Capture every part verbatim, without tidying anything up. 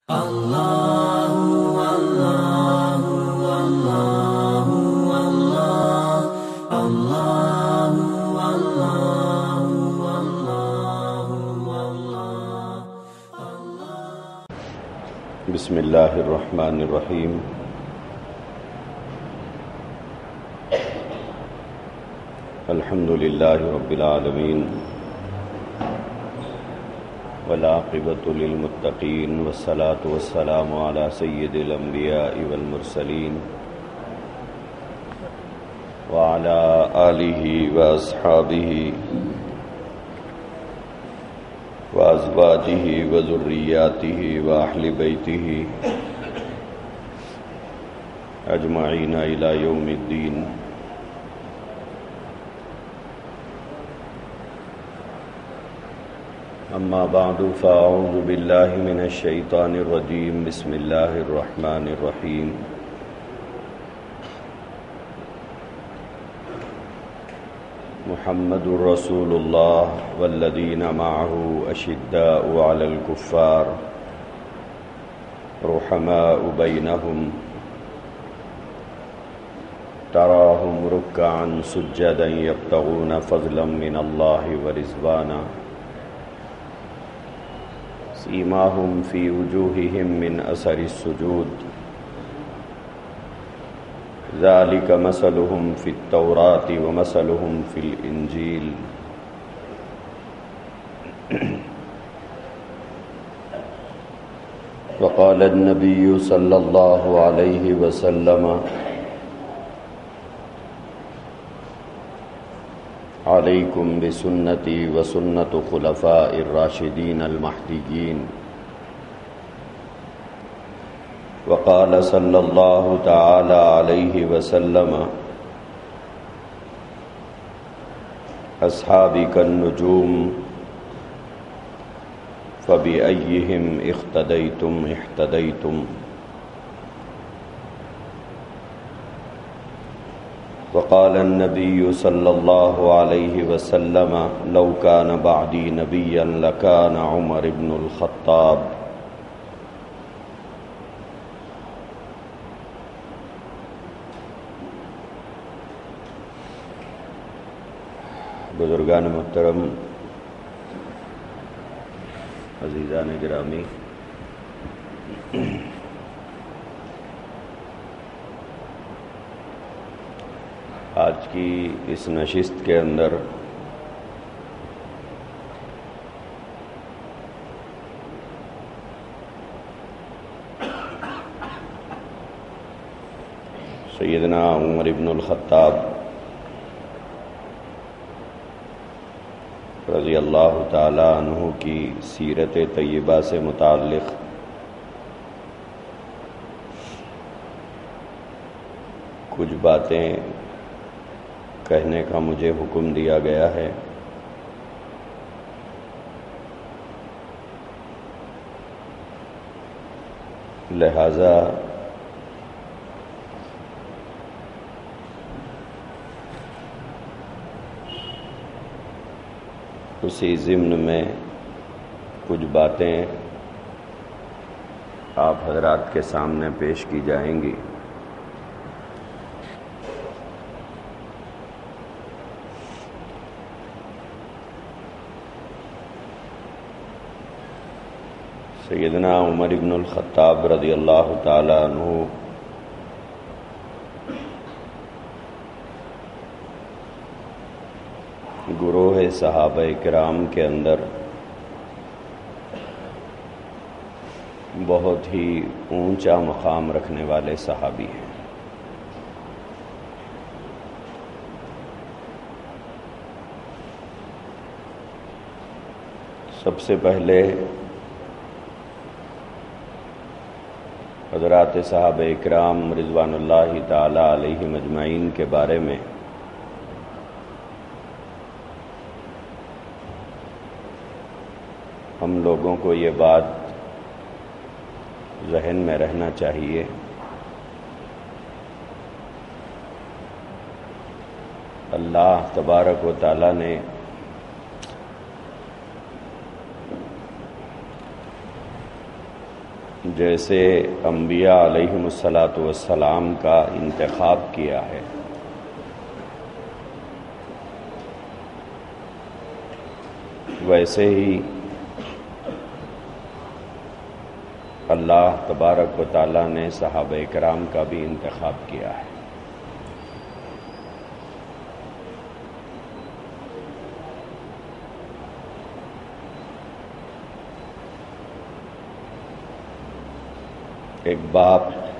Allahu, Allahu, Allahu, Allah, Allahu, Allahu, Allahu, Allah. Bismillahirrahmanirrahim. Alhamdulillahi Rabbil Alameen. والعاقبۃ للمتقین والصلاۃ والسلام علی سید الانبیاء والمرسلین وعلی آلہ واصحابہ وازواجہ وذریاتہ واہل بیتہ اجمعین الی یوم الدین. اما بعد فاعوذ باللہ من الشیطان الرجیم. بسم اللہ الرحمن الرحیم. محمد رسول اللہ والذین معہ اشداء علی الکفار رحماء بینہم تراہم رکعا سجدا یبتغون فضلا من اللہ ورضوانا سیماہم فی وجوہہم من اثر السجود ذالک مثلہم فی التوراۃ ومثلہم فی الانجیل. وقال النبی صلی اللہ علیہ وسلم علیکم بسنتی وسنت خلفاء الراشدین المہدیین. وقال صلی اللہ تعالی علیہ وسلم اصحابی کالنجوم فبأیہم اقتدیتم اہتدیتم. وقال النبی صلی اللہ علیہ وسلم لو کان بعدی نبیا لکان عمر بن الخطاب. بزرگان محترم، عزیزان گرامی، آج کی اس نشست کے اندر سیدنا عمر بن الخطاب رضی اللہ تعالی عنہ کی سیرت طیبہ سے متعلق کچھ باتیں کہنے کا مجھے حکم دیا گیا ہے. لہذا اسی ضمن میں کچھ باتیں آپ حضرات کے سامنے پیش کی جائیں گی. سیدنا عمر بن الخطاب رضی اللہ تعالی عنہ گروہ صحابہ کرام کے اندر بہت ہی اونچا مقام رکھنے والے صحابی ہیں. سب سے پہلے حضرات صحابہ اکرام رضوان اللہ تعالی علیہم اجمعین کے بارے میں ہم لوگوں کو یہ بات ذہن میں رہنا چاہیے اللہ تبارک و تعالی نے جیسے انبیاء علیہم الصلاۃ والسلام کا انتخاب کیا ہے، ویسے ہی اللہ تبارک و تعالیٰ نے صحابہ کرام کا بھی انتخاب کیا ہے۔ ایک باپ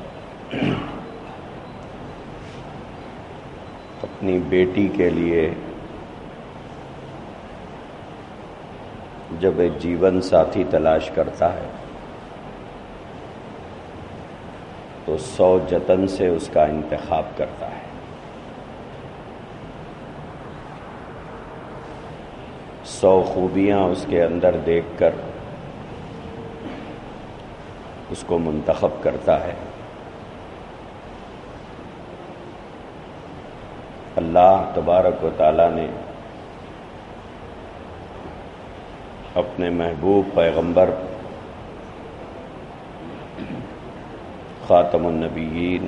اپنی بیٹی کے لیے جب ایک جیون ساتھی تلاش کرتا ہے تو سو جتن سے اس کا انتخاب کرتا ہے، سو خوبیاں اس کے اندر دیکھ کر اس کو منتخب کرتا ہے۔ اللہ تبارک و تعالیٰ نے اپنے محبوب پیغمبر خاتم النبیین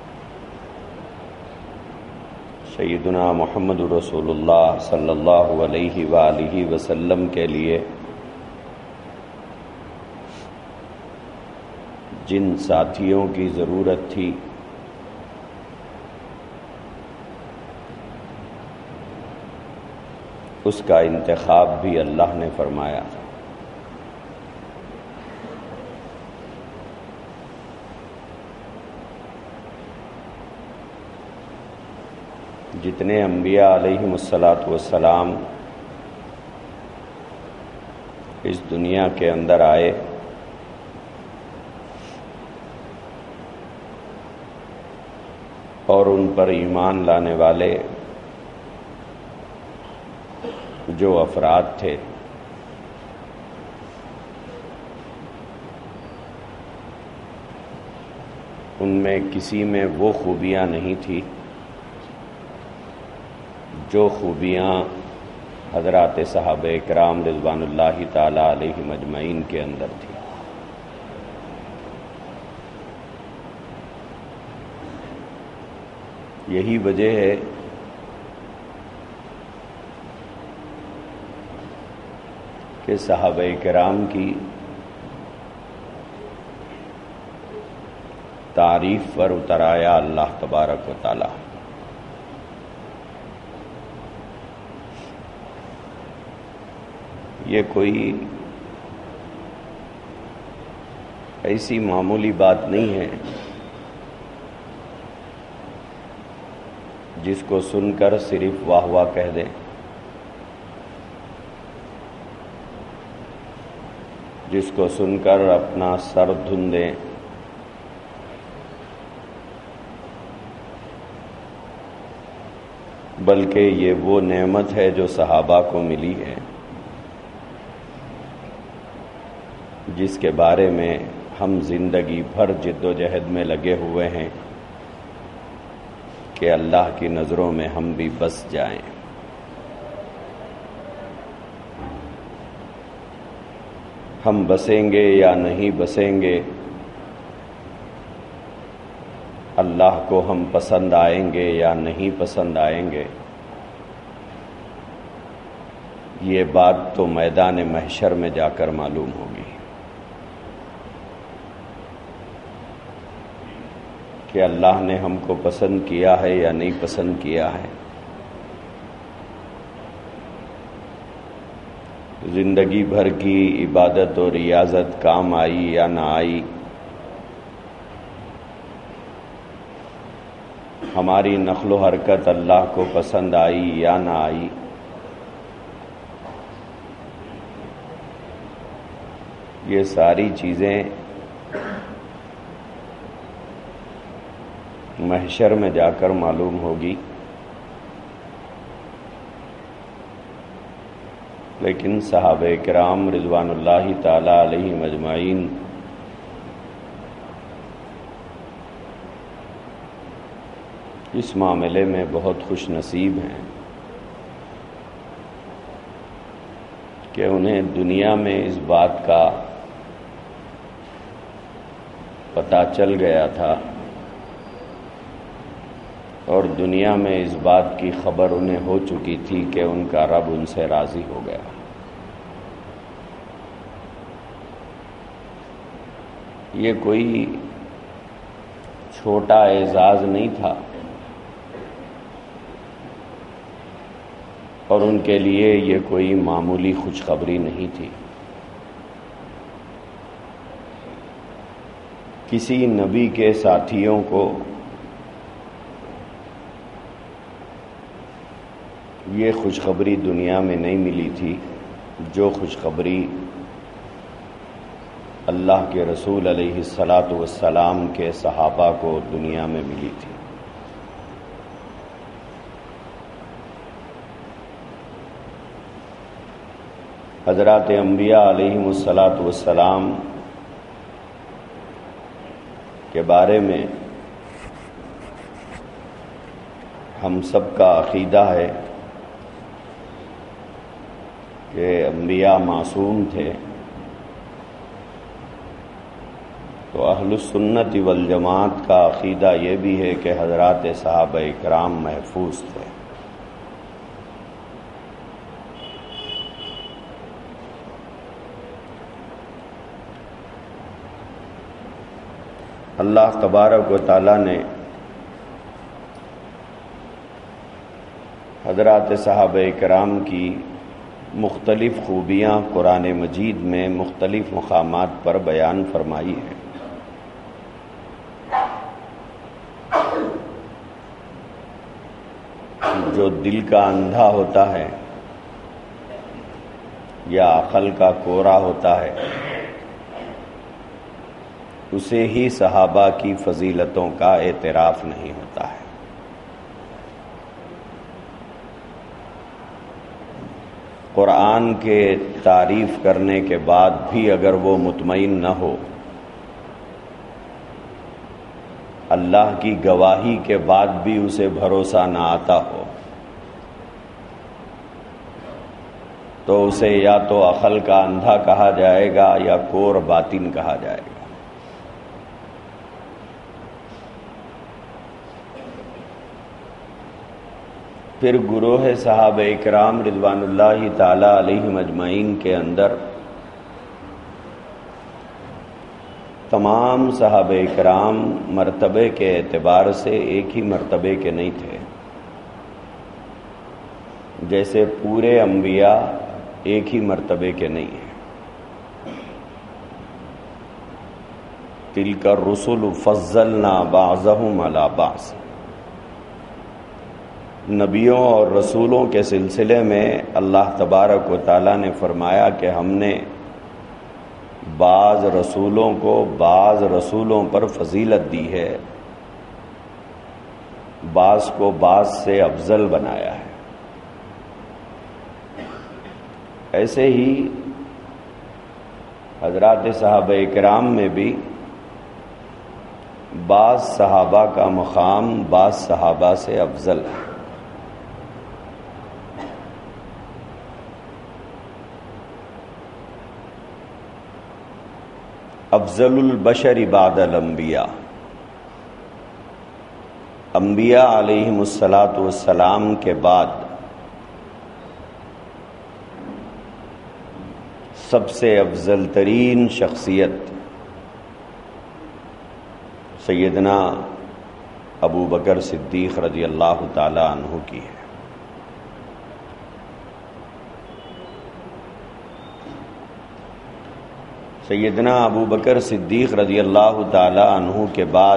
سیدنا محمد رسول اللہ صلی اللہ علیہ وآلہ وسلم کے لیے جن ساتھیوں کی ضرورت تھی اس کا انتخاب بھی اللہ نے فرمایا تھا۔ جتنے انبیاء علیہم الصلاۃ والسلام اس دنیا کے اندر آئے، اور ان پر ایمان لانے والے جو افراد تھے، ان میں کسی میں وہ خوبیاں نہیں تھی جو خوبیاں حضرات صحابہ کرام رضوان اللہ تعالی علیہم اجمعین کے اندر تھی۔ یہی وجہ ہے کہ صحابہ کرام کی تعریف پر اتر آیا اللہ تبارک و تعالی۔ یہ کوئی ایسی معمولی بات نہیں ہے جس کو سن کر صرف واہ واہ کہہ دیں، جس کو سن کر اپنا سر دھن دیں، بلکہ یہ وہ نعمت ہے جو صحابہ کو ملی ہے، جس کے بارے میں ہم زندگی بھر جد و جہد میں لگے ہوئے ہیں کہ اللہ کی نظروں میں ہم بھی بس جائیں۔ ہم بسیں گے یا نہیں بسیں گے، اللہ کو ہم پسند آئیں گے یا نہیں پسند آئیں گے، یہ بات تو میدان محشر میں جا کر معلوم ہوگی کہ اللہ نے ہم کو پسند کیا ہے یا نہیں پسند کیا ہے۔ زندگی بھر کی عبادت اور ریاضت کام آئی یا نہ آئی، ہماری نقل و حرکت اللہ کو پسند آئی یا نہ آئی، یہ ساری چیزیں محشر میں جا کر معلوم ہوگی۔ لیکن صحابہ کرام رضوان اللہ تعالی علیہم اجمعین اس معاملے میں بہت خوش نصیب ہیں کہ انہیں دنیا میں اس بات کا پتہ چل گیا تھا اور دنیا میں اس بات کی خبر انہیں ہو چکی تھی کہ ان کا رب ان سے راضی ہو گیا۔ یہ کوئی چھوٹا اعزاز نہیں تھا اور ان کے لیے یہ کوئی معمولی خوشخبری نہیں تھی۔ کسی نبی کے ساتھیوں کو یہ خوشخبری دنیا میں نہیں ملی تھی جو خوشخبری اللہ کے رسول علیہ الصلاۃ والسلام کے صحابہ کو دنیا میں ملی تھی۔ حضرات انبیاء علیہم الصلاۃ والسلام کے بارے میں ہم سب کا عقیدہ ہے کہ انبیاء معصوم تھے، تو اہل السنت والجماعت کا عقیدہ یہ بھی ہے کہ حضرات صحابہ اکرام محفوظ تھے۔ اللہ تبارک و تعالی نے حضرات صحابہ اکرام کی مختلف خوبیاں قرآن مجید میں مختلف مقامات پر بیان فرمائی ہے۔ جو دل کا اندھا ہوتا ہے یا عقل کا کورا ہوتا ہے اسے ہی صحابہ کی فضیلتوں کا اعتراف نہیں ہوتا ہے۔ قرآن کے تعریف کرنے کے بعد بھی اگر وہ مطمئن نہ ہو، اللہ کی گواہی کے بعد بھی اسے بھروسہ نہ آتا ہو، تو اسے یا تو عقل کا اندھا کہا جائے گا یا کور باطن کہا جائے گا۔ پھر گروہ صحابہ اکرام رضوان اللہ تعالی علیہم اجمعین کے اندر تمام صحابہ اکرام مرتبے کے اعتبار سے ایک ہی مرتبے کے نہیں تھے، جیسے پورے انبیاء ایک ہی مرتبے کے نہیں ہیں۔ تلک الرسل فضلنا بعضهم علی بعض، نبیوں اور رسولوں کے سلسلے میں اللہ تبارک و تعالیٰ نے فرمایا کہ ہم نے بعض رسولوں کو بعض رسولوں پر فضیلت دی ہے، بعض کو بعض سے افضل بنایا ہے۔ ایسے ہی حضرات صحابہ اکرام میں بھی بعض صحابہ کا مقام بعض صحابہ سے افضل ہے۔ افضل البشر بعد الانبیاء، انبیاء علیہم الصلاۃ والسلام کے بعد سب سے افضل ترین شخصیت سیدنا ابو بکر صدیق رضی اللہ تعالی عنہ کی ہے۔ سیدنا ابو بکر صدیق رضی اللہ تعالی عنہ کے بعد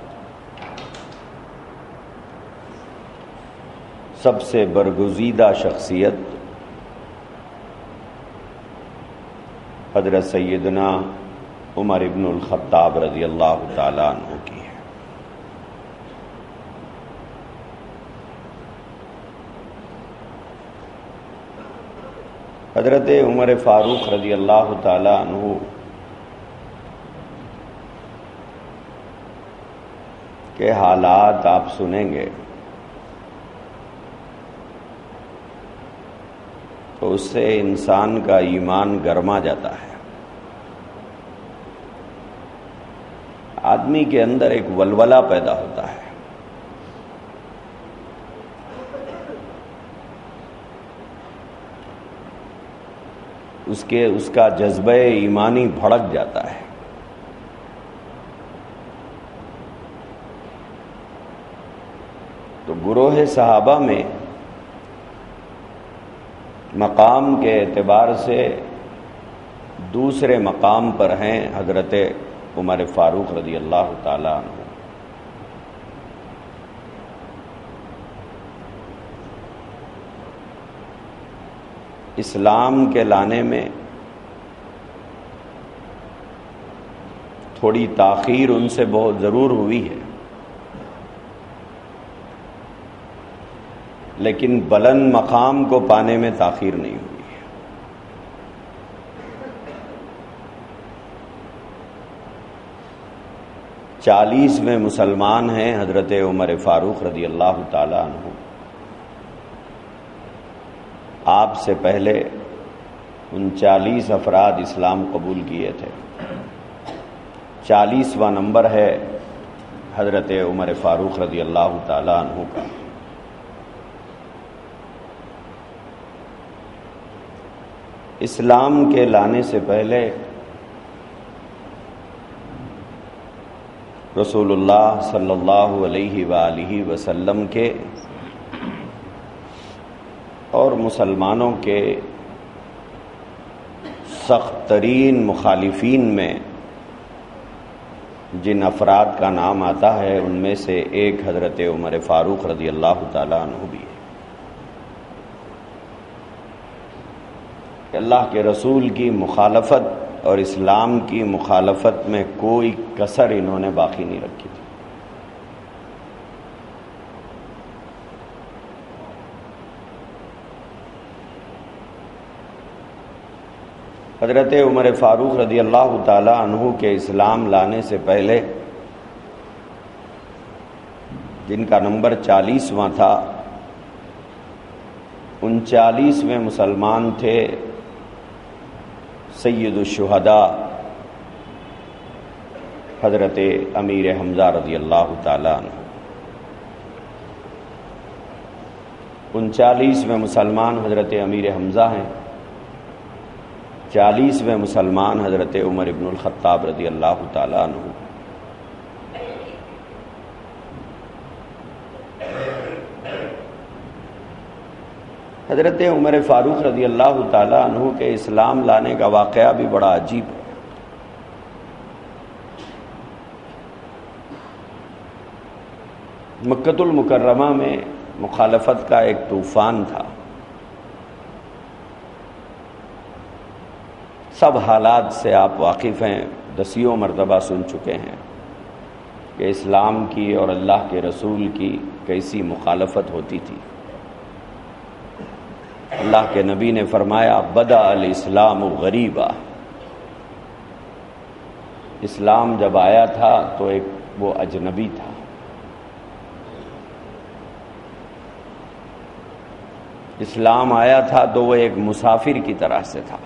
سب سے برگزیدہ شخصیت حضرت سیدنا عمر ابن الخطاب رضی اللہ تعالی عنہ کی ہے۔ حضرت عمر فاروق رضی اللہ تعالی عنہ کے حالات آپ سنیں گے تو اس سے انسان کا ایمان گرما جاتا ہے۔ آدمی کے اندر ایک ولولہ پیدا ہوتا ہے. اس کے اس کا جذبہ ایمانی بھڑک جاتا ہے. تو گروہ صحابہ میں مقام کے اعتبار سے دوسرے مقام پر ہیں حضرت عمر فاروق رضی اللہ تعالیٰ عنہ. اسلام کے لانے میں تھوڑی تاخیر ان سے بہت ضرور ہوئی ہے، لیکن بلند مقام کو پانے میں تاخیر نہیں ہوئی ہے. چالیسویں مسلمان ہیں حضرت عمر فاروق رضی اللہ تعالی عنہ. آپ سے پہلے انچالیس افراد اسلام قبول کیے تھے. چالیسواں نمبر ہے حضرت عمر فاروق رضی اللہ تعالی عنہ کا. اسلام کے لانے سے پہلے رسول اللہ صلی اللہ علیہ وآلہ وسلم کے اور مسلمانوں کے سخت ترین مخالفین میں جن افراد کا نام آتا ہے ان میں سے ایک حضرت عمر فاروق رضی اللہ تعالیٰ عنہ بھی ہے. اللہ کے رسول کی مخالفت اور اسلام کی مخالفت میں کوئی کسر انہوں نے باقی نہیں رکھی تھی. حضرت عمر فاروق رضی اللہ تعالی عنہ کے اسلام لانے سے پہلے جن کا نمبر چالیسواں تھا، انچالیسویں مسلمان تھے سید الشہداء حضرت امیر حمزہ رضی اللہ تعالی عنہ. انچالیسویں مسلمان حضرت امیر حمزہ ہیں. چالیسویں مسلمان حضرت عمر ابن الخطاب رضی اللہ تعالی عنہ. حضرت عمر فاروق رضی اللہ تعالی عنہ کے اسلام لانے کا واقعہ بھی بڑا عجیب ہے. مکۃ المکرمہ میں مخالفت کا ایک طوفان تھا. سب حالات سے آپ واقف ہیں، دسیوں مرتبہ سن چکے ہیں کہ اسلام کی اور اللہ کے رسول کی کیسی مخالفت ہوتی تھی. اللہ کے نبی نے فرمایا بدأ الاسلام غریبا. اسلام جب آیا تھا تو ایک وہ اجنبی تھا. اسلام آیا تھا تو وہ ایک مسافر کی طرح سے تھا.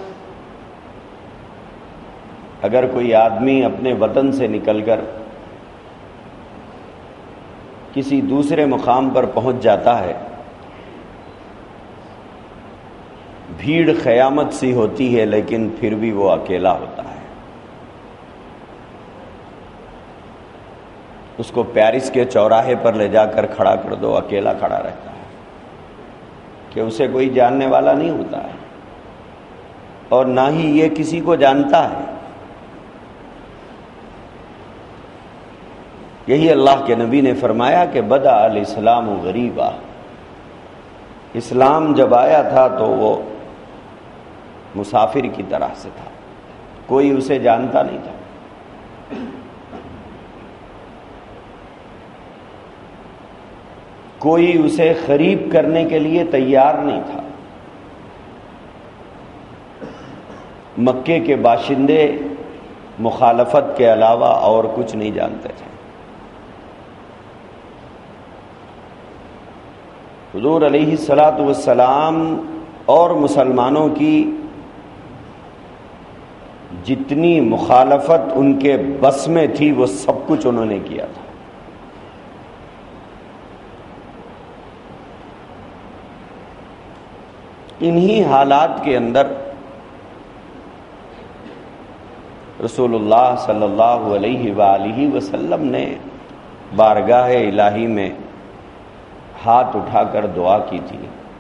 اگر کوئی آدمی اپنے وطن سے نکل کر کسی دوسرے مقام پر پہنچ جاتا ہے، بھیڑ قیامت سی ہوتی ہے لیکن پھر بھی وہ اکیلا ہوتا ہے. اس کو پیرس کے چوراہے پر لے جا کر کھڑا کر دو، اکیلا کھڑا رہتا ہے کہ اسے کوئی جاننے والا نہیں ہوتا ہے اور نہ ہی یہ کسی کو جانتا ہے. یہی اللہ کے نبی نے فرمایا کہ بدأ الاسلام غریبا. اسلام جب آیا تھا تو وہ مسافر کی طرح سے تھا، کوئی اسے جانتا نہیں تھا. کوئی اسے قریب کرنے کے لیے تیار نہیں تھا. مکے کے باشندے مخالفت کے علاوہ اور کچھ نہیں جانتے تھے. حضور علیہ الصلاۃ والسلام اور مسلمانوں کی جتنی مخالفت ان کے بس میں تھی وہ سب کچھ انہوں نے کیا تھا. انہی حالات کے اندر رسول اللہ صلی اللہ علیہ وآلہ وسلم نے بارگاہ الہی میں ہاتھ اٹھا کر دعا کی تھی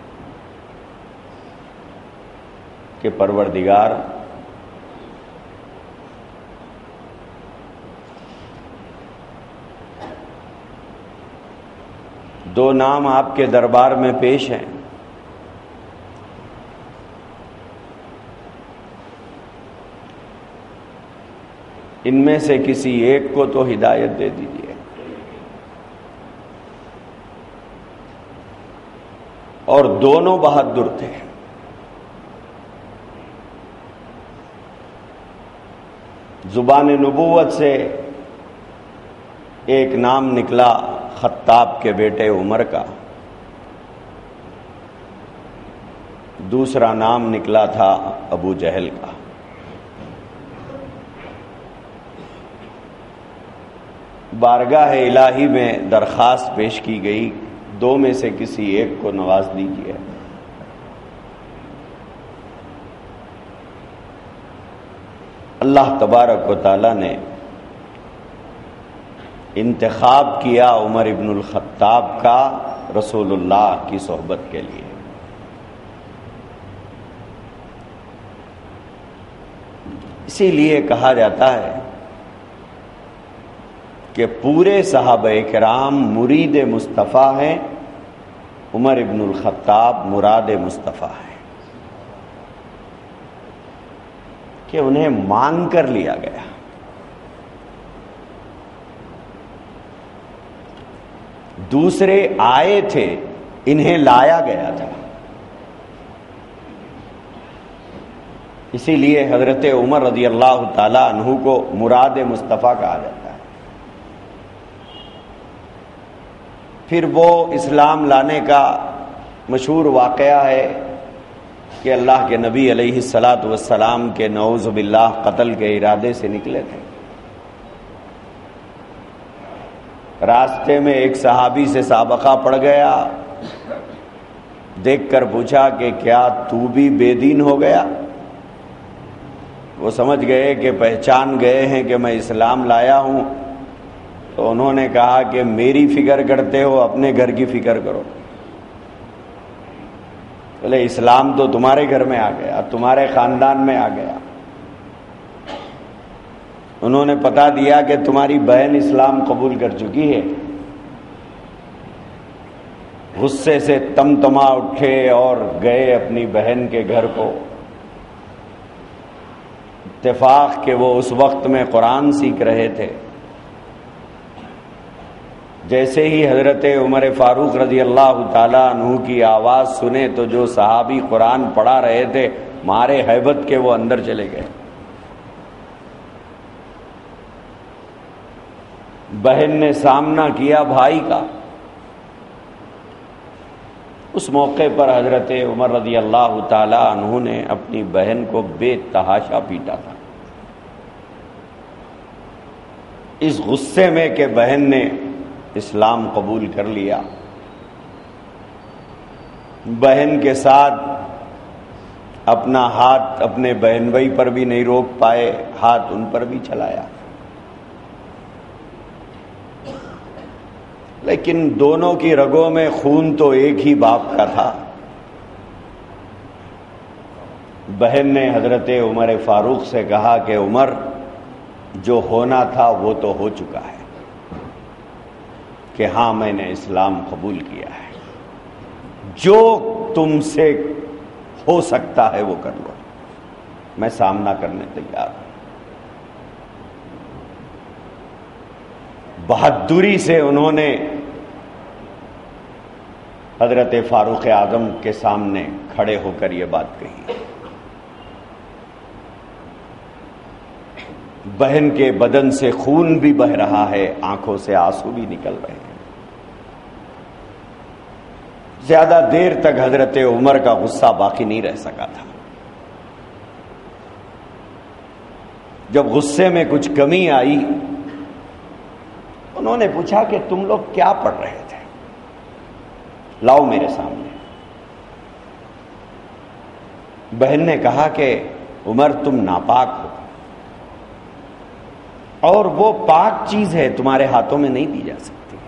کہ پروردگار دو نام آپ کے دربار میں پیش ہیں، ان میں سے کسی ایک کو تو ہدایت دے دیجیے. اور دونوں بہادر تھے. زبان نبوت سے ایک نام نکلا خطاب کے بیٹے عمر کا، دوسرا نام نکلا تھا ابو جہل کا. بارگاہ الہی میں درخواست پیش کی گئی، دو میں سے کسی ایک کو نواز دیجیے. اللہ تبارک و تعالی نے انتخاب کیا عمر ابن الخطاب کا رسول اللہ کی صحبت کے لیے. اسی لیے کہا جاتا ہے کہ پورے صحابہ کرام مرید مصطفیٰ ہیں، عمر ابن الخطاب مراد مصطفیٰ ہیں، کہ انہیں مانگ کر لیا گیا. دوسرے آئے تھے، انہیں لایا گیا تھا. اسی لیے حضرت عمر رضی اللہ تعالی عنہ کو مراد مصطفیٰ کہا جاتا ہے. پھر وہ اسلام لانے کا مشہور واقعہ ہے کہ اللہ کے نبی علیہ الصلاۃ والسلام کے نعوذ باللہ قتل کے ارادے سے نکلے تھے. راستے میں ایک صحابی سے سابقہ پڑ گیا، دیکھ کر پوچھا کہ کیا تو بھی بے دین ہو گیا؟ وہ سمجھ گئے کہ پہچان گئے ہیں کہ میں اسلام لایا ہوں، تو انہوں نے کہا کہ میری فکر کرتے ہو، اپنے گھر کی فکر کرو. بولے اسلام تو تمہارے گھر میں آ گیا، تمہارے خاندان میں آ گیا. انہوں نے بتا دیا کہ تمہاری بہن اسلام قبول کر چکی ہے. غصے سے تم تما اٹھے اور گئے اپنی بہن کے گھر کو. اتفاق کہ وہ اس وقت میں قرآن سیکھ رہے تھے. جیسے ہی حضرت عمر فاروق رضی اللہ تعالیٰ عنہ کی آواز سنے تو جو صحابی قرآن پڑھا رہے تھے مارے ہیبت کے وہ اندر چلے گئے. بہن نے سامنا کیا بھائی کا. اس موقع پر حضرت عمر رضی اللہ تعالیٰ عنہ نے اپنی بہن کو بے تحاشا پیٹا تھا، اس غصے میں کہ بہن نے اسلام قبول کر لیا. بہن کے ساتھ اپنا ہاتھ اپنے بہن بھائی پر بھی نہیں روک پائے، ہاتھ ان پر بھی چلایا. لیکن دونوں کی رگوں میں خون تو ایک ہی باپ کا تھا. بہن نے حضرت عمر فاروق سے کہا کہ عمر، جو ہونا تھا وہ تو ہو چکا ہے، کہ ہاں میں نے اسلام قبول کیا ہے. جو تم سے ہو سکتا ہے وہ کر لو، میں سامنا کرنے تیار ہوں. بہادری سے انہوں نے حضرت فاروق اعظم کے سامنے کھڑے ہو کر یہ بات کہی. بہن کے بدن سے خون بھی بہہ رہا ہے، آنکھوں سے آنسو بھی نکل رہے ہیں. زیادہ دیر تک حضرت عمر کا غصہ باقی نہیں رہ سکا تھا. جب غصے میں کچھ کمی آئی انہوں نے پوچھا کہ تم لوگ کیا پڑھ رہے تھے، لاؤ میرے سامنے۔ بہن نے کہا کہ عمر تم ناپاک ہو اور وہ پاک چیز ہے تمہارے ہاتھوں میں نہیں دی جا سکتی۔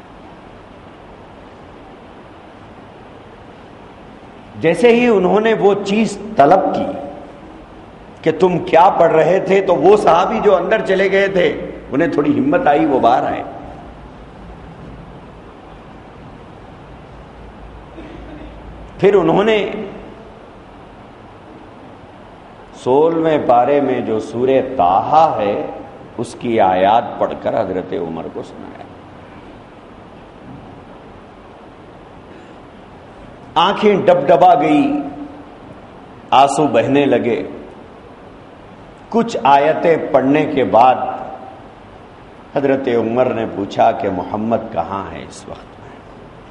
جیسے ہی انہوں نے وہ چیز طلب کی کہ تم کیا پڑھ رہے تھے، تو وہ صحابی جو اندر چلے گئے تھے انہیں تھوڑی ہمت آئی، وہ باہر آئے۔ پھر انہوں نے سولہویں پارے میں جو سورہ طٰہٰ ہے اس کی آیات پڑھ کر حضرت عمر کو سنایا۔ آنکھیں ڈب ڈبا گئی، آنسو بہنے لگے۔ کچھ آیتیں پڑھنے کے بعد حضرت عمر نے پوچھا کہ محمد کہاں ہے اس وقت میں،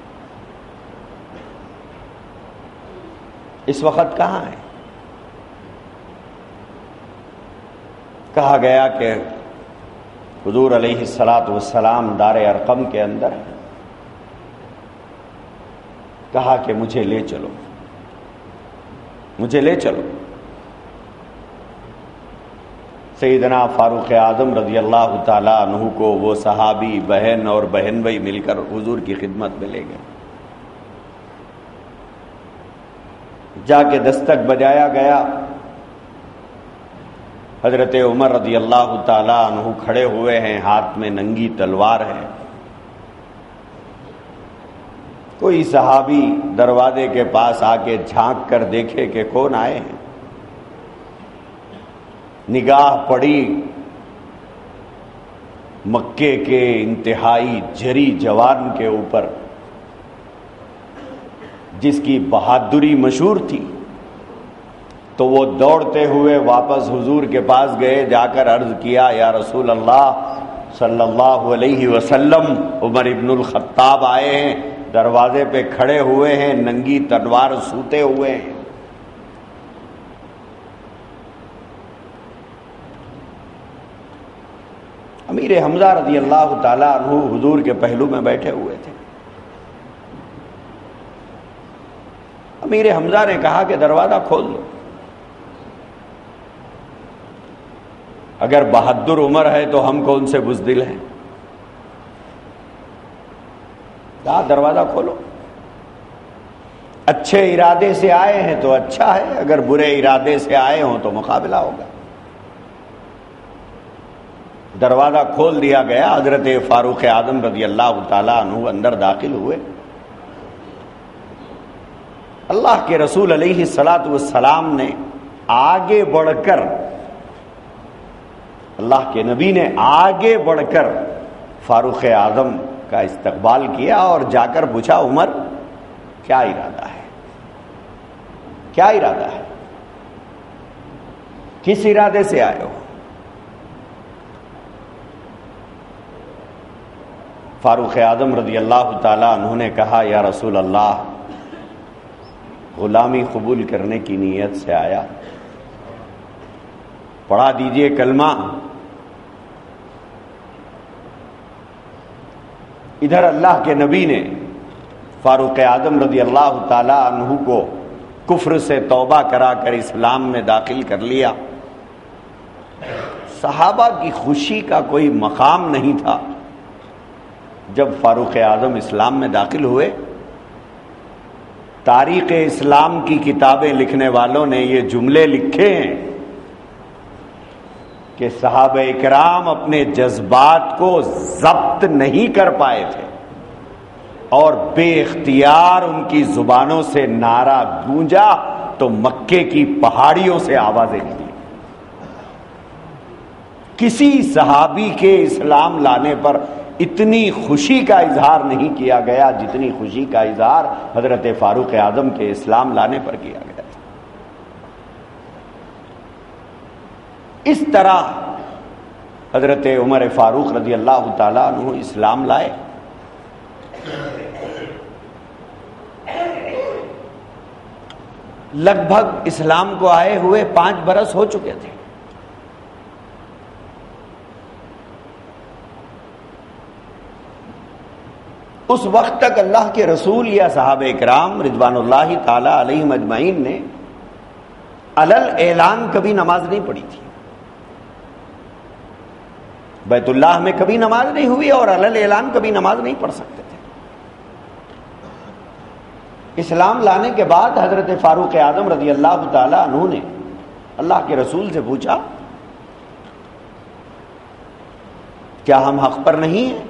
اس وقت کہاں ہے؟ کہا گیا کہ حضور علیہ الصلاۃ والسلام دار ارقم کے اندر ہیں۔ کہا کہ مجھے لے چلو، مجھے لے چلو۔ سیدنا فاروق اعظم رضی اللہ تعالی عنہ کو وہ صحابی بہن اور بہن بھائی مل کر حضور کی خدمت میں لے گئے۔ جا کے دستک بجایا گیا، حضرت عمر رضی اللہ تعالی عنہ کھڑے ہوئے ہیں، ہاتھ میں ننگی تلوار ہے۔ کوئی صحابی دروازے کے پاس آ کے جھانک کر دیکھے کہ کون آئے ہیں۔ نگاہ پڑی، مکے کے انتہائی جری جوان کے اوپر جس کی بہادری مشہور تھی، تو وہ دوڑتے ہوئے واپس حضور کے پاس گئے، جا کر عرض کیا یا رسول اللہ صلی اللہ علیہ وسلم، عمر ابن الخطاب آئے ہیں، دروازے پہ کھڑے ہوئے ہیں، ننگی تلوار سوتے ہوئے ہیں۔ امیر حمزہ رضی اللہ تعالی عنہ حضور کے پہلو میں بیٹھے ہوئے تھے۔ امیر حمزہ نے کہا کہ دروازہ کھول دو، اگر بہادر عمر ہے تو ہم کون سے بزدل ہیں۔ کہا دروازہ کھولو، اچھے ارادے سے آئے ہیں تو اچھا ہے، اگر برے ارادے سے آئے ہوں تو مقابلہ ہوگا۔ دروازہ کھول دیا گیا، حضرت فاروق اعظم رضی اللہ تعالی عنہ اندر داخل ہوئے۔ اللہ کے رسول علیہ الصلاۃ والسلام نے آگے بڑھ کر، اللہ کے نبی نے آگے بڑھ کر فاروق اعظم کا استقبال کیا اور جا کر پوچھا عمر کیا ارادہ ہے، کیا ارادہ ہے، کس ارادے سے آئے ہو؟ فاروق اعظم رضی اللہ تعالی عنہ نے کہا یا رسول اللہ، غلامی قبول کرنے کی نیت سے آیا، پڑھا دیجئے کلمہ۔ ادھر اللہ کے نبی نے فاروق اعظم رضی اللہ تعالی عنہ کو کفر سے توبہ کرا کر اسلام میں داخل کر لیا۔ صحابہ کی خوشی کا کوئی مقام نہیں تھا۔ جب فاروق اعظم اسلام میں داخل ہوئے، تاریخ اسلام کی کتابیں لکھنے والوں نے یہ جملے لکھے ہیں کہ صحابہ اکرام اپنے جذبات کو ضبط نہیں کر پائے تھے اور بے اختیار ان کی زبانوں سے نعرہ گونجا تو مکے کی پہاڑیوں سے آوازیں نکلی۔ کسی صحابی کے اسلام لانے پر اتنی خوشی کا اظہار نہیں کیا گیا جتنی خوشی کا اظہار حضرت فاروق اعظم کے اسلام لانے پر کیا گیا تھا۔ اس طرح حضرت عمر فاروق رضی اللہ تعالیٰ عنہ اسلام لائے۔ لگ بھگ اسلام کو آئے ہوئے پانچ برس ہو چکے تھے۔ اس وقت تک اللہ کے رسول یا صحابہ کرام رضوان اللہ تعالی علیہم اجمعین نے علل اعلان کبھی نماز نہیں پڑھی تھی. بیت اللہ میں کبھی نماز نہیں ہوئی اور علل اعلان کبھی نماز نہیں پڑھ سکتے تھے. اسلام لانے کے بعد حضرت فاروق اعظم رضی اللہ تعالی عنہ نے اللہ کے رسول سے پوچھا کیا ہم حق پر نہیں ہیں؟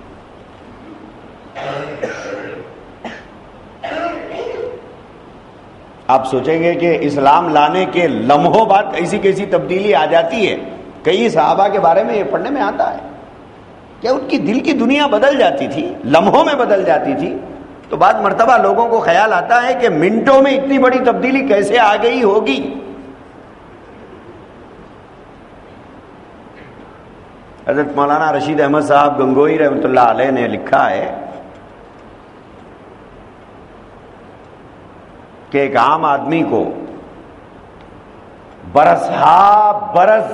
آپ سوچیں گے کہ اسلام لانے کے لمحوں بعد کیسی کیسی تبدیلی آ جاتی ہے. کئی صحابہ کے بارے میں یہ پڑھنے میں آتا ہے کہ ان کی دل کی دنیا بدل جاتی تھی، لمحوں میں بدل جاتی تھی. تو بعد مرتبہ لوگوں کو خیال آتا ہے کہ منٹوں میں اتنی بڑی تبدیلی کیسے آ گئی ہوگی. حضرت مولانا رشید احمد صاحب گنگوئی رحمۃ اللہ علیہ نے لکھا ہے کہ ایک عام آدمی کو برس ہا برس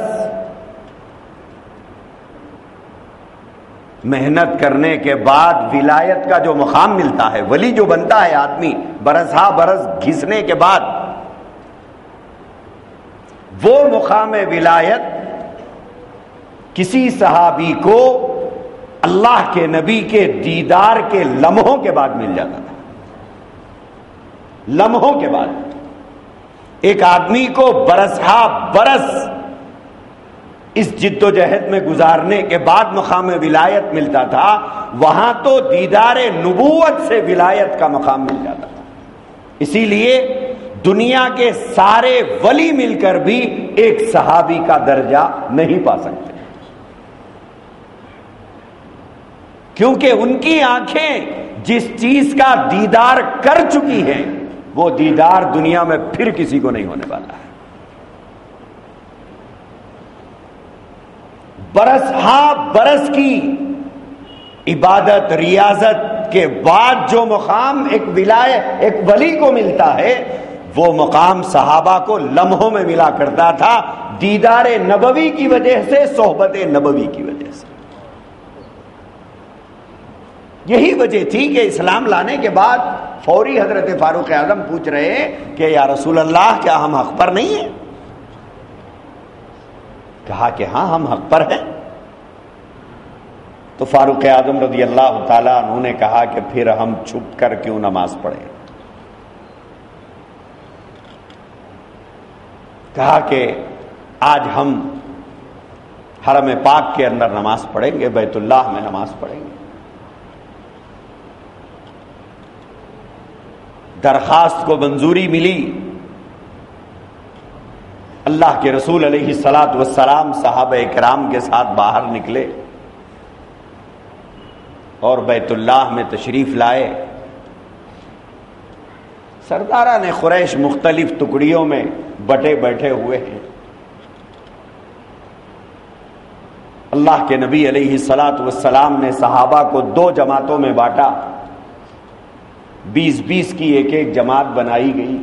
محنت کرنے کے بعد ولایت کا جو مقام ملتا ہے، ولی جو بنتا ہے آدمی برس ہا برس گھسنے کے بعد، وہ مقام ولایت کسی صحابی کو اللہ کے نبی کے دیدار کے لمحوں کے بعد مل جاتا تھا. لمحوں کے بعد ایک آدمی کو برس ہا برس اس جد و جہد میں گزارنے کے بعد مقام ولایت ملتا تھا. وہاں تو دیدار نبوت سے ولایت کا مقام مل جاتا تھا. اسی لیے دنیا کے سارے ولی مل کر بھی ایک صحابی کا درجہ نہیں پا سکتے، کیونکہ ان کی آنکھیں جس چیز کا دیدار کر چکی ہیں وہ دیدار دنیا میں پھر کسی کو نہیں ہونے والا ہے. برس ہا برس کی عبادت ریاضت کے بعد جو مقام ایک ولایت ایک ولی کو ملتا ہے، وہ مقام صحابہ کو لمحوں میں ملا کرتا تھا، دیدار نبوی کی وجہ سے، صحبت نبوی کی وجہ سے. یہی وجہ تھی کہ اسلام لانے کے بعد فوری حضرت فاروق اعظم پوچھ رہے ہیں کہ یا رسول اللہ کیا ہم حق پر نہیں ہیں؟ کہا کہ ہاں ہم حق پر ہیں. تو فاروق اعظم رضی اللہ تعالیٰ عنہ نے کہا کہ پھر ہم چھپ کر کیوں نماز پڑھیں؟ کہا کہ آج ہم حرم پاک کے اندر نماز پڑھیں گے، بیت اللہ میں نماز پڑھیں گے. درخواست کو منظوری ملی. اللہ کے رسول علیہ الصلاۃ والسلام صحابہ کرام کے ساتھ باہر نکلے اور بیت اللہ میں تشریف لائے. سرداران قریش مختلف ٹکڑیوں میں بٹے بیٹھے ہوئے ہیں. اللہ کے نبی علیہ الصلاۃ والسلام نے صحابہ کو دو جماعتوں میں بانٹا. بیس بیس کی ایک ایک جماعت بنائی گئی.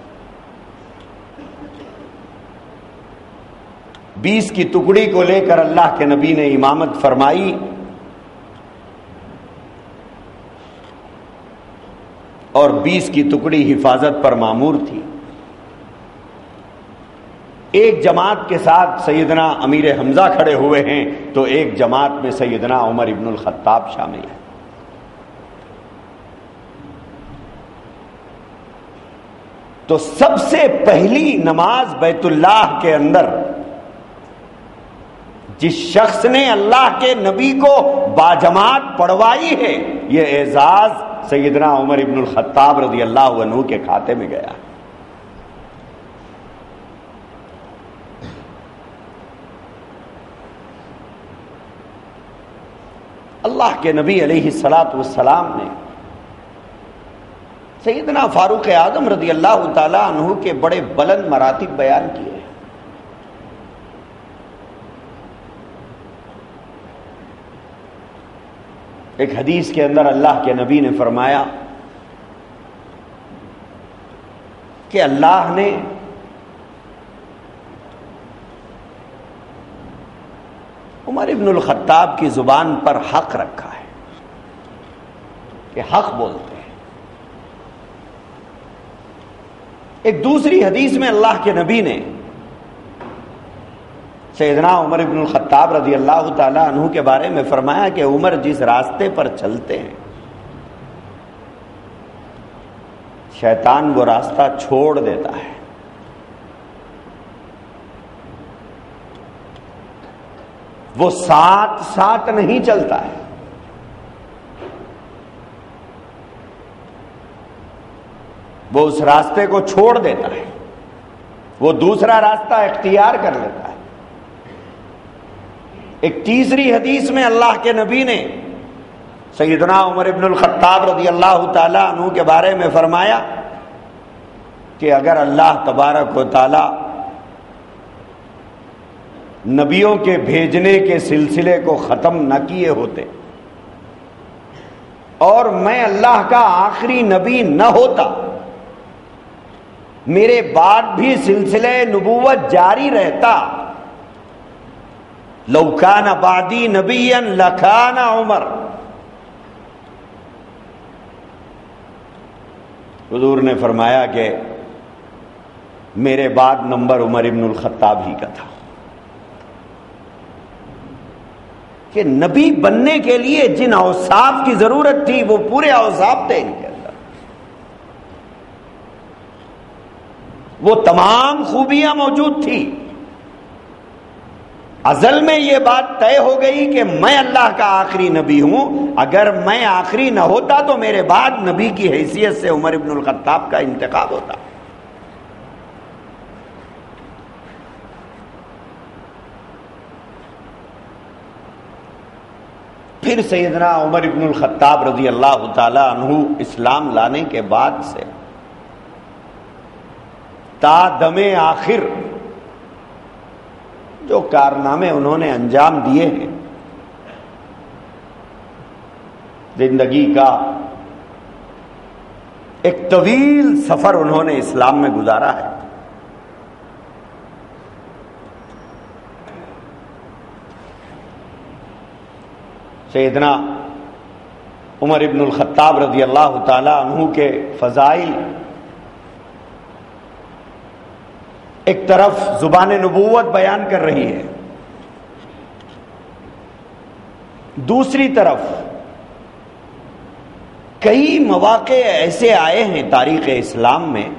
بیس کی ٹکڑی کو لے کر اللہ کے نبی نے امامت فرمائی اور بیس کی ٹکڑی حفاظت پر مامور تھی. ایک جماعت کے ساتھ سیدنا امیر حمزہ کھڑے ہوئے ہیں تو ایک جماعت میں سیدنا عمر ابن الخطاب شامل ہے. تو سب سے پہلی نماز بیت اللہ کے اندر جس شخص نے اللہ کے نبی کو باجماعت پڑھوائی ہے، یہ اعزاز سیدنا عمر ابن الخطاب رضی اللہ عنہ کے کھاتے میں گیا. اللہ کے نبی علیہ الصلاۃ والسلام نے سیدنا فاروق اعظم رضی اللہ تعالی عنہ کے بڑے بلند مراتب بیان کیے. ایک حدیث کے اندر اللہ کے نبی نے فرمایا کہ اللہ نے عمر ابن الخطاب کی زبان پر حق رکھا ہے. کہ حق بولتے ہیں۔ ایک دوسری حدیث میں اللہ کے نبی نے سیدنا عمر ابن الخطاب رضی اللہ تعالی عنہ کے بارے میں فرمایا کہ عمر جس راستے پر چلتے ہیں شیطان وہ راستہ چھوڑ دیتا ہے، وہ ساتھ ساتھ نہیں چلتا ہے، وہ اس راستے کو چھوڑ دیتا ہے، وہ دوسرا راستہ اختیار کر لیتا ہے۔ ایک تیسری حدیث میں اللہ کے نبی نے سیدنا عمر ابن الخطاب رضی اللہ تعالی عنہ کے بارے میں فرمایا کہ اگر اللہ تبارک و تعالی نبیوں کے بھیجنے کے سلسلے کو ختم نہ کیے ہوتے اور میں اللہ کا آخری نبی نہ ہوتا، میرے بعد بھی سلسلہ نبوت جاری رہتا، لو کان بعدی نبیا لکان عمر، حضور نے فرمایا کہ میرے بعد نمبر عمر ابن الخطاب ہی کا تھا، کہ نبی بننے کے لیے جن اوصاف کی ضرورت تھی وہ پورے اوصاف تھے ان کے اندر، وہ تمام خوبیاں موجود تھی۔ ازل میں یہ بات طے ہو گئی کہ میں اللہ کا آخری نبی ہوں، اگر میں آخری نہ ہوتا تو میرے بعد نبی کی حیثیت سے عمر ابن الخطاب کا انتخاب ہوتا۔ پھر سیدنا عمر ابن الخطاب رضی اللہ تعالی عنہ اسلام لانے کے بعد سے تا دم آخر جو کارنامے انہوں نے انجام دیے ہیں، زندگی کا ایک طویل سفر انہوں نے اسلام میں گزارا ہے۔ سیدنا عمر ابن الخطاب رضی اللہ تعالی عنہ کے فضائل ایک طرف زبان نبوت بیان کر رہی ہے، دوسری طرف کئی مواقع ایسے آئے ہیں تاریخ اسلام میں،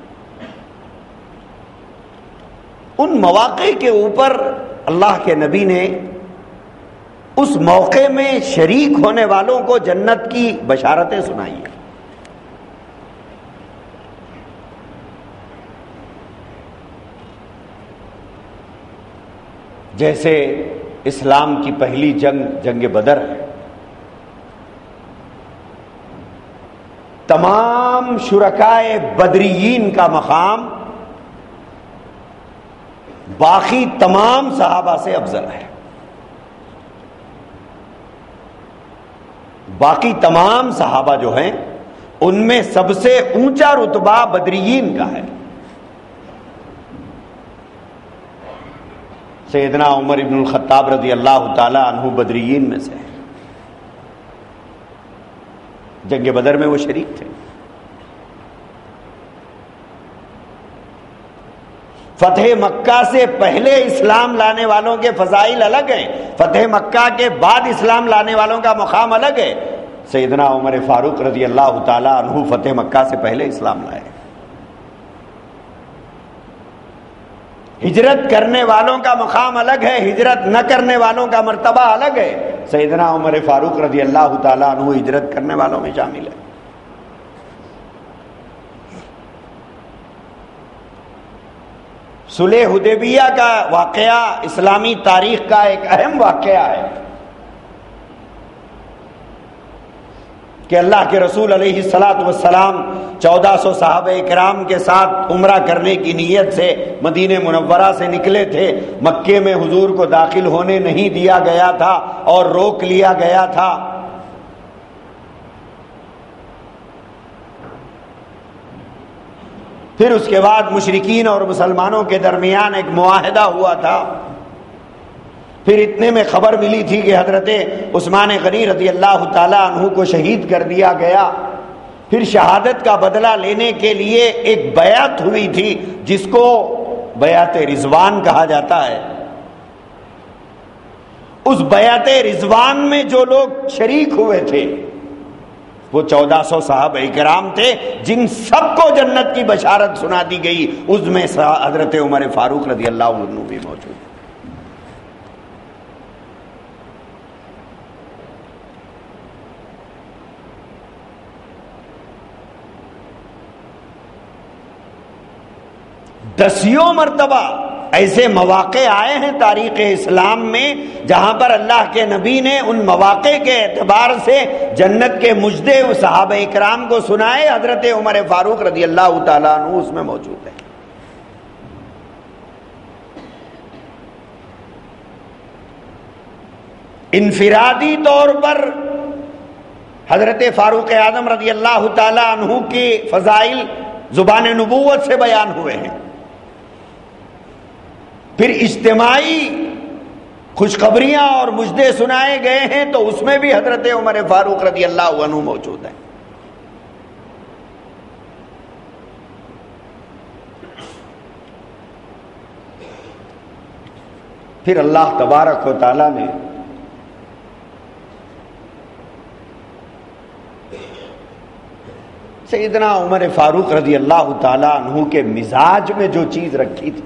ان مواقع کے اوپر اللہ کے نبی نے اس موقع میں شریک ہونے والوں کو جنت کی بشارتیں سنائی ہیں۔ جیسے اسلام کی پہلی جنگ جنگ بدر ہے، تمام شرکائے بدریین کا مقام باقی تمام صحابہ سے افضل ہے، باقی تمام صحابہ جو ہیں ان میں سب سے اونچا رتبہ بدریین کا ہے۔ سیدنا عمر ابن الخطاب رضی اللہ تعالی عنہ بدریین میں سے جنگ بدر میں وہ شریک تھے۔ فتح مکہ سے پہلے اسلام لانے والوں کے فضائل الگ ہیں، فتح مکہ کے بعد اسلام لانے والوں کا مقام الگ ہے۔ سیدنا عمر فاروق رضی اللہ تعالی عنہ فتح مکہ سے پہلے اسلام لائے، ہجرت کرنے والوں کا مقام الگ ہے، ہجرت نہ کرنے والوں کا مرتبہ الگ ہے۔ سیدنا عمر فاروق رضی اللہ تعالیٰ عنہ ہجرت کرنے والوں میں شامل ہے۔ صلح حدیبیہ کا واقعہ اسلامی تاریخ کا ایک اہم واقعہ ہے کہ اللہ کے رسول علیہ الصلاۃ والسلام چودہ سو صحابہ کرام کے ساتھ عمرہ کرنے کی نیت سے مدینہ منورہ سے نکلے تھے۔ مکے میں حضور کو داخل ہونے نہیں دیا گیا تھا اور روک لیا گیا تھا۔ پھر اس کے بعد مشرکین اور مسلمانوں کے درمیان ایک معاہدہ ہوا تھا پھر اتنے میں خبر ملی تھی کہ حضرت عثمان غنی رضی اللہ تعالی عنہ کو شہید کر دیا گیا. پھر شہادت کا بدلہ لینے کے لیے ایک بیعت ہوئی تھی جس کو بیعت رضوان کہا جاتا ہے. اس بیعت رضوان میں جو لوگ شریک ہوئے تھے وہ چودہ سو صحابہ کرام تھے جن سب کو جنت کی بشارت سنا دی گئی. اس میں حضرت عمر فاروق رضی اللہ عنہ بھی موجود ہیں. دسیوں مرتبہ ایسے مواقع آئے ہیں تاریخ اسلام میں جہاں پر اللہ کے نبی نے ان مواقع کے اعتبار سے جنت کے مجدے صحابہ اکرام کو سنائے. حضرت عمر فاروق رضی اللہ تعالیٰ عنہ اس میں موجود ہے. انفرادی طور پر حضرت فاروق اعظم رضی اللہ تعالیٰ عنہ کی فضائل زبان نبوت سے بیان ہوئے ہیں. پھر اجتماعی خوشخبریاں اور مجدے سنائے گئے ہیں تو اس میں بھی حضرت عمر فاروق رضی اللہ عنہ موجود ہیں. پھر اللہ تبارک و تعالی نے سیدنا عمر فاروق رضی اللہ تعالی عنہ کے مزاج میں جو چیز رکھی تھی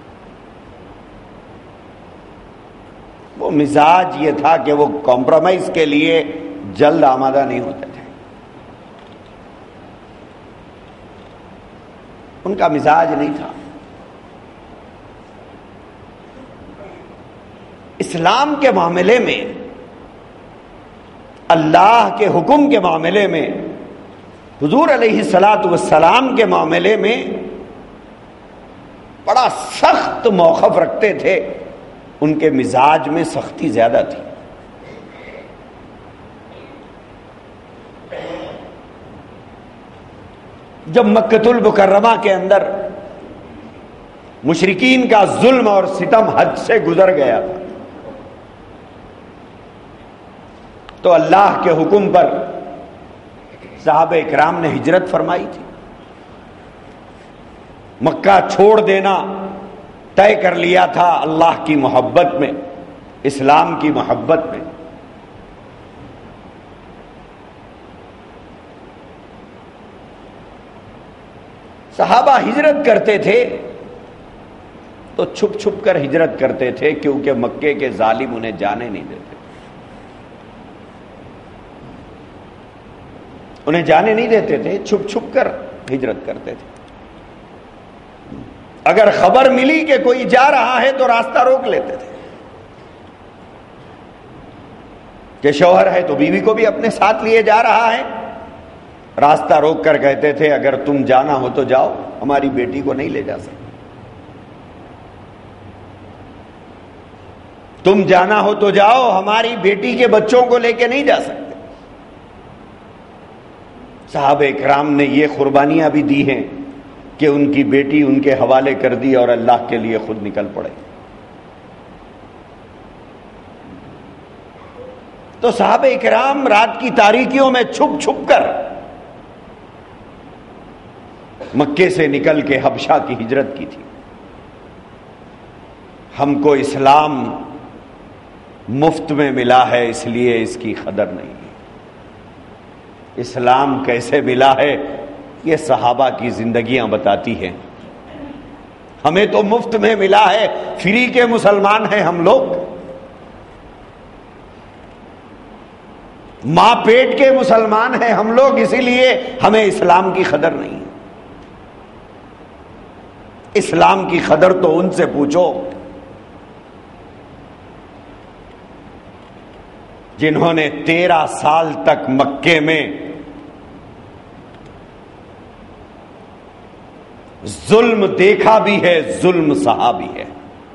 وہ مزاج یہ تھا کہ وہ کمپرومائز کے لیے جلد آمادہ نہیں ہوتے تھے. ان کا مزاج نہیں تھا. اسلام کے معاملے میں, اللہ کے حکم کے معاملے میں, حضور علیہ الصلاۃ والسلام کے معاملے میں بڑا سخت موقف رکھتے تھے. ان کے مزاج میں سختی زیادہ تھی. جب مکۃ المکرمہ کے اندر مشرکین کا ظلم اور ستم حد سے گزر گیا تھا تو اللہ کے حکم پر صحابہ اکرام نے ہجرت فرمائی تھی. مکہ چھوڑ دینا طے کر لیا تھا اللہ کی محبت میں, اسلام کی محبت میں. صحابہ ہجرت کرتے تھے تو چھپ چھپ کر ہجرت کرتے تھے کیونکہ مکے کے ظالم انہیں جانے نہیں دیتے انہیں جانے نہیں دیتے تھے چھپ چھپ کر ہجرت کرتے تھے. اگر خبر ملی کہ کوئی جا رہا ہے تو راستہ روک لیتے تھے کہ شوہر ہے تو بیوی کو بھی اپنے ساتھ لیے جا رہا ہے. راستہ روک کر کہتے تھے اگر تم جانا ہو تو جاؤ, ہماری بیٹی کو نہیں لے جا سکتے. تم جانا ہو تو جاؤ, ہماری بیٹی کے بچوں کو لے کے نہیں جا سکتے. صحابہ اکرام نے یہ قربانیاں بھی دی ہیں کہ ان کی بیٹی ان کے حوالے کر دی اور اللہ کے لیے خود نکل پڑے. تو صحابہ اکرام رات کی تاریکیوں میں چھپ چھپ کر مکے سے نکل کے حبشہ کی ہجرت کی تھی. ہم کو اسلام مفت میں ملا ہے اس لیے اس کی قدر نہیں ہے. اسلام کیسے ملا ہے یہ صحابہ کی زندگیاں بتاتی ہیں. ہمیں تو مفت میں ملا ہے, فری کے مسلمان ہیں ہم لوگ, ماں پیٹ کے مسلمان ہیں ہم لوگ, اسی لیے ہمیں اسلام کی قدر نہیں. اسلام کی قدر تو ان سے پوچھو جنہوں نے تیرہ سال تک مکے میں ظلم دیکھا بھی ہے, ظلم سہا بھی ہے,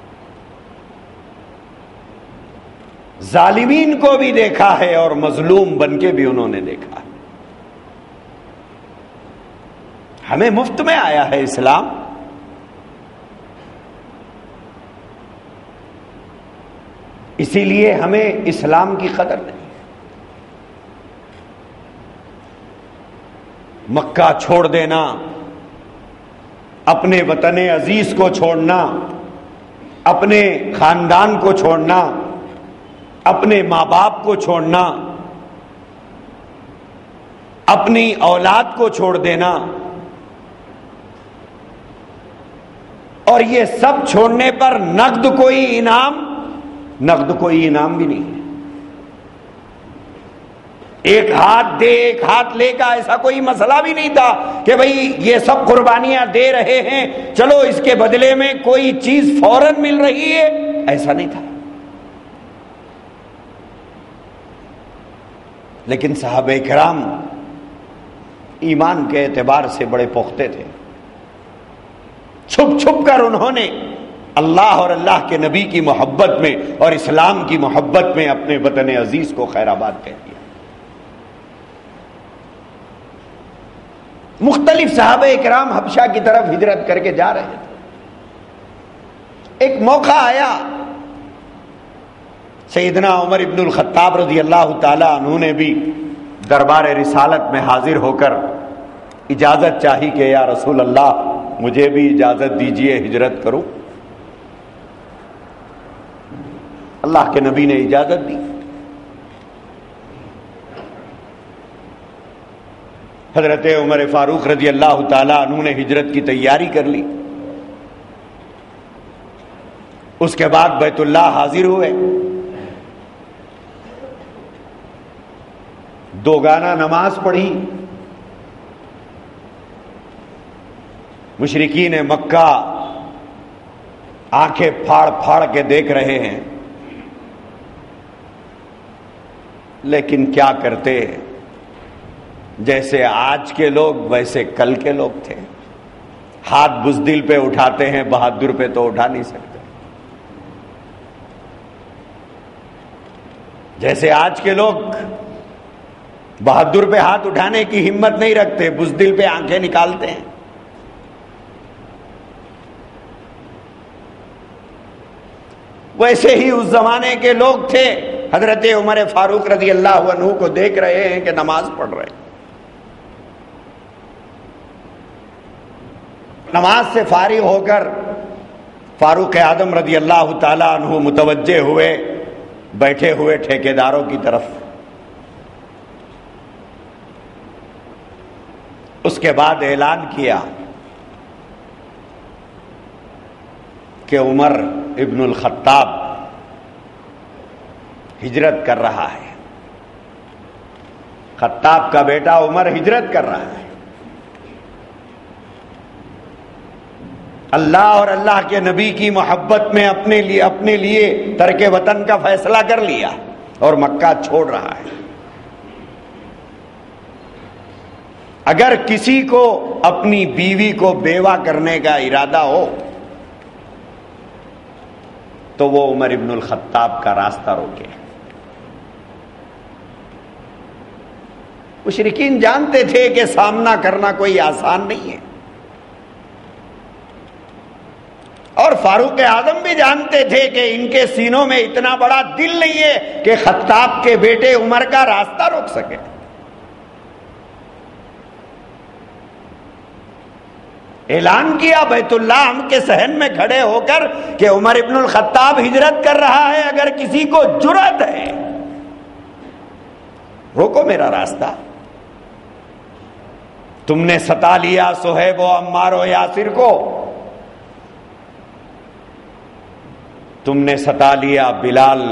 ظالمین کو بھی دیکھا ہے اور مظلوم بن کے بھی انہوں نے دیکھا ہے. ہمیں مفت میں آیا ہے اسلام. اسی لیے ہمیں اسلام کی قدر نہیں. مکہ چھوڑ دینا، اپنے وطن عزیز کو چھوڑنا، اپنے خاندان کو چھوڑنا، اپنے ماں باپ کو چھوڑنا، اپنی اولاد کو چھوڑ دینا، اور یہ سب چھوڑنے پر نقد کوئی انعام نقد کوئی انعام بھی نہیں ہے. ایک ہاتھ دے ایک ہاتھ لے کا ایسا کوئی مسئلہ بھی نہیں تھا کہ بھئی یہ سب قربانیاں دے رہے ہیں، چلو اس کے بدلے میں کوئی چیز فوراً مل رہی ہے، ایسا نہیں تھا. لیکن صحابہ کرام ایمان کے اعتبار سے بڑے پختے تھے. چھپ چھپ کر انہوں نے اللہ اور اللہ کے نبی کی محبت میں اور اسلام کی محبت میں اپنے وطن عزیز کو خیر آباد کہہ دیا. مختلف صحابہ کرام حبشہ کی طرف ہجرت کر کے جا رہے تھے. ایک موقع آیا، سیدنا عمر ابن الخطاب رضی اللہ تعالی عنہ نے بھی دربار رسالت میں حاضر ہو کر اجازت چاہی کہ یا رسول اللہ مجھے بھی اجازت دیجئے ہجرت کروں. اللہ کے نبی نے اجازت دی. حضرت عمر فاروق رضی اللہ تعالی عنہ نے ہجرت کی تیاری کر لی. اس کے بعد بیت اللہ حاضر ہوئے. دو گانا نماز پڑھی. مشرکین مکہ آنکھیں پھاڑ پھاڑ کے دیکھ رہے ہیں، لیکن کیا کرتے، جیسے آج کے لوگ ویسے کل کے لوگ تھے. ہاتھ بزدل پہ اٹھاتے ہیں، بہادر پہ تو اٹھا نہیں سکتے. جیسے آج کے لوگ بہادر پہ ہاتھ اٹھانے کی ہمت نہیں رکھتے، بزدل پہ آنکھیں نکالتے ہیں. ویسے ہی اس زمانے کے لوگ تھے. حضرت عمر فاروق رضی اللہ عنہ کو دیکھ رہے ہیں کہ نماز پڑھ رہے ہیں. نماز سے فارغ ہو کر فاروق اعظم رضی اللہ تعالی عنہ متوجہ ہوئے بیٹھے ہوئے ٹھیکیداروں کی طرف. اس کے بعد اعلان کیا کہ عمر ابن الخطاب ہجرت کر رہا ہے. خطاب کا بیٹا عمر ہجرت کر رہا ہے. اللہ اور اللہ کے نبی کی محبت میں اپنے لیے اپنے لیے ترک وطن کا فیصلہ کر لیا اور مکہ چھوڑ رہا ہے. اگر کسی کو اپنی بیوی کو بیوہ کرنے کا ارادہ ہو تو وہ عمر ابن الخطاب کا راستہ روکے. مشرکین جانتے تھے کہ سامنا کرنا کوئی آسان نہیں ہے، اور فاروق اعظم بھی جانتے تھے کہ ان کے سینوں میں اتنا بڑا دل نہیں ہے کہ خطاب کے بیٹے عمر کا راستہ روک سکے. اعلان کیا بیت اللہ کے صحن میں کھڑے ہو کر کہ عمر ابن الخطاب ہجرت کر رہا ہے، اگر کسی کو جرأت ہے روکو میرا راستہ. تم نے ستا لیا صہیب و عمار و یاسر کو، تم نے ستا لیا بلال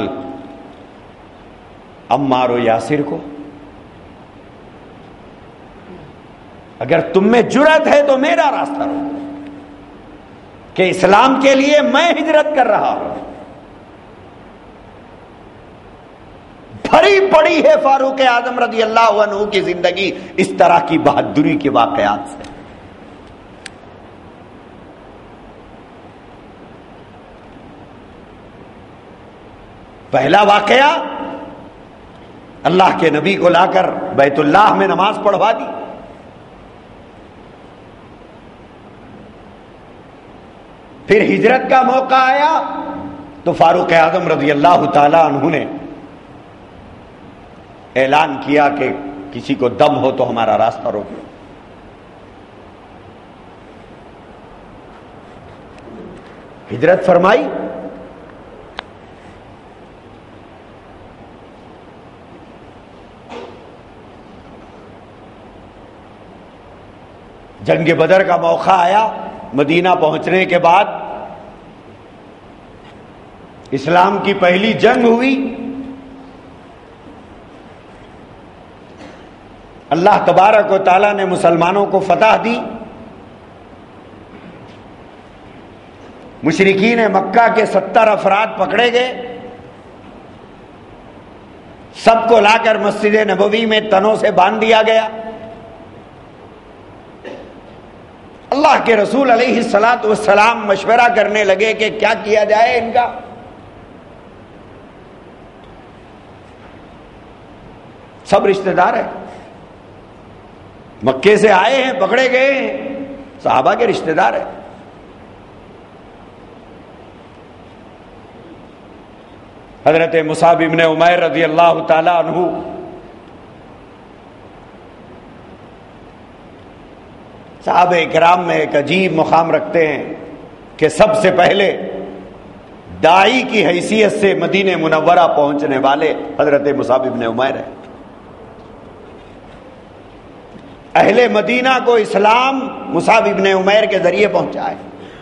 عمار و یاسر کو. اگر تم میں جرأت ہے تو میرا راستہ روکو کہ اسلام کے لیے میں ہجرت کر رہا ہوں. بھری پڑی ہے فاروق اعظم رضی اللہ عنہ کی زندگی اس طرح کی بہادری کے واقعات سے. پہلا واقعہ، اللہ کے نبی کو لا کر بیت اللہ میں نماز پڑھوا دی. پھر ہجرت کا موقع آیا، تو فاروق اعظم رضی اللہ تعالی عنہ نے اعلان کیا کہ کسی کو دم ہو تو ہمارا راستہ روک لو. ہجرت فرمائی. جنگ بدر کا موقع آیا. مدینہ پہنچنے کے بعد اسلام کی پہلی جنگ ہوئی. اللہ تبارک و تعالیٰ نے مسلمانوں کو فتح دی. مشرکین مکہ کے ستر افراد پکڑے گئے. سب کو لا کر مسجد نبوی میں تنوں سے باندھ دیا گیا. اللہ کے رسول علیہ الصلاۃ والسلام مشورہ کرنے لگے کہ کیا کیا جائے ان کا. سب رشتہ دار ہیں, مکے سے آئے ہیں, پکڑے گئے ہیں, صحابہ کے رشتہ دار ہیں. حضرت مصعب ابن عمیر رضی اللہ تعالی عنہ صحابہ اکرام میں ایک عجیب مقام رکھتے ہیں کہ سب سے پہلے داعی کی حیثیت سے مدینہ منورہ پہنچنے والے حضرت مصعب ابن عمیر ہیں. اہل مدینہ کو اسلام مصعب ابن عمیر کے ذریعے پہنچا ہے.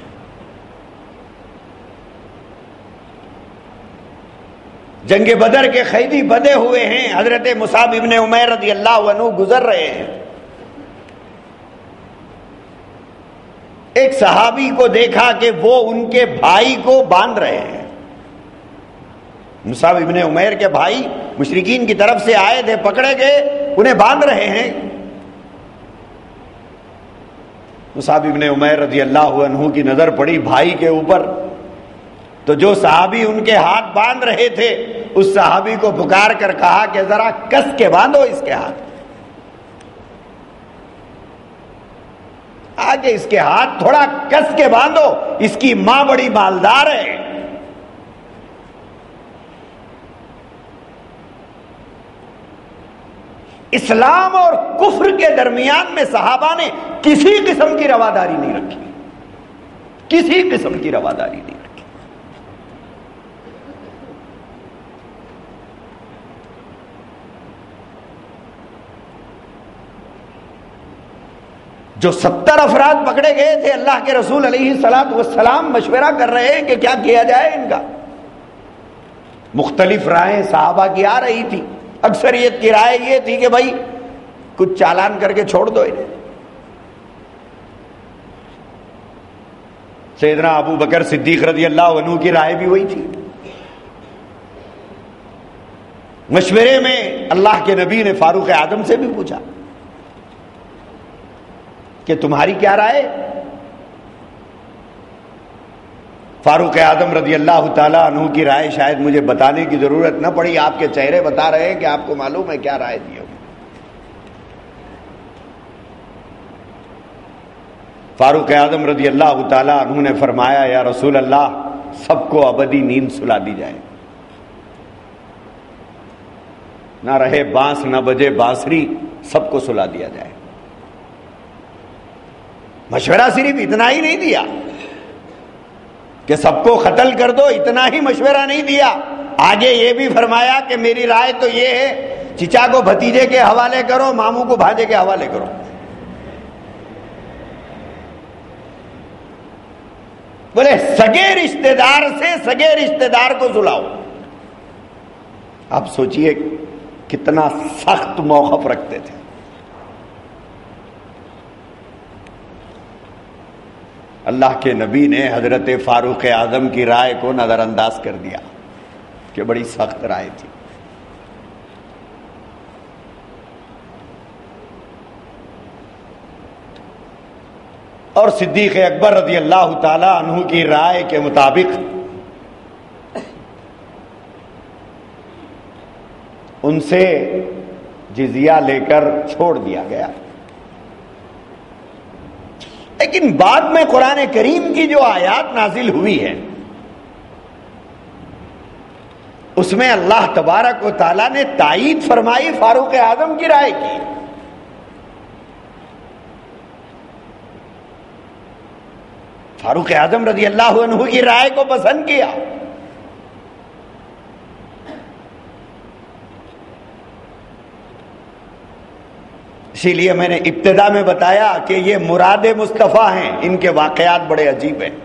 جنگ بدر کے قیدی بدے ہوئے ہیں. حضرت مصعب ابن عمیر رضی اللہ عنہ گزر رہے ہیں. ایک صحابی کو دیکھا کہ وہ ان کے بھائی کو باندھ رہے ہیں. مصعب ابن عمیر کے بھائی مشرکین کی طرف سے آئے تھے, پکڑے گئے, انہیں باندھ رہے ہیں. مصعب ابن عمیر رضی اللہ عنہ کی نظر پڑی بھائی کے اوپر, تو جو صحابی ان کے ہاتھ باندھ رہے تھے اس صحابی کو پکار کر کہا کہ ذرا کس کے باندھو اس کے ہاتھ. آگے اس کے ہاتھ تھوڑا کس کے باندھو, اس کی ماں بڑی مالدار ہے. اسلام اور کفر کے درمیان میں صحابہ نے کسی قسم کی رواداری نہیں رکھی, کسی قسم کی رواداری نہیں رکھی. جو ستر افراد پکڑے گئے تھے, اللہ کے رسول علیہ الصلاۃ والسلام مشورہ کر رہے ہیں کہ کیا کیا جائے ان کا. مختلف رائیں صحابہ کی آ رہی تھی. اکثریت کی رائے یہ تھی کہ بھائی کچھ چالان کر کے چھوڑ دو انہیں. سیدنا ابو بکر صدیق رضی اللہ عنہ کی رائے بھی وہی تھی. مشورے میں اللہ کے نبی نے فاروق اعظم سے بھی پوچھا کہ تمہاری کیا رائے. فاروق اعظم رضی اللہ تعالی عنہ کی رائے شاید مجھے بتانے کی ضرورت نہ پڑی, آپ کے چہرے بتا رہے ہیں کہ آپ کو معلوم ہے کیا رائے دی ہوگی. فاروق اعظم رضی اللہ تعالی عنہ نے فرمایا, یا رسول اللہ, سب کو ابدی نیند سلا دی جائے, نہ رہے بانس نہ بجے بانسری, سب کو سلا دیا جائے. مشورہ صرف اتنا ہی نہیں دیا کہ سب کو قتل کر دو, اتنا ہی مشورہ نہیں دیا. آگے یہ بھی فرمایا کہ میری رائے تو یہ ہے, چچا کو بھتیجے کے حوالے کرو, ماموں کو بھانجے کے حوالے کرو. بولے سگے رشتہ دار سے سگے رشتہ دار کو سلاؤ. آپ سوچئے کتنا سخت موقف رکھتے تھے. اللہ کے نبی نے حضرت فاروق اعظم کی رائے کو نظر انداز کر دیا کہ بڑی سخت رائے تھی. اور صدیق اکبر رضی اللہ تعالی عنہ کی رائے کے مطابق ان سے جزیہ لے کر چھوڑ دیا گیا. لیکن بعد میں قرآن کریم کی جو آیات نازل ہوئی ہے اس میں اللہ تبارک و تعالیٰ نے تائید فرمائی فاروق اعظم کی رائے کی. فاروق اعظم رضی اللہ عنہ کی رائے کو پسند کیا. اسی لیے میں نے ابتدا میں بتایا کہ یہ مراد مصطفیٰ ہیں، ان کے واقعات بڑے عجیب ہیں.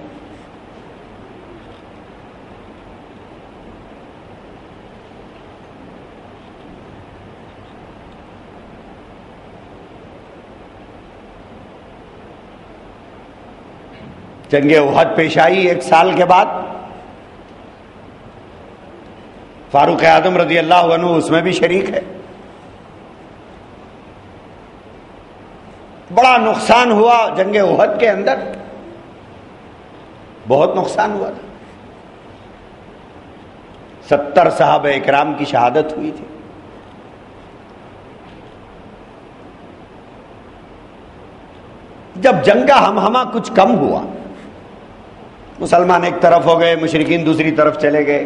جنگ احد پیش آئی ایک سال کے بعد. فاروق اعظم رضی اللہ عنہ اس میں بھی شریک ہے. بڑا نقصان ہوا جنگ احد کے اندر، بہت نقصان ہوا تھا. ستر صحابہ اکرام کی شہادت ہوئی تھی. جب جنگ کا ہمہمہ کچھ کم ہوا، مسلمان ایک طرف ہو گئے، مشرکین دوسری طرف چلے گئے.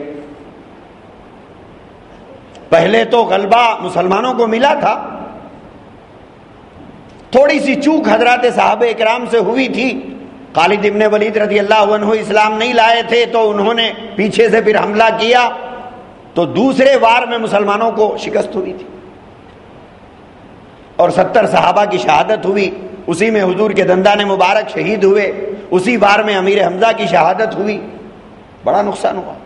پہلے تو غلبہ مسلمانوں کو ملا تھا، تھوڑی سی چوک حضرات صحابہ اکرام سے ہوئی تھی. خالد ابن ولید رضی اللہ عنہ اسلام نہیں لائے تھے تو انہوں نے پیچھے سے پھر حملہ کیا، تو دوسرے وار میں مسلمانوں کو شکست ہوئی تھی اور ستر صحابہ کی شہادت ہوئی. اسی میں حضور کے دندان مبارک شہید ہوئے، اسی بار میں امیر حمزہ کی شہادت ہوئی. بڑا نقصان ہوا.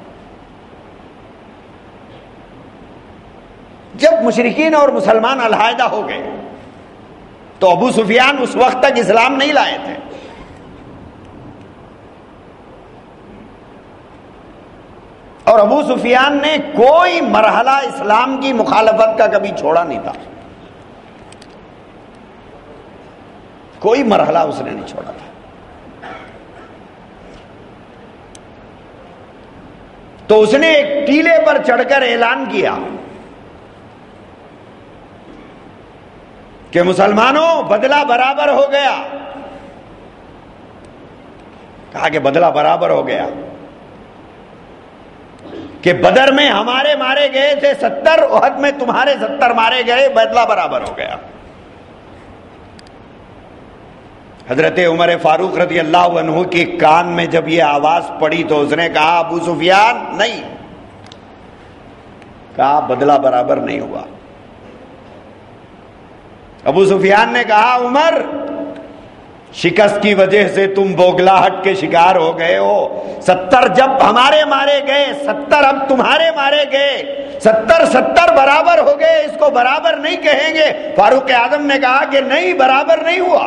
جب مشرکین اور مسلمان علیحدہ ہو گئے تو ابو سفیان اس وقت تک اسلام نہیں لائے تھے. اور ابو سفیان نے کوئی مرحلہ اسلام کی مخالفت کا کبھی چھوڑا نہیں تھا، کوئی مرحلہ اس نے نہیں چھوڑا تھا. تو اس نے ایک ٹیلے پر چڑھ کر اعلان کیا کہ مسلمانوں بدلہ برابر ہو گیا. کہا کہ بدلہ برابر ہو گیا کہ بدر میں ہمارے مارے گئے تھے ستر، احد میں تمہارے ستر مارے گئے، بدلہ برابر ہو گیا. حضرت عمر فاروق رضی اللہ عنہ کے کان میں جب یہ آواز پڑی تو اس نے کہا ابو سفیان نہیں، کہا بدلہ برابر نہیں ہوا. ابو سفیان نے کہا عمر، شکست کی وجہ سے تم بوگلاہٹ کے شکار ہو گئے ہو. ستر جب ہمارے مارے گئے، ستر اب تمہارے مارے گئے، ستر ستر برابر ہو گئے، اس کو برابر نہیں کہیں گے. فاروق اعظم نے کہا کہ نہیں، برابر نہیں ہوا.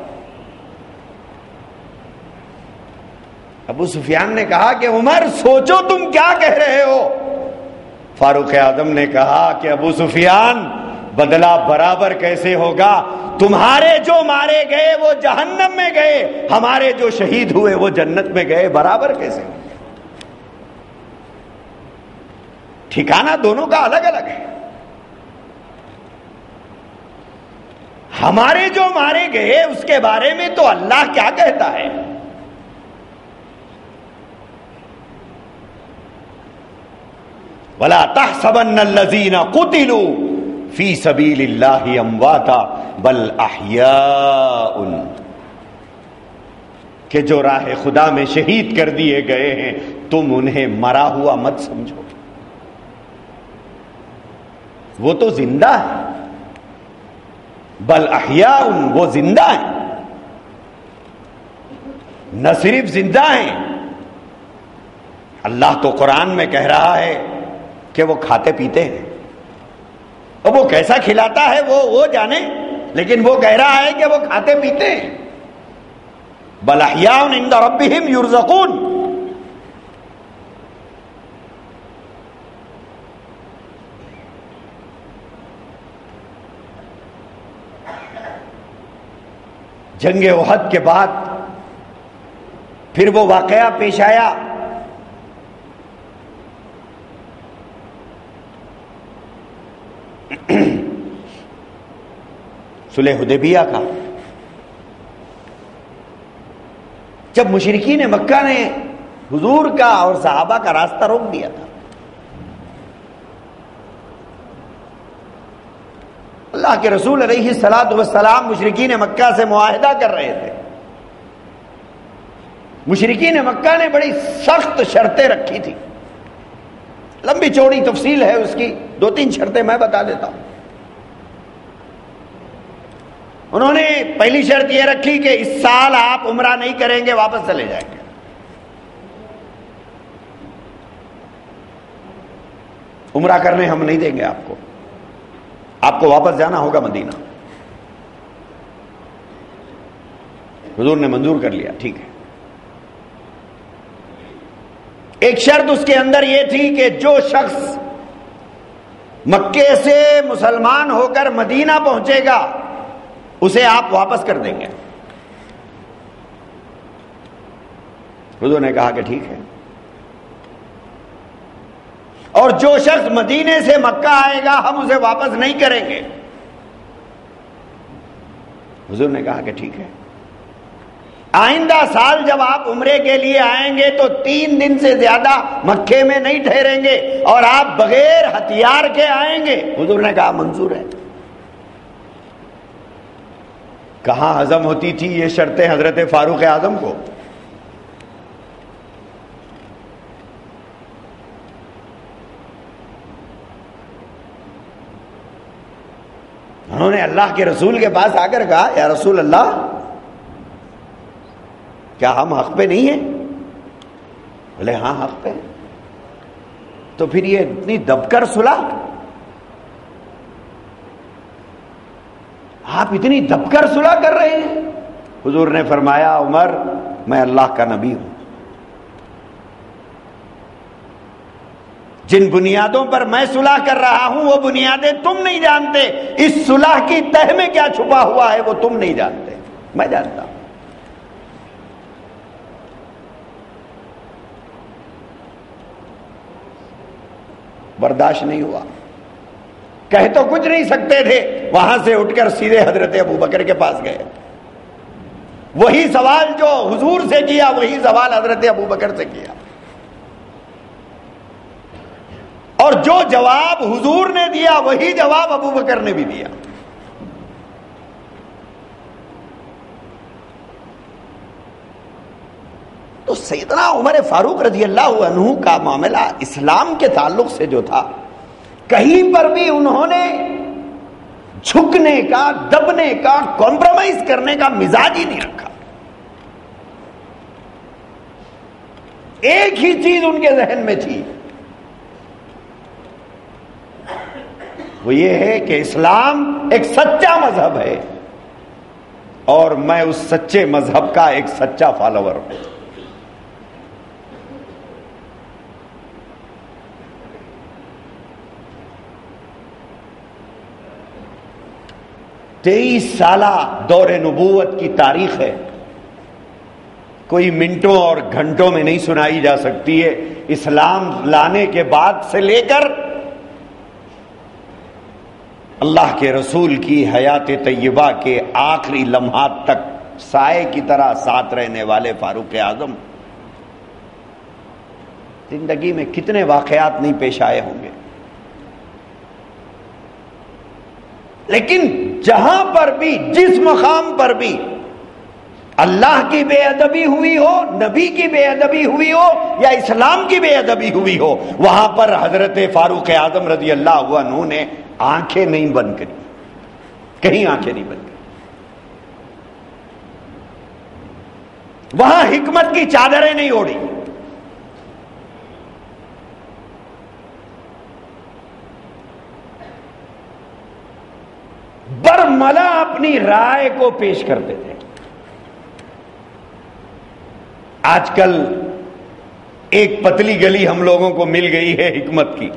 ابو سفیان نے کہا کہ عمر سوچو تم کیا کہہ رہے ہو. فاروق اعظم نے کہا کہ ابو سفیان بدلہ برابر کیسے ہوگا؟ تمہارے جو مارے گئے وہ جہنم میں گئے، ہمارے جو شہید ہوئے وہ جنت میں گئے، برابر کیسے ہوگا؟ ٹھکانہ دونوں کا الگ الگ ہے. ہمارے جو مارے گئے اس کے بارے میں تو اللہ کیا کہتا ہے؟ وَلَا تَحْسَبَنَّ الَّذِينَ قُتِلُوا فِي سَبِيلِ اللَّهِ أَمْوَاتًا بَلْ أَحْيَاءٌ، کہ جو راہ خدا میں شہید کر دیے گئے ہیں تم انہیں مرا ہوا مت سمجھو، وہ تو زندہ ہے. بل احیاء، وہ زندہ ہیں. نہ صرف زندہ ہیں، اللہ تو قرآن میں کہہ رہا ہے کہ وہ کھاتے پیتے ہیں. اور وہ کیسا کھلاتا ہے وہ وہ جانے، لیکن وہ کہہ رہا ہے کہ وہ کھاتے پیتے ہیں. بل احیاء عند ربهم یرزقون. جنگ احد کے بعد پھر وہ واقعہ پیش آیا صلح حدیبیہ کا، جب مشرکین مکہ نے حضور کا اور صحابہ کا راستہ روک دیا تھا. اللہ کے رسول علیہ الصلوۃ والسلام مشرکین مکہ سے معاہدہ کر رہے تھے. مشرکین مکہ نے بڑی سخت شرطیں رکھی تھی، لمبی چوڑی تفصیل ہے اس کی، دو تین شرطیں میں بتا دیتا ہوں. انہوں نے پہلی شرط یہ رکھی کہ اس سال آپ عمرہ نہیں کریں گے، واپس چلے جائیں گے. عمرہ کرنے ہم نہیں دیں گے آپ کو، آپ کو واپس جانا ہوگا مدینہ. حضور نے منظور کر لیا، ٹھیک ہے. ایک شرط اس کے اندر یہ تھی کہ جو شخص مکے سے مسلمان ہو کر مدینہ پہنچے گا اسے آپ واپس کر دیں گے. حضور نے کہا کہ ٹھیک ہے. اور جو شخص مدینے سے مکہ آئے گا ہم اسے واپس نہیں کریں گے. حضور نے کہا کہ ٹھیک ہے. آئندہ سال جب آپ عمرے کے لیے آئیں گے تو تین دن سے زیادہ مکے میں نہیں ٹھہریں گے اور آپ بغیر ہتھیار کے آئیں گے. حضور نے کہا منظور ہے. کہاں ہضم ہوتی تھی یہ شرطیں حضرت فاروق اعظم کو؟ انہوں نے اللہ کے رسول کے پاس آ کر کہا یا رسول اللہ کیا ہم حق پہ نہیں ہیں؟ بولے ہاں حق پہ. تو پھر یہ اتنی دب کر صلح، آپ اتنی دب کر صلح کر رہے ہیں؟ حضور نے فرمایا عمر میں اللہ کا نبی ہوں، جن بنیادوں پر میں صلح کر رہا ہوں وہ بنیادیں تم نہیں جانتے. اس صلح کی تہ میں کیا چھپا ہوا ہے وہ تم نہیں جانتے، میں جانتا ہوں. برداشت نہیں ہوا. کہہ تو کچھ نہیں سکتے تھے، وہاں سے اٹھ کر سیدھے حضرت ابو بکر کے پاس گئے. وہی سوال جو حضور سے کیا وہی سوال حضرت ابو بکر سے کیا، اور جو جواب حضور نے دیا وہی جواب ابو بکر نے بھی دیا. تو سیدنا عمر فاروق رضی اللہ عنہ کا معاملہ اسلام کے تعلق سے جو تھا، کہیں پر بھی انہوں نے جھکنے کا، دبنے کا، کمپرومائز کرنے کا مزاج ہی نہیں رکھا. ایک ہی چیز ان کے ذہن میں تھی، وہ یہ ہے کہ اسلام ایک سچا مذہب ہے اور میں اس سچے مذہب کا ایک سچا فالوور ہوں. تیئیس سالہ دور نبوت کی تاریخ ہے، کوئی منٹوں اور گھنٹوں میں نہیں سنائی جا سکتی ہے. اسلام لانے کے بعد سے لے کر اللہ کے رسول کی حیات طیبہ کے آخری لمحات تک سائے کی طرح ساتھ رہنے والے فاروق اعظم، زندگی میں کتنے واقعات نہیں پیش آئے ہوں گے، لیکن جہاں پر بھی، جس مقام پر بھی اللہ کی بے ادبی ہوئی ہو، نبی کی بے ادبی ہوئی ہو یا اسلام کی بے ادبی ہوئی ہو، وہاں پر حضرت فاروق اعظم رضی اللہ عنہ نے آنکھیں نہیں بند کری، کہیں آنکھیں نہیں بند کری. وہاں حکمت کی چادریں نہیں اوڑھی. برملا اپنی رائے کو پیش کرتے تھے. آج کل ایک پتلی گلی ہم لوگوں کو مل گئی ہے حکمت کی.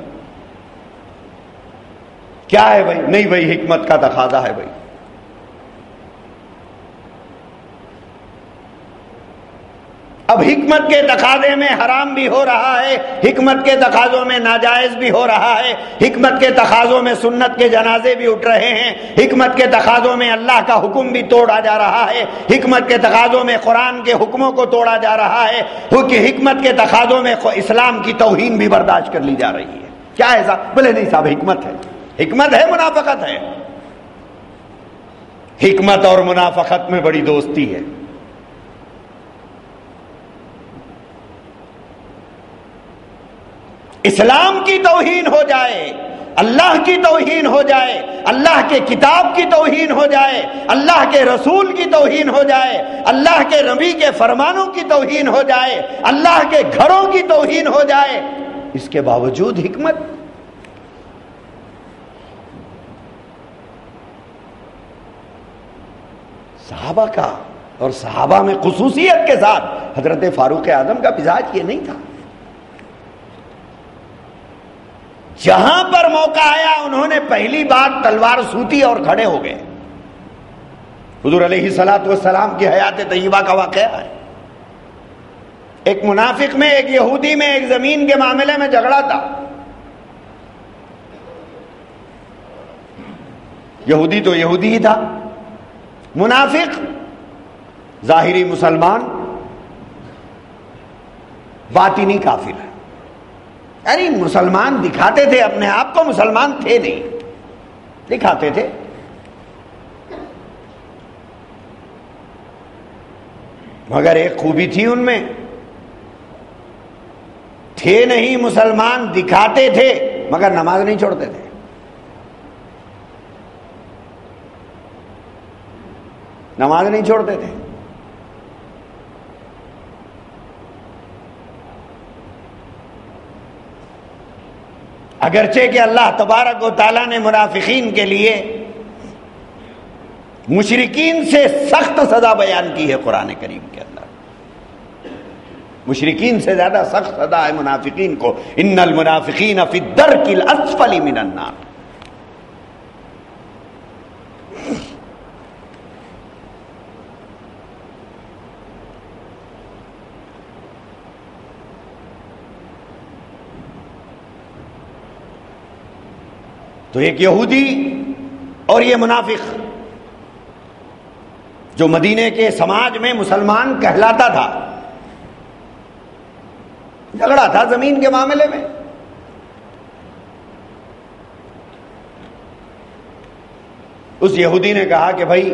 کیا ہے بھائی؟ نہیں بھائی حکمت کا تقاضا ہے بھائی. اب حکمت کے تقاضے میں حرام بھی ہو رہا ہے، حکمت کے تقاضوں میں ناجائز بھی ہو رہا ہے، حکمت کے تقاضوں میں سنت کے جنازے بھی اٹھ رہے ہیں، حکمت کے تقاضوں میں اللہ کا حکم بھی توڑا جا رہا ہے، حکمت کے تقاضوں میں قرآن کے حکموں کو توڑا جا رہا ہے، حکمت کے تقاضوں میں اسلام کی توہین بھی برداشت کر لی جا رہی ہے. کیا ایسا؟ بولے نہیں صاحب حکمت ہے، حکمت ہے منافقت ہے. حکمت اور منافقت میں بڑی دوستی ہے. اسلام کی توہین ہو جائے، اللہ کی توہین ہو جائے، اللہ کے کتاب کی توہین ہو جائے، اللہ کے رسول کی توہین ہو جائے، اللہ کے نبی کے فرمانوں کی توہین ہو جائے، اللہ کے گھروں کی توہین ہو جائے، اس کے باوجود حکمت. صحابہ کا اور صحابہ میں خصوصیت کے ساتھ حضرت فاروق اعظم کا مزاج یہ نہیں تھا. جہاں پر موقع آیا انہوں نے پہلی بار تلوار سوتی اور کھڑے ہو گئے. حضور علیہ الصلوۃ والسلام کی حیات طیبہ کا واقعہ ہے. ایک منافق میں، ایک یہودی میں ایک زمین کے معاملے میں جھگڑا تھا. یہودی تو یہودی ہی تھا، منافق ظاہری مسلمان باطنی کافر ہے. یعنی مسلمان دکھاتے تھے اپنے آپ کو، مسلمان تھے نہیں، دکھاتے تھے. مگر ایک خوبی تھی ان میں، تھے نہیں مسلمان، دکھاتے تھے مگر نماز نہیں چھوڑتے تھے. نماز نہیں چھوڑتے تھے. اگرچہ کہ اللہ تبارک و تعالیٰ نے منافقین کے لیے مشرکین سے سخت سزا بیان کی ہے قرآن کریم کے اندر. مشرکین سے زیادہ سخت سزا ہے منافقین کو. ان المنافقین فی الدرک الاسفل من النار. تو ایک یہودی اور یہ منافق جو مدینے کے سماج میں مسلمان کہلاتا تھا، جھگڑا تھا زمین کے معاملے میں. اس یہودی نے کہا کہ بھائی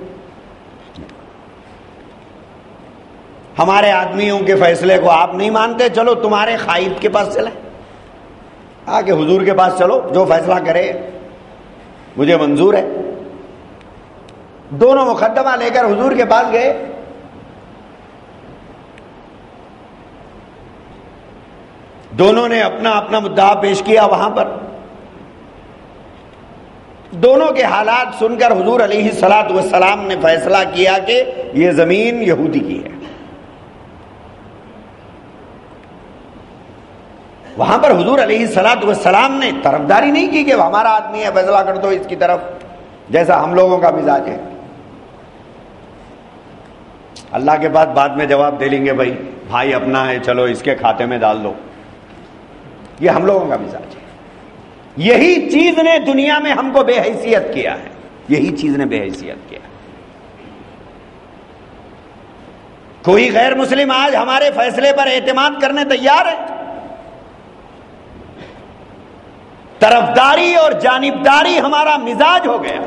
ہمارے آدمیوں کے فیصلے کو آپ نہیں مانتے، چلو تمہارے قائد کے پاس چلیں. آ کہ حضور کے پاس چلو، جو فیصلہ کرے مجھے منظور ہے. دونوں مقدمہ لے کر حضور کے پاس گئے. دونوں نے اپنا اپنا مدعا پیش کیا وہاں پر. دونوں کے حالات سن کر حضور علیہ الصلوۃ والسلام نے فیصلہ کیا کہ یہ زمین یہودی کی ہے. وہاں پر حضور علیہ الصلوۃ والسلام نے طرفداری نہیں کی کہ ہمارا آدمی ہے فیصلہ کر دو اس کی طرف، جیسا ہم لوگوں کا مزاج ہے. اللہ کے بعد بعد میں جواب دے لیں گے بھائی بھائی اپنا ہے چلو اس کے کھاتے میں ڈال دو. یہ ہم لوگوں کا مزاج ہے. یہی چیز نے دنیا میں ہم کو بے حیثیت کیا ہے. یہی چیز نے بے حیثیت کیا. کوئی غیر مسلم آج ہمارے فیصلے پر اعتماد کرنے تیار ہے؟ طرفداری اور جانبداری ہمارا مزاج ہو گیا.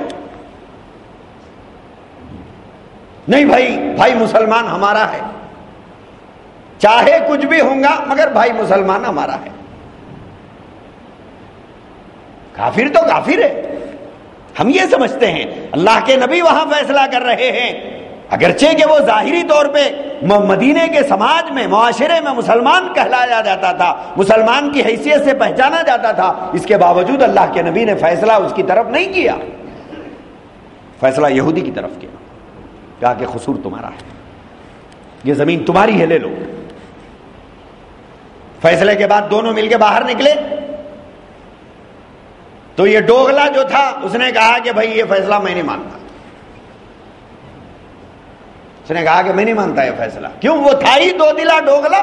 نہیں بھائی بھائی مسلمان ہمارا ہے، چاہے کچھ بھی ہوگا مگر بھائی مسلمان ہمارا ہے. کافر تو کافر ہے، ہم یہ سمجھتے ہیں. اللہ کے نبی وہاں فیصلہ کر رہے ہیں، اگرچہ کہ وہ ظاہری طور پہ مدینے کے سماج میں معاشرے میں مسلمان کہلایا جاتا تھا، مسلمان کی حیثیت سے پہچانا جاتا تھا، اس کے باوجود اللہ کے نبی نے فیصلہ اس کی طرف نہیں کیا، فیصلہ یہودی کی طرف کیا. کہا کہ قصور تمہارا ہے، یہ زمین تمہاری ہے، لے لو. فیصلے کے بعد دونوں مل کے باہر نکلے تو یہ ڈوغلا جو تھا اس نے کہا کہ بھائی یہ فیصلہ میں نہیں مانتا. اس نے کہا کہ میں نہیں مانتا یہ فیصلہ. کیوں؟ وہ تھا ہی دو دلا ڈوغلا.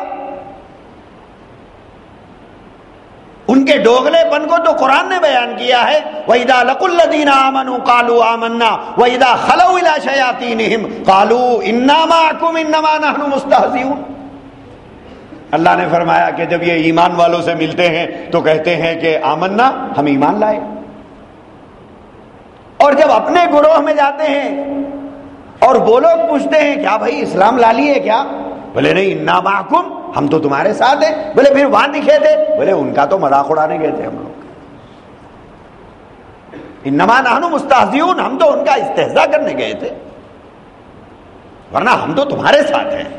ان کے ڈوغلے پن کو تو قرآن نے بیان کیا ہے. وَإِذَا لَقُوا الَّذِينَ آمَنُوا قَالُوا آمَنَّا وَإِذَا خَلَوْا إِلَىٰ شَيَاطِينِهِمْ قَالُوا إِنَّا مَعَكُمْ إِنَّمَا نَحْنُ مُسْتَهْزِئُونَ. اللہ نے فرمایا کہ جب یہ ایمان والوں سے ملتے ہیں تو کہتے ہیں کہ آمنا، ہم ایمان لائے. اور جب اپنے گروہ میں جاتے ہیں اور وہ لوگ پوچھتے ہیں کیا بھائی اسلام لا لیے کیا؟ بولے نہیں انا معکم، ہم تو تمہارے ساتھ ہیں۔ بولے پھر وہاں دکھے تھے؟ بولے ان کا تو مذاق اڑانے گئے تھے ہم لوگ، انما نحن مستہزئون، ہم تو ان کا استہزاء کرنے گئے تھے، ورنہ ہم تو تمہارے ساتھ ہیں۔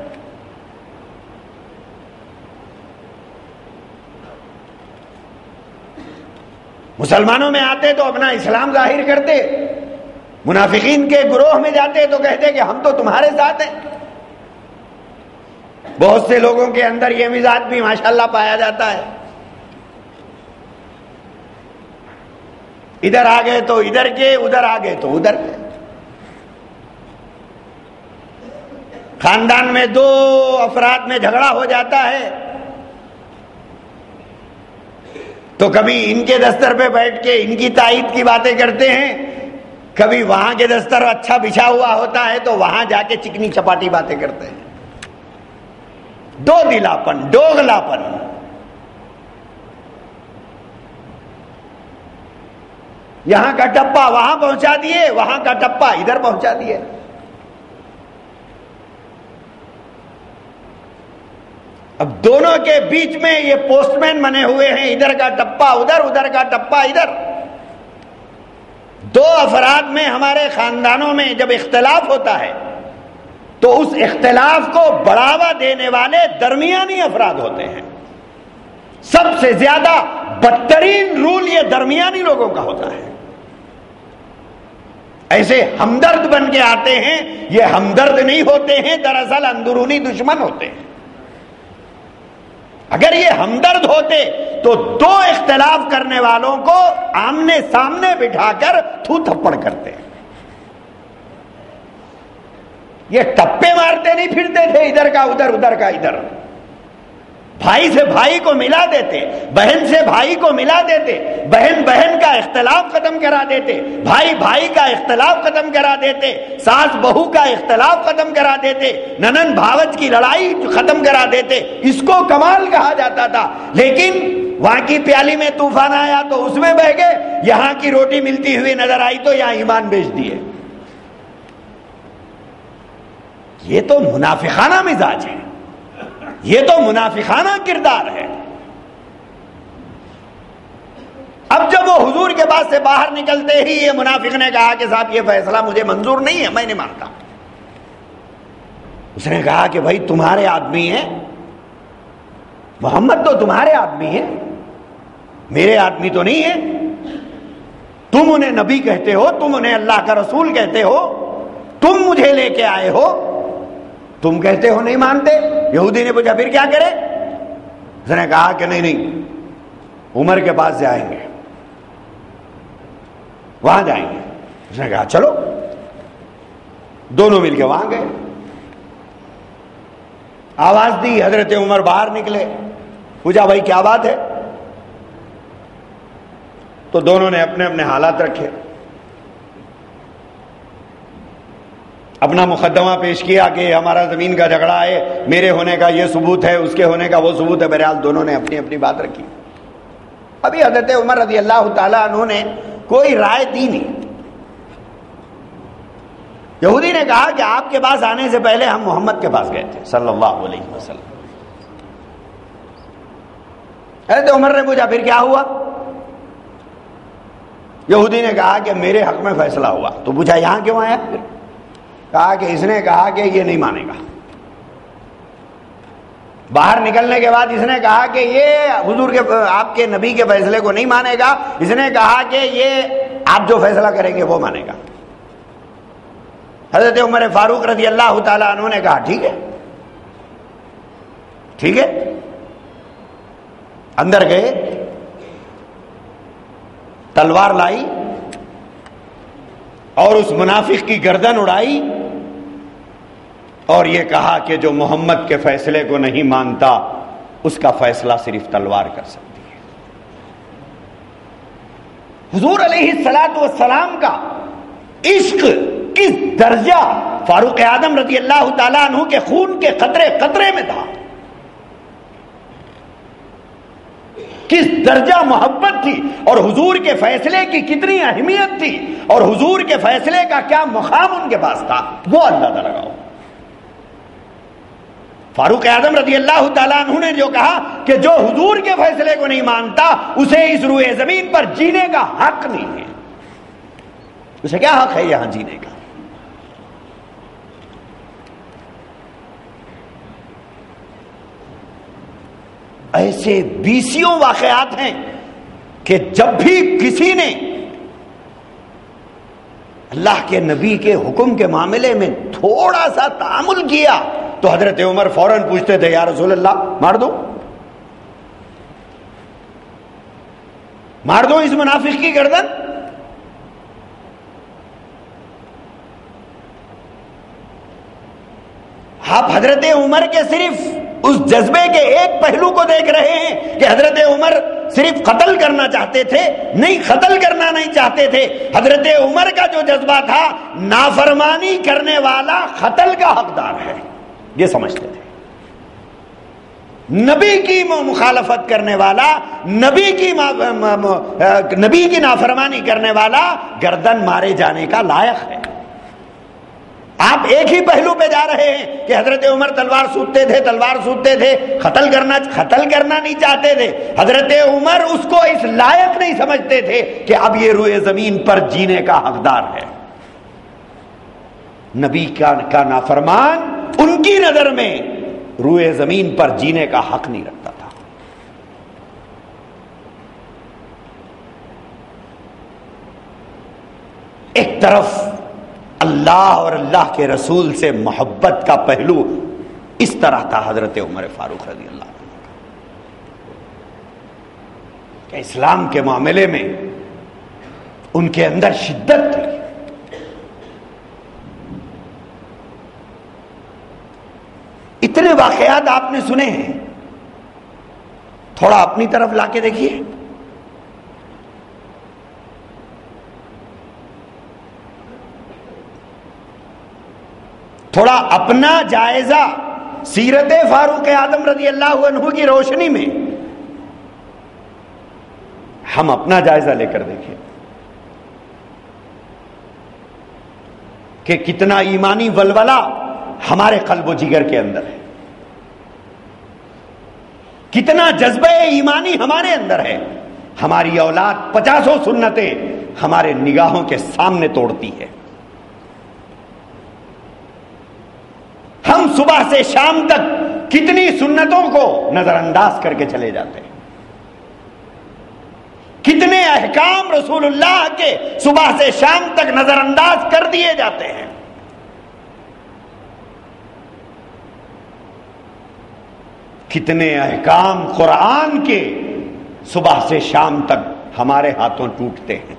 مسلمانوں میں آتے تو اپنا اسلام ظاہر کرتے، منافقین کے گروہ میں جاتے تو کہتے کہ ہم تو تمہارے ساتھ ہیں۔ بہت سے لوگوں کے اندر یہ مزاج بھی ماشاءاللہ پایا جاتا ہے، ادھر آ گئے تو ادھر کے، ادھر آ گئے تو ادھر کے۔ خاندان میں دو افراد میں جھگڑا ہو جاتا ہے تو کبھی ان کے دستر پہ بیٹھ کے ان کی تائید کی باتیں کرتے ہیں، کبھی وہاں کے دستر اچھا بچھا ہوا ہوتا ہے تو وہاں جا کے چکنی چپاٹی باتیں کرتے ہیں۔ دو دلاپن، دوغلاپن۔ یہاں کا ٹپا وہاں پہنچا دیے، وہاں کا ٹپا ادھر پہنچا دیے۔ اب دونوں کے بیچ میں یہ پوسٹ مین بنے ہوئے ہیں، ادھر کا ٹپا ادھر، ادھر کا ٹپا ادھر۔ دو افراد میں ہمارے خاندانوں میں جب اختلاف ہوتا ہے تو اس اختلاف کو بڑھاوا دینے والے درمیانی افراد ہوتے ہیں۔ سب سے زیادہ بدترین رول یہ درمیانی لوگوں کا ہوتا ہے۔ ایسے ہمدرد بن کے آتے ہیں، یہ ہمدرد نہیں ہوتے ہیں، دراصل اندرونی دشمن ہوتے ہیں۔ اگر یہ ہمدرد ہوتے تو دو اختلاف کرنے والوں کو آمنے سامنے بٹھا کر تھو تھپڑ کرتے۔ یہ ٹپے مارتے نہیں پھرتے تھے، ادھر کا ادھر، ادھر کا ادھر۔ بھائی سے بھائی کو ملا دیتے، بہن سے بھائی کو ملا دیتے، بہن بہن کا اختلاف ختم کرا دیتے، بھائی بھائی کا اختلاف ختم کرا دیتے، ساس بہو کا اختلاف ختم کرا دیتے، ننن بھاوت کی لڑائی ختم کرا دیتے۔ اس کو کمال کہا جاتا تھا۔ لیکن وہاں کی پیالی میں طوفان آیا تو اس میں بہ گئے، یہاں کی روٹی ملتی ہوئی نظر آئی تو یہاں ایمان بیچ دیے۔ یہ تو منافقانہ مزاج ہے، یہ تو منافقانہ کردار ہے۔ اب جب وہ حضور کے پاس سے باہر نکلتے ہی یہ منافق نے کہا کہ صاحب یہ فیصلہ مجھے منظور نہیں ہے، میں نہیں مانتا۔ اس نے کہا کہ بھائی تمہارے آدمی ہیں، محمد تو تمہارے آدمی ہیں، میرے آدمی تو نہیں ہے۔ تم انہیں نبی کہتے ہو، تم انہیں اللہ کا رسول کہتے ہو، تم مجھے لے کے آئے ہو، تم کہتے ہو نہیں مانتے۔ یہودی نے پوچھا پھر کیا کرے؟ اس نے کہا کہ نہیں نہیں، عمر کے پاس جائیں گے، وہاں جائیں گے۔ اس نے کہا چلو، دونوں مل کے وہاں گئے۔ آواز دی، حضرت عمر باہر نکلے، پوچھا بھائی کیا بات ہے؟ تو دونوں نے اپنے اپنے حالات رکھے، اپنا مقدمہ پیش کیا کہ ہمارا زمین کا جھگڑا ہے، میرے ہونے کا یہ ثبوت ہے، اس کے ہونے کا وہ ثبوت ہے۔ بہرحال دونوں نے اپنی اپنی بات رکھی۔ ابھی حضرت عمر رضی اللہ تعالیٰ عنہ نے کوئی رائے دی نہیں۔ یہودی نے کہا کہ آپ کے پاس آنے سے پہلے ہم محمد کے پاس گئے تھے صلی اللہ علیہ وسلم۔ حضرت عمر نے پوچھا پھر کیا ہوا؟ یہودی نے کہا کہ میرے حق میں فیصلہ ہوا۔ تو پوچھا یہاں کیوں آیا؟ پھر کہا کہ اس نے کہا کہ یہ نہیں مانے گا۔ باہر نکلنے کے بعد اس نے کہا کہ یہ حضور کے آپ کے نبی کے فیصلے کو نہیں مانے گا، اس نے کہا کہ یہ آپ جو فیصلہ کریں گے وہ مانے گا۔ حضرت عمر فاروق رضی اللہ تعالیٰ عنہ نے کہا ٹھیک ہے ٹھیک ہے۔ اندر گئے، تلوار لائی اور اس منافق کی گردن اڑائی اور یہ کہا کہ جو محمد کے فیصلے کو نہیں مانتا اس کا فیصلہ صرف تلوار کر سکتی ہے۔ حضور علیہ الصلوۃ والسلام کا عشق کس درجہ فاروق اعظم رضی اللہ تعالیٰ عنہ کے خون کے قطرے قطرے میں تھا۔ کس درجہ محبت تھی اور حضور کے فیصلے کی کتنی اہمیت تھی اور حضور کے فیصلے کا کیا مقام ان کے پاس تھا، وہ اندازہ لگاؤ۔ فاروق اعظم رضی اللہ تعالیٰ عنہ نے جو کہا کہ جو حضور کے فیصلے کو نہیں مانتا اسے اس روئے زمین پر جینے کا حق نہیں ہے۔ اسے کیا حق ہے یہاں جینے کا؟ ایسے بیسیوں واقعات ہیں کہ جب بھی کسی نے اللہ کے نبی کے حکم کے معاملے میں تھوڑا سا تعامل کیا تو حضرت عمر فوراً پوچھتے تھے یا رسول اللہ مار دو مار دو اس منافق کی گردن۔ آپ حضرت عمر کے صرف اس جذبے کے ایک پہلو کو دیکھ رہے ہیں کہ حضرت عمر صرف قتل کرنا چاہتے تھے، نہیں، قتل کرنا نہیں چاہتے تھے۔ حضرت عمر کا جو جذبہ تھا نافرمانی کرنے والا قتل کا حقدار ہے، یہ سمجھتے تھے۔ نبی کی مخالفت کرنے والا، نبی کی نبی کی نافرمانی کرنے والا گردن مارے جانے کا لائق ہے۔ آپ ایک ہی پہلو پہ جا رہے ہیں کہ حضرت عمر تلوار سوتتے تھے تلوار سوتتے تھے قتل کرنا قتل کرنا نہیں چاہتے تھے۔ حضرت عمر اس کو اس لائق نہیں سمجھتے تھے کہ اب یہ روئے زمین پر جینے کا حقدار ہے۔ نبی کا کا نافرمان ان کی نظر میں روئے زمین پر جینے کا حق نہیں رکھتا تھا۔ ایک طرف اللہ اور اللہ کے رسول سے محبت کا پہلو اس طرح تھا حضرت عمر فاروق رضی اللہ عنہ کہ اسلام کے معاملے میں ان کے اندر شدت تھی۔ اتنے واقعات آپ نے سنے ہیں، تھوڑا اپنی طرف لا کے دیکھیے۔ تھوڑا اپنا جائزہ سیرت فاروق اعظم رضی اللہ عنہ کی روشنی میں ہم اپنا جائزہ لے کر دیکھیں کہ کتنا ایمانی ولولہ ہمارے قلب و جگر کے اندر ہے، کتنا جذبہ ایمانی ہمارے اندر ہے۔ ہماری اولاد پچاسوں سنتیں ہمارے نگاہوں کے سامنے توڑتی ہے، ہم صبح سے شام تک کتنی سنتوں کو نظر انداز کر کے چلے جاتے ہیں، کتنے احکام رسول اللہ کے صبح سے شام تک نظر انداز کر دیے جاتے ہیں۔ کتنے احکام قرآن کے صبح سے شام تک ہمارے ہاتھوں ٹوٹتے ہیں،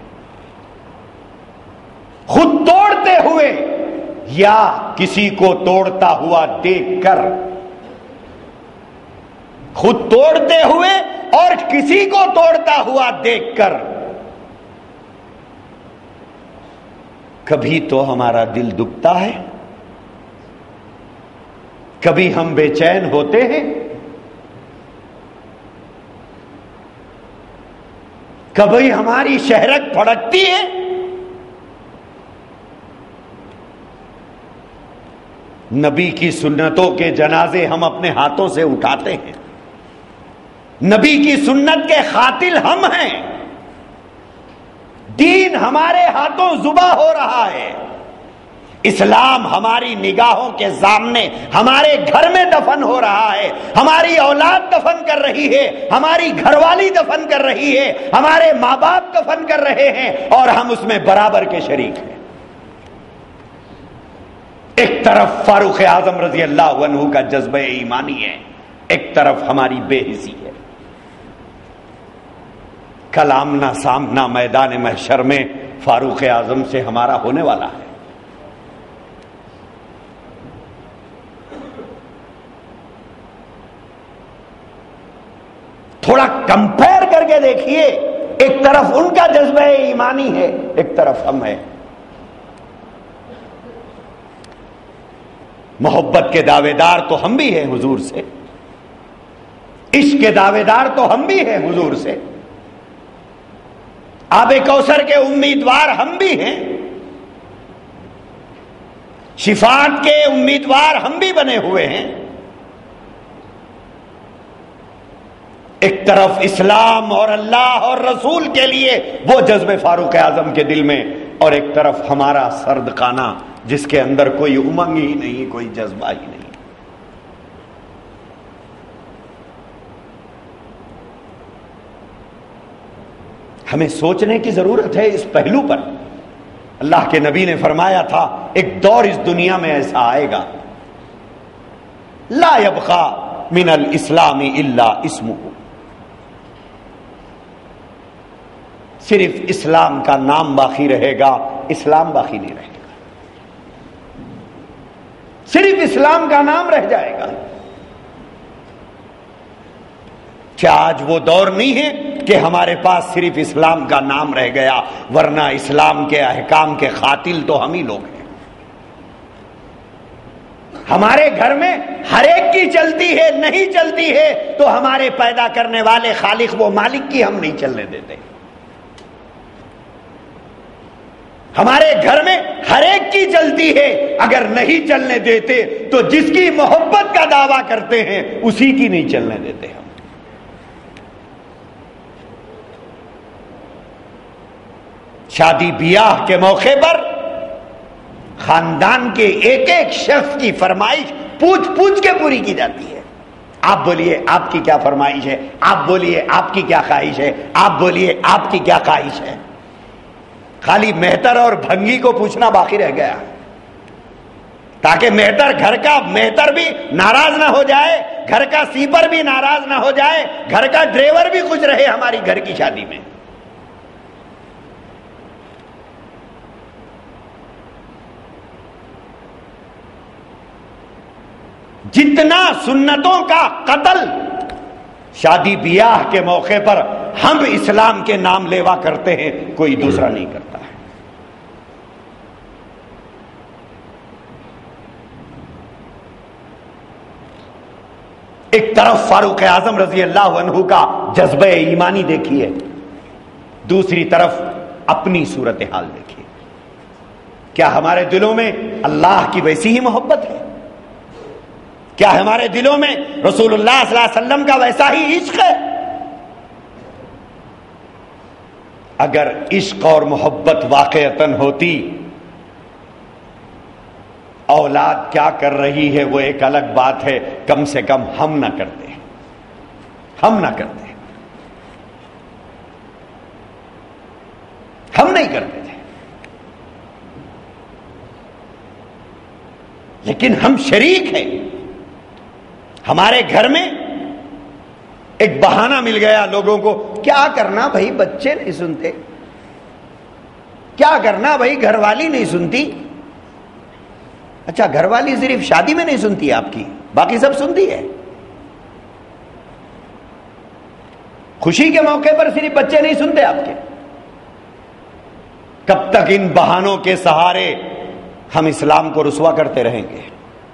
خود توڑتے ہوئے یا کسی کو توڑتا ہوا دیکھ کر، خود توڑتے ہوئے اور کسی کو توڑتا ہوا دیکھ کر۔ کبھی تو ہمارا دل دکھتا ہے، کبھی ہم بے چین ہوتے ہیں، کبھی ہماری شہرت پھڑکتی ہے، نبی کی سنتوں کے جنازے ہم اپنے ہاتھوں سے اٹھاتے ہیں، نبی کی سنت کے قاتل ہم ہیں، دین ہمارے ہاتھوں ذبح ہو رہا ہے، اسلام ہماری نگاہوں کے سامنے ہمارے گھر میں دفن ہو رہا ہے، ہماری اولاد دفن کر رہی ہے، ہماری گھر والی دفن کر رہی ہے، ہمارے ماں باپ دفن کر رہے ہیں اور ہم اس میں برابر کے شریک ہیں۔ ایک طرف فاروق اعظم رضی اللہ عنہ کا جذبہ ایمانی ہے، ایک طرف ہماری بے حسی ہے۔ کل آمنا سامنا میدان محشر میں فاروق اعظم سے ہمارا ہونے والا ہے۔ تھوڑا کمپیئر کر کے دیکھیے، ایک طرف ان کا جذبہ ایمانی ہے، ایک طرف ہم ہیں۔ محبت کے دعوے دار تو ہم بھی ہیں حضور سے، عشق کے دعوے دار تو ہم بھی ہیں حضور سے، آب کوثر کے امیدوار ہم بھی ہیں، شفاعت کے امیدوار ہم بھی بنے ہوئے ہیں۔ ایک طرف اسلام اور اللہ اور رسول کے لیے وہ جذب فاروق اعظم کے دل میں، اور ایک طرف ہمارا سرد خانہ جس کے اندر کوئی امنگ ہی نہیں، کوئی جذبہ ہی نہیں۔ ہمیں سوچنے کی ضرورت ہے اس پہلو پر۔ اللہ کے نبی نے فرمایا تھا ایک دور اس دنیا میں ایسا آئے گا، لا یبقى من الاسلام الا اسمہ، صرف اسلام کا نام باقی رہے گا، اسلام باقی نہیں رہے گا، صرف اسلام کا نام رہ جائے گا۔ کیا آج وہ دور نہیں ہے کہ ہمارے پاس صرف اسلام کا نام رہ گیا، ورنہ اسلام کے احکام کے قاتل تو ہم ہی لوگ ہیں۔ ہمارے گھر میں ہر ایک کی چلتی ہے، نہیں چلتی ہے تو ہمارے پیدا کرنے والے خالق و مالک کی ہم نہیں چلنے دیتے۔ ہمارے گھر میں ہر ایک کی چلتی ہے، اگر نہیں چلنے دیتے تو جس کی محبت کا دعویٰ کرتے ہیں اسی کی نہیں چلنے دیتے ہم۔ شادی بیاہ کے موقع پر خاندان کے ایک ایک شخص کی فرمائش پوچھ پوچھ کے پوری کی جاتی ہے۔ آپ بولیے آپ کی کیا فرمائش ہے، آپ بولیے آپ کی کیا خواہش ہے، آپ بولیے آپ کی کیا خواہش ہے۔ خالی مہتر اور بھنگی کو پوچھنا باقی رہ گیا، تاکہ مہتر گھر کا مہتر بھی ناراض نہ ہو جائے، گھر کا سیپر بھی ناراض نہ ہو جائے، گھر کا ڈرائیور بھی خوش رہے ہماری گھر کی شادی میں۔ جتنا سنتوں کا قتل شادی بیاہ کے موقع پر ہم اسلام کے نام لیوا کرتے ہیں، کوئی دوسرا نہیں کرتا ہے۔ ایک طرف فاروق اعظم رضی اللہ عنہ کا جذبہ ایمانی دیکھیے، دوسری طرف اپنی صورتحال دیکھیے۔ کیا ہمارے دلوں میں اللہ کی ویسی ہی محبت ہے؟ کیا ہمارے دلوں میں رسول اللہ صلی اللہ علیہ وسلم کا ویسا ہی عشق ہے؟ اگر عشق اور محبت واقعتاً ہوتی، اولاد کیا کر رہی ہے وہ ایک الگ بات ہے، کم سے کم ہم نہ کرتے، ہم نہ کرتے، ہم نہیں کرتے تھے، لیکن ہم شریک ہیں۔ ہمارے گھر میں ایک بہانہ مل گیا لوگوں کو، کیا کرنا بھائی بچے نہیں سنتے، کیا کرنا بھائی گھر والی نہیں سنتی۔ اچھا گھر والی صرف شادی میں نہیں سنتی آپ کی، باقی سب سنتی ہے؟ خوشی کے موقع پر صرف بچے نہیں سنتے آپ کے؟ کب تک ان بہانوں کے سہارے ہم اسلام کو رسوا کرتے رہیں گے؟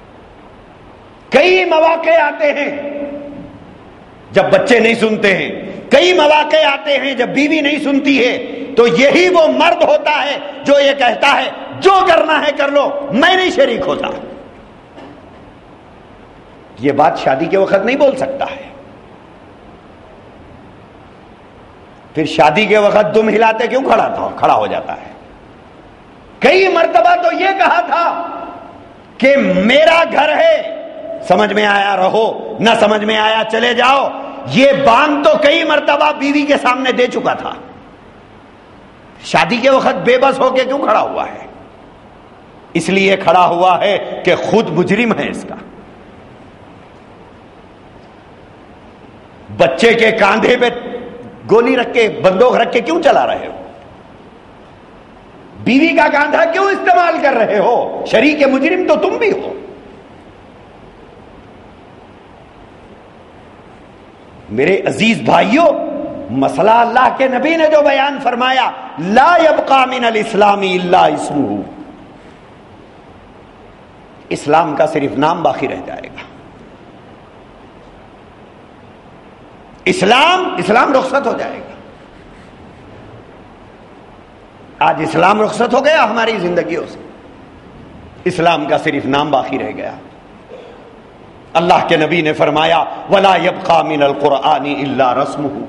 کئی مواقع آتے ہیں جب بچے نہیں سنتے ہیں، کئی مواقع آتے ہیں جب بیوی نہیں سنتی ہے، تو یہی وہ مرد ہوتا ہے جو یہ کہتا ہے جو کرنا ہے کر لو، میں نہیں شریک ہوتا۔ یہ بات شادی کے وقت نہیں بول سکتا ہے، پھر شادی کے وقت دم ہلاتے کیوں کھڑا تھا کھڑا ہو جاتا ہے؟ کئی مرتبہ تو یہ کہا تھا کہ میرا گھر ہے، سمجھ میں آیا رہو، نہ سمجھ میں آیا چلے جاؤ، یہ باندھ تو کئی مرتبہ بیوی کے سامنے دے چکا تھا، شادی کے وقت بے بس ہو کے کیوں کھڑا ہوا ہے؟ اس لیے کھڑا ہوا ہے کہ خود مجرم ہے اس کا۔ بچے کے کاندھے پہ گولی رکھ کے بندوق رکھ کے کیوں چلا رہے ہو؟ بیوی کا کاندھا کیوں استعمال کر رہے ہو؟ شریک مجرم تو تم بھی ہو۔ میرے عزیز بھائیوں، مسئلہ اللہ کے نبی نے جو بیان فرمایا، لا یبقى من الاسلام الا اسمہ، اسلام کا صرف نام باقی رہ جائے گا۔ اسلام اسلام رخصت ہو جائے گا. آج اسلام رخصت ہو گیا ہماری زندگیوں سے, اسلام کا صرف نام باقی رہ گیا. اللہ کے نبی نے فرمایا وَلَا يَبْقَى مِنَ الْقُرْآنِ إِلَّا رَسْمُهُ,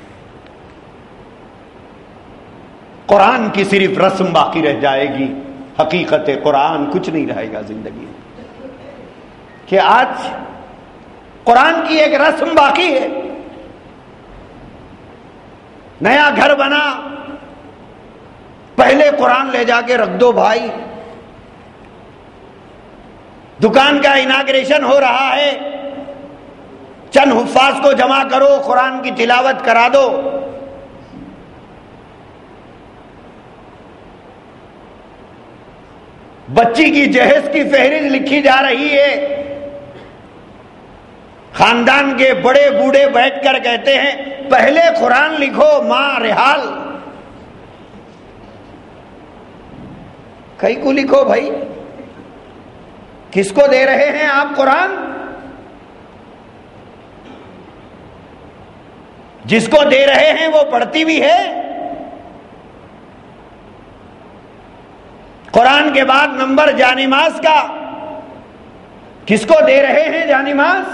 قرآن کی صرف رسم باقی رہ جائے گی, حقیقت قرآن کچھ نہیں رہے گا زندگی میں. کہ آج قرآن کی ایک رسم باقی ہے, نیا گھر بنا, پہلے قرآن لے جا کے رکھ دو بھائی, دکان کا اناگریشن ہو رہا ہے, چند حفاظ کو جمع کرو, قرآن کی تلاوت کرا دو. بچی کی جہیز کی فہرست لکھی جا رہی ہے, خاندان کے بڑے بوڑھے بیٹھ کر کہتے ہیں پہلے قرآن لکھو ماں رحال. کئی کو لکھو بھائی, کس کو دے رہے ہیں آپ قرآن؟ جس کو دے رہے ہیں وہ پڑھتی بھی ہے. قرآن کے بعد نمبر جانماز کا, کس کو دے رہے ہیں جانماز؟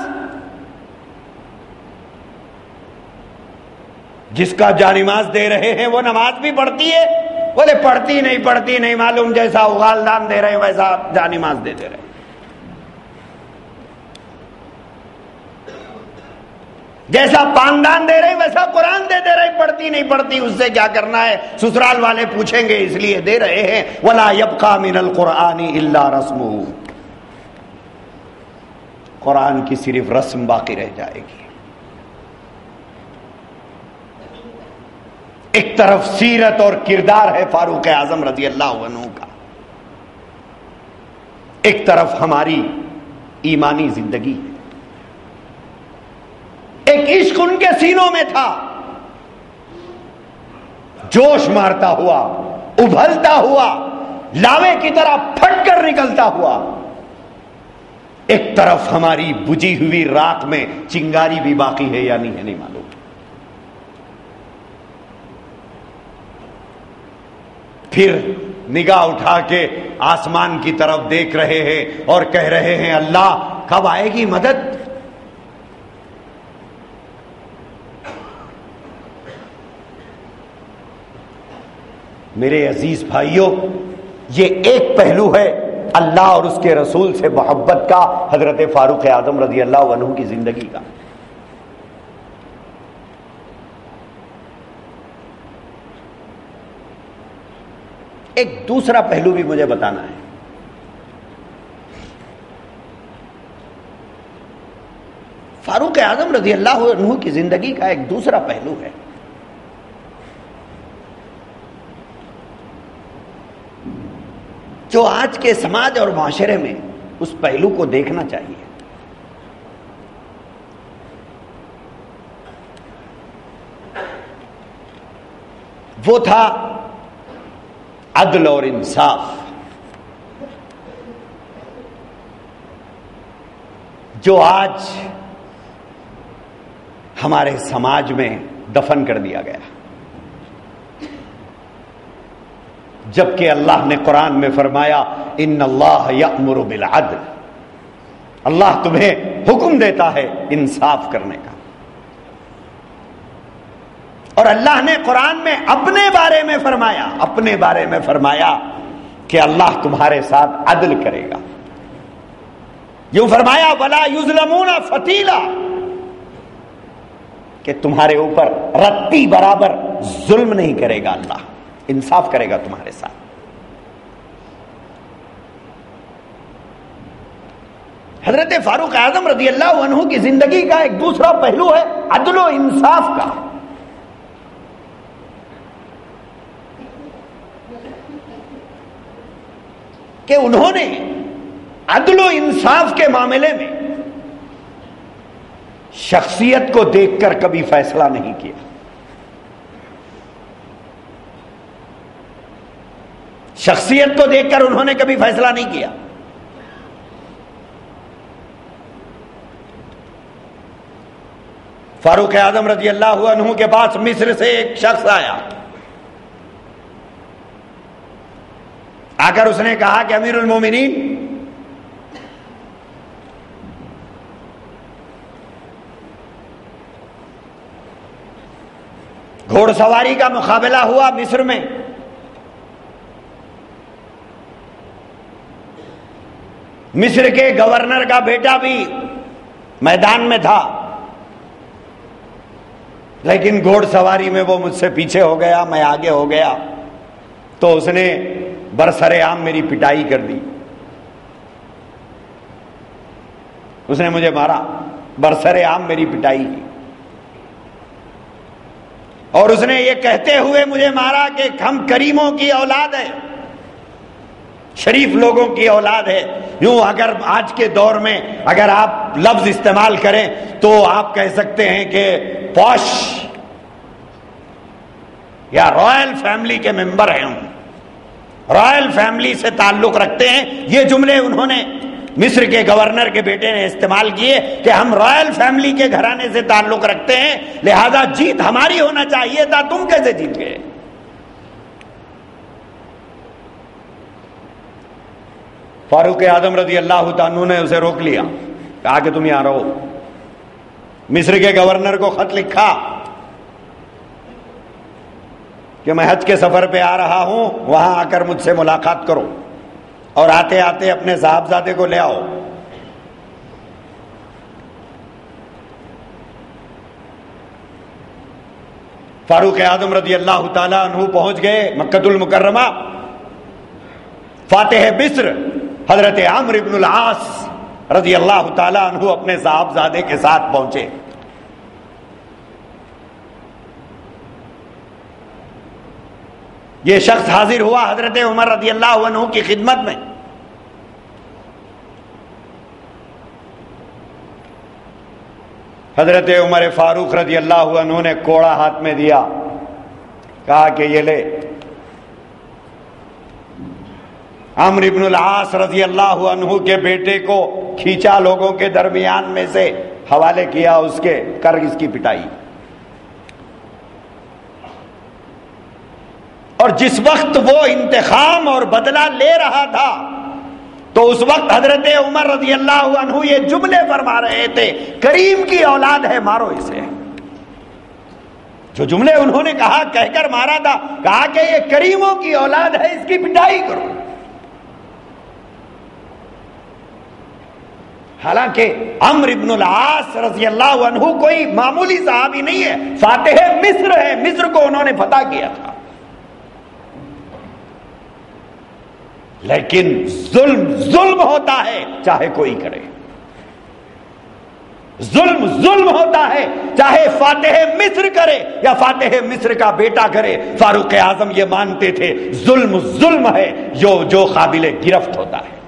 جس کا جانماز دے رہے ہیں وہ نماز بھی پڑھتی ہے. بولے پڑھتی نہیں پڑھتی نہیں معلوم, جیسا اغال دان دے رہے ویسا جانماز دے دے رہے. جیسا پاندان دے رہے ویسا قرآن دے دے رہے, پڑھتی نہیں پڑھتی اس سے کیا کرنا ہے, سسرال والے پوچھیں گے اس لیے دے رہے ہیں. وَلَا يَبْقَى مِنَ الْقُرْآنِ إِلَّا رَسْمُهُ, قرآن کی صرف رسم باقی رہ جائے گی. ایک طرف سیرت اور کردار ہے فاروق اعظم رضی اللہ عنہ کا, ایک طرف ہماری ایمانی زندگی ہے. ایک عشق ان کے سینوں میں تھا, جوش مارتا ہوا, ابھلتا ہوا, لاوے کی طرح پھٹ کر نکلتا ہوا. ایک طرف ہماری بجھی ہوئی راک میں چنگاری بھی باقی ہے یا نہیں ہے نہیں معلوم. پھر نگاہ اٹھا کے آسمان کی طرف دیکھ رہے ہیں اور کہہ رہے ہیں اللہ کب آئے گی مدد. میرے عزیز بھائیوں, یہ ایک پہلو ہے اللہ اور اس کے رسول سے محبت کا, حضرت فاروق اعظم رضی اللہ عنہ کی زندگی کا. ایک دوسرا پہلو بھی مجھے بتانا ہے. فاروق اعظم رضی اللہ عنہ کی زندگی کا ایک دوسرا پہلو ہے. جو آج کے سماج اور معاشرے میں اس پہلو کو دیکھنا چاہیے. وہ تھا عدل اور انصاف. جو آج ہمارے سماج میں دفن کر دیا گیا, جبکہ اللہ نے قرآن میں فرمایا ان اللہ یأمر بالعدل, اللہ تمہیں حکم دیتا ہے انصاف کرنے کا. اور اللہ نے قرآن میں اپنے بارے میں فرمایا اپنے بارے میں فرمایا کہ اللہ تمہارے ساتھ عدل کرے گا. یوں فرمایا ولا یظلمون فتیلا, کہ تمہارے اوپر رتی برابر ظلم نہیں کرے گا, اللہ انصاف کرے گا تمہارے ساتھ. حضرت فاروق اعظم رضی اللہ عنہ کی زندگی کا ایک دوسرا پہلو ہے عدل و انصاف کا. کہ انہوں نے عدل و انصاف کے معاملے میں شخصیت کو دیکھ کر کبھی فیصلہ نہیں کیا. شخصیت کو دیکھ کر انہوں نے کبھی فیصلہ نہیں کیا. فاروق اعظم رضی اللہ عنہ کے پاس مصر سے ایک شخص آیا، آ کر اس نے کہا کہ امیر المومنین، گھوڑ سواری کا مقابلہ ہوا مصر میں، مصر کے گورنر کا بیٹا بھی میدان میں تھا، لیکن گھوڑ سواری میں وہ مجھ سے پیچھے ہو گیا، میں آگے ہو گیا، تو اس نے برسر عام میری پٹائی کر دی، اس نے مجھے مارا، برسر عام میری پٹائی کی، اور اس نے یہ کہتے ہوئے مجھے مارا کہ ہم کریموں کی اولاد ہے، شریف لوگوں کی اولاد ہے۔ یوں اگر آج کے دور میں اگر آپ لفظ استعمال کریں تو آپ کہہ سکتے ہیں کہ پوش یا رائل فیملی کے ممبر ہیں، ہم رائل فیملی سے تعلق رکھتے ہیں۔ یہ جملے انہوں نے مصر کے گورنر کے بیٹے نے استعمال کیے کہ ہم رائل فیملی کے گھرانے سے تعلق رکھتے ہیں، لہذا جیت ہماری ہونا چاہیے تھا، تم کیسے جیت گئے؟ فاروق اعظم رضی اللہ تعالیٰ نے اسے روک لیا، کہا کہ تم یہاں رہو۔ مصر کے گورنر کو خط لکھا کہ میں حج کے سفر پہ آ رہا ہوں، وہاں آ کر مجھ سے ملاقات کرو، اور آتے آتے اپنے صاحبزادے کو لے آؤ۔ فاروق اعظم رضی اللہ تعالیٰ عنہ پہنچ گئے مکۃ المکرمہ۔ فاتح مصر حضرت عمرو بن العاص رضی اللہ تعالیٰ عنہ اپنے صاحبزادے کے ساتھ پہنچے۔ یہ شخص حاضر ہوا حضرت عمر رضی اللہ عنہ کی خدمت میں۔ حضرت عمر فاروق رضی اللہ عنہ نے کوڑا ہاتھ میں دیا، کہا کہ یہ لے۔ عمرو بن العاص رضی اللہ عنہ کے بیٹے کو کھینچا لوگوں کے درمیان میں سے، حوالے کیا اس کے، کر اس کی پٹائی۔ اور جس وقت وہ انتقام اور بدلہ لے رہا تھا تو اس وقت حضرت عمر رضی اللہ عنہ یہ جملے فرما رہے تھے، کریم کی اولاد ہے، مارو اسے۔ جو جملے انہوں نے کہا کہہ کر مارا تھا، کہا کہ یہ کریموں کی اولاد ہے، اس کی پٹائی کرو۔ حالانکہ عمرو بن العاص رضی اللہ عنہ کوئی معمولی صحابی نہیں ہے، فاتح مصر ہے، مصر کو انہوں نے فتح کیا تھا، لیکن ظلم ظلم ہوتا ہے چاہے کوئی کرے، ظلم ظلم ہوتا ہے چاہے فاتح مصر کرے یا فاتح مصر کا بیٹا کرے۔ فاروق اعظم یہ مانتے تھے ظلم ظلم ہے جو جو قابل گرفت ہوتا ہے۔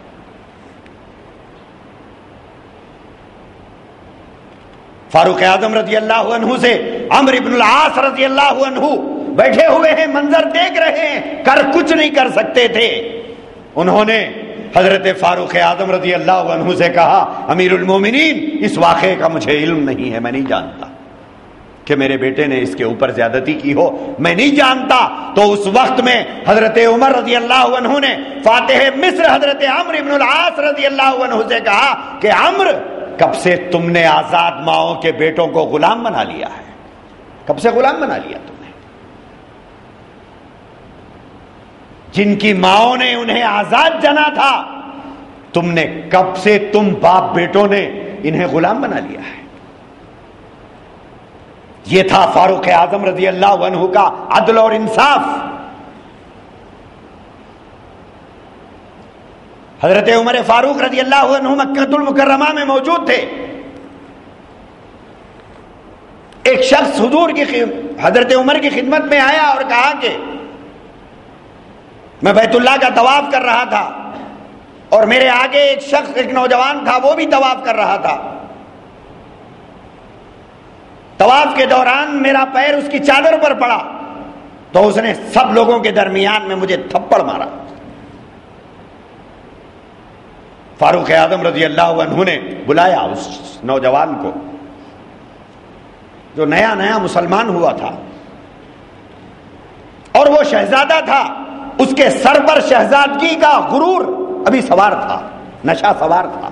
فاروق اعظم رضی اللہ عنہ سے عمرو بن العاص رضی اللہ عنہ بیٹھے ہوئے ہیں، منظر دیکھ رہے ہیں، کر کچھ نہیں کر سکتے تھے۔ انہوں نے حضرت فاروق اعظم رضی اللہ عنہ سے کہا، امیر المومنین اس واقعے کا مجھے علم نہیں ہے، میں نہیں جانتا کہ میرے بیٹے نے اس کے اوپر زیادتی کی ہو، میں نہیں جانتا۔ تو اس وقت میں حضرت عمر رضی اللہ عنہ نے فاتح مصر حضرت عمرو بن العاص رضی اللہ عنہ سے کہا کہ عمرو، کب سے تم نے آزاد ماؤں کے بیٹوں کو غلام بنا لیا ہے؟ کب سے غلام بنا لیا تم نے؟ جن کی ماؤں نے انہیں آزاد جنا تھا، تم نے کب سے تم باپ بیٹوں نے انہیں غلام بنا لیا ہے؟ یہ تھا فاروق اعظم رضی اللہ عنہ کا عدل اور انصاف۔ حضرت عمر فاروق رضی اللہ عنہ مکہ المکرمہ میں موجود تھے۔ ایک شخص حضور کی حضرت عمر کی خدمت میں آیا اور کہا کہ میں بیت اللہ کا طواف کر رہا تھا اور میرے آگے ایک شخص، ایک نوجوان تھا، وہ بھی طواف کر رہا تھا۔ طواف کے دوران میرا پیر اس کی چادر پر پڑا تو اس نے سب لوگوں کے درمیان میں مجھے تھپڑ مارا۔ فاروق اعظم رضی اللہ عنہ نے بلایا اس نوجوان کو، جو نیا نیا مسلمان ہوا تھا اور وہ شہزادہ تھا، اس کے سر پر شہزادگی کا غرور ابھی سوار تھا، نشہ سوار تھا.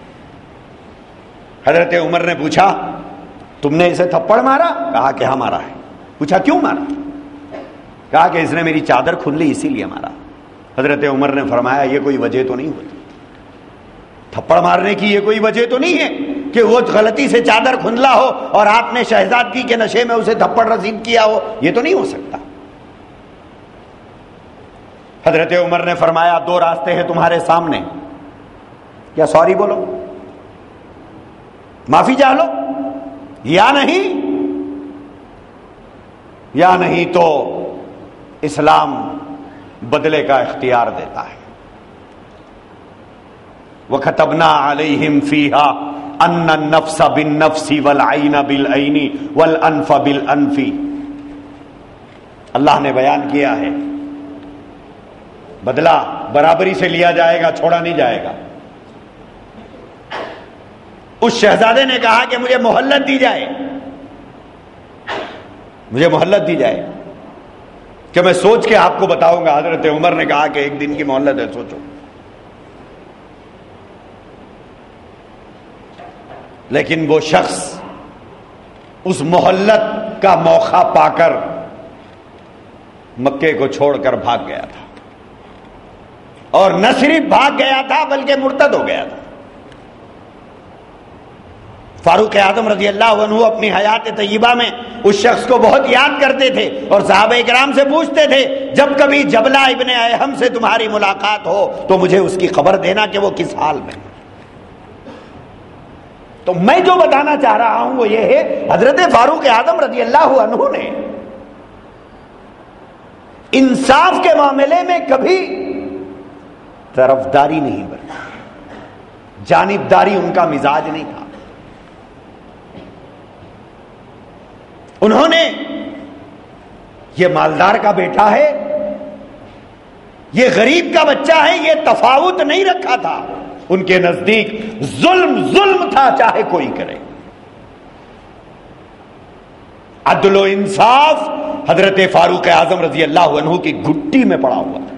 حضرت عمر نے پوچھا تم نے اسے تھپڑ مارا؟ کہا کہ ہاں مارا ہے. پوچھا کیوں مارا؟ کہا کہ اس نے میری چادر کھل لی اسی لیے مارا. حضرت عمر نے فرمایا یہ کوئی وجہ تو نہیں ہوتی، تھپڑ مارنے کی یہ کوئی وجہ تو نہیں ہے کہ وہ غلطی سے چادر کھندلا ہو اور آپ نے شہزادگی کے نشے میں اسے تھپڑ رسید کیا ہو، یہ تو نہیں ہو سکتا. حضرت عمر نے فرمایا دو راستے ہیں تمہارے سامنے، یا سوری بولو، معافی چاہ لو، یا نہیں یا نہیں تو اسلام بدلے کا اختیار دیتا ہے. وَكَتَبْنَا عَلَيْهِمْ فِيهَا أَنَّ النَّفْسَ بِالنَّفْسِ وَالْعَيْنَ بِالْعَيْنِ وَالْأَنْفَ بِالْأَنْفِ. اللہ نے بیان کیا ہے بدلہ برابری سے لیا جائے گا، چھوڑا نہیں جائے گا. اس شہزادے نے کہا کہ مجھے مہلت دی جائے، مجھے مہلت دی جائے کہ میں سوچ کے آپ کو بتاؤں گا. حضرت عمر نے کہا کہ ایک دن کی مہلت ہے، سوچو. لیکن وہ شخص اس مہلت کا موقع پا کر مکے کو چھوڑ کر بھاگ گیا تھا، اور نہ صرف بھاگ گیا تھا بلکہ مرتد ہو گیا تھا. فاروق اعظم رضی اللہ عنہ اپنی حیات طیبہ میں اس شخص کو بہت یاد کرتے تھے اور صحابہ کرام سے پوچھتے تھے جب کبھی جبلہ ابن ایہم سے تمہاری ملاقات ہو تو مجھے اس کی خبر دینا کہ وہ کس حال میں. تو میں جو بتانا چاہ رہا ہوں وہ یہ ہے حضرت فاروق اعظم رضی اللہ عنہ نے انصاف کے معاملے میں کبھی طرفداری نہیں برتی، جانبداری ان کا مزاج نہیں تھا. انہوں نے یہ مالدار کا بیٹا ہے، یہ غریب کا بچہ ہے، یہ تفاوت نہیں رکھا تھا. ان کے نزدیک ظلم ظلم تھا چاہے کوئی کرے. عدل و انصاف حضرت فاروق اعظم رضی اللہ عنہ کی گھٹی میں پڑا ہوا تھا.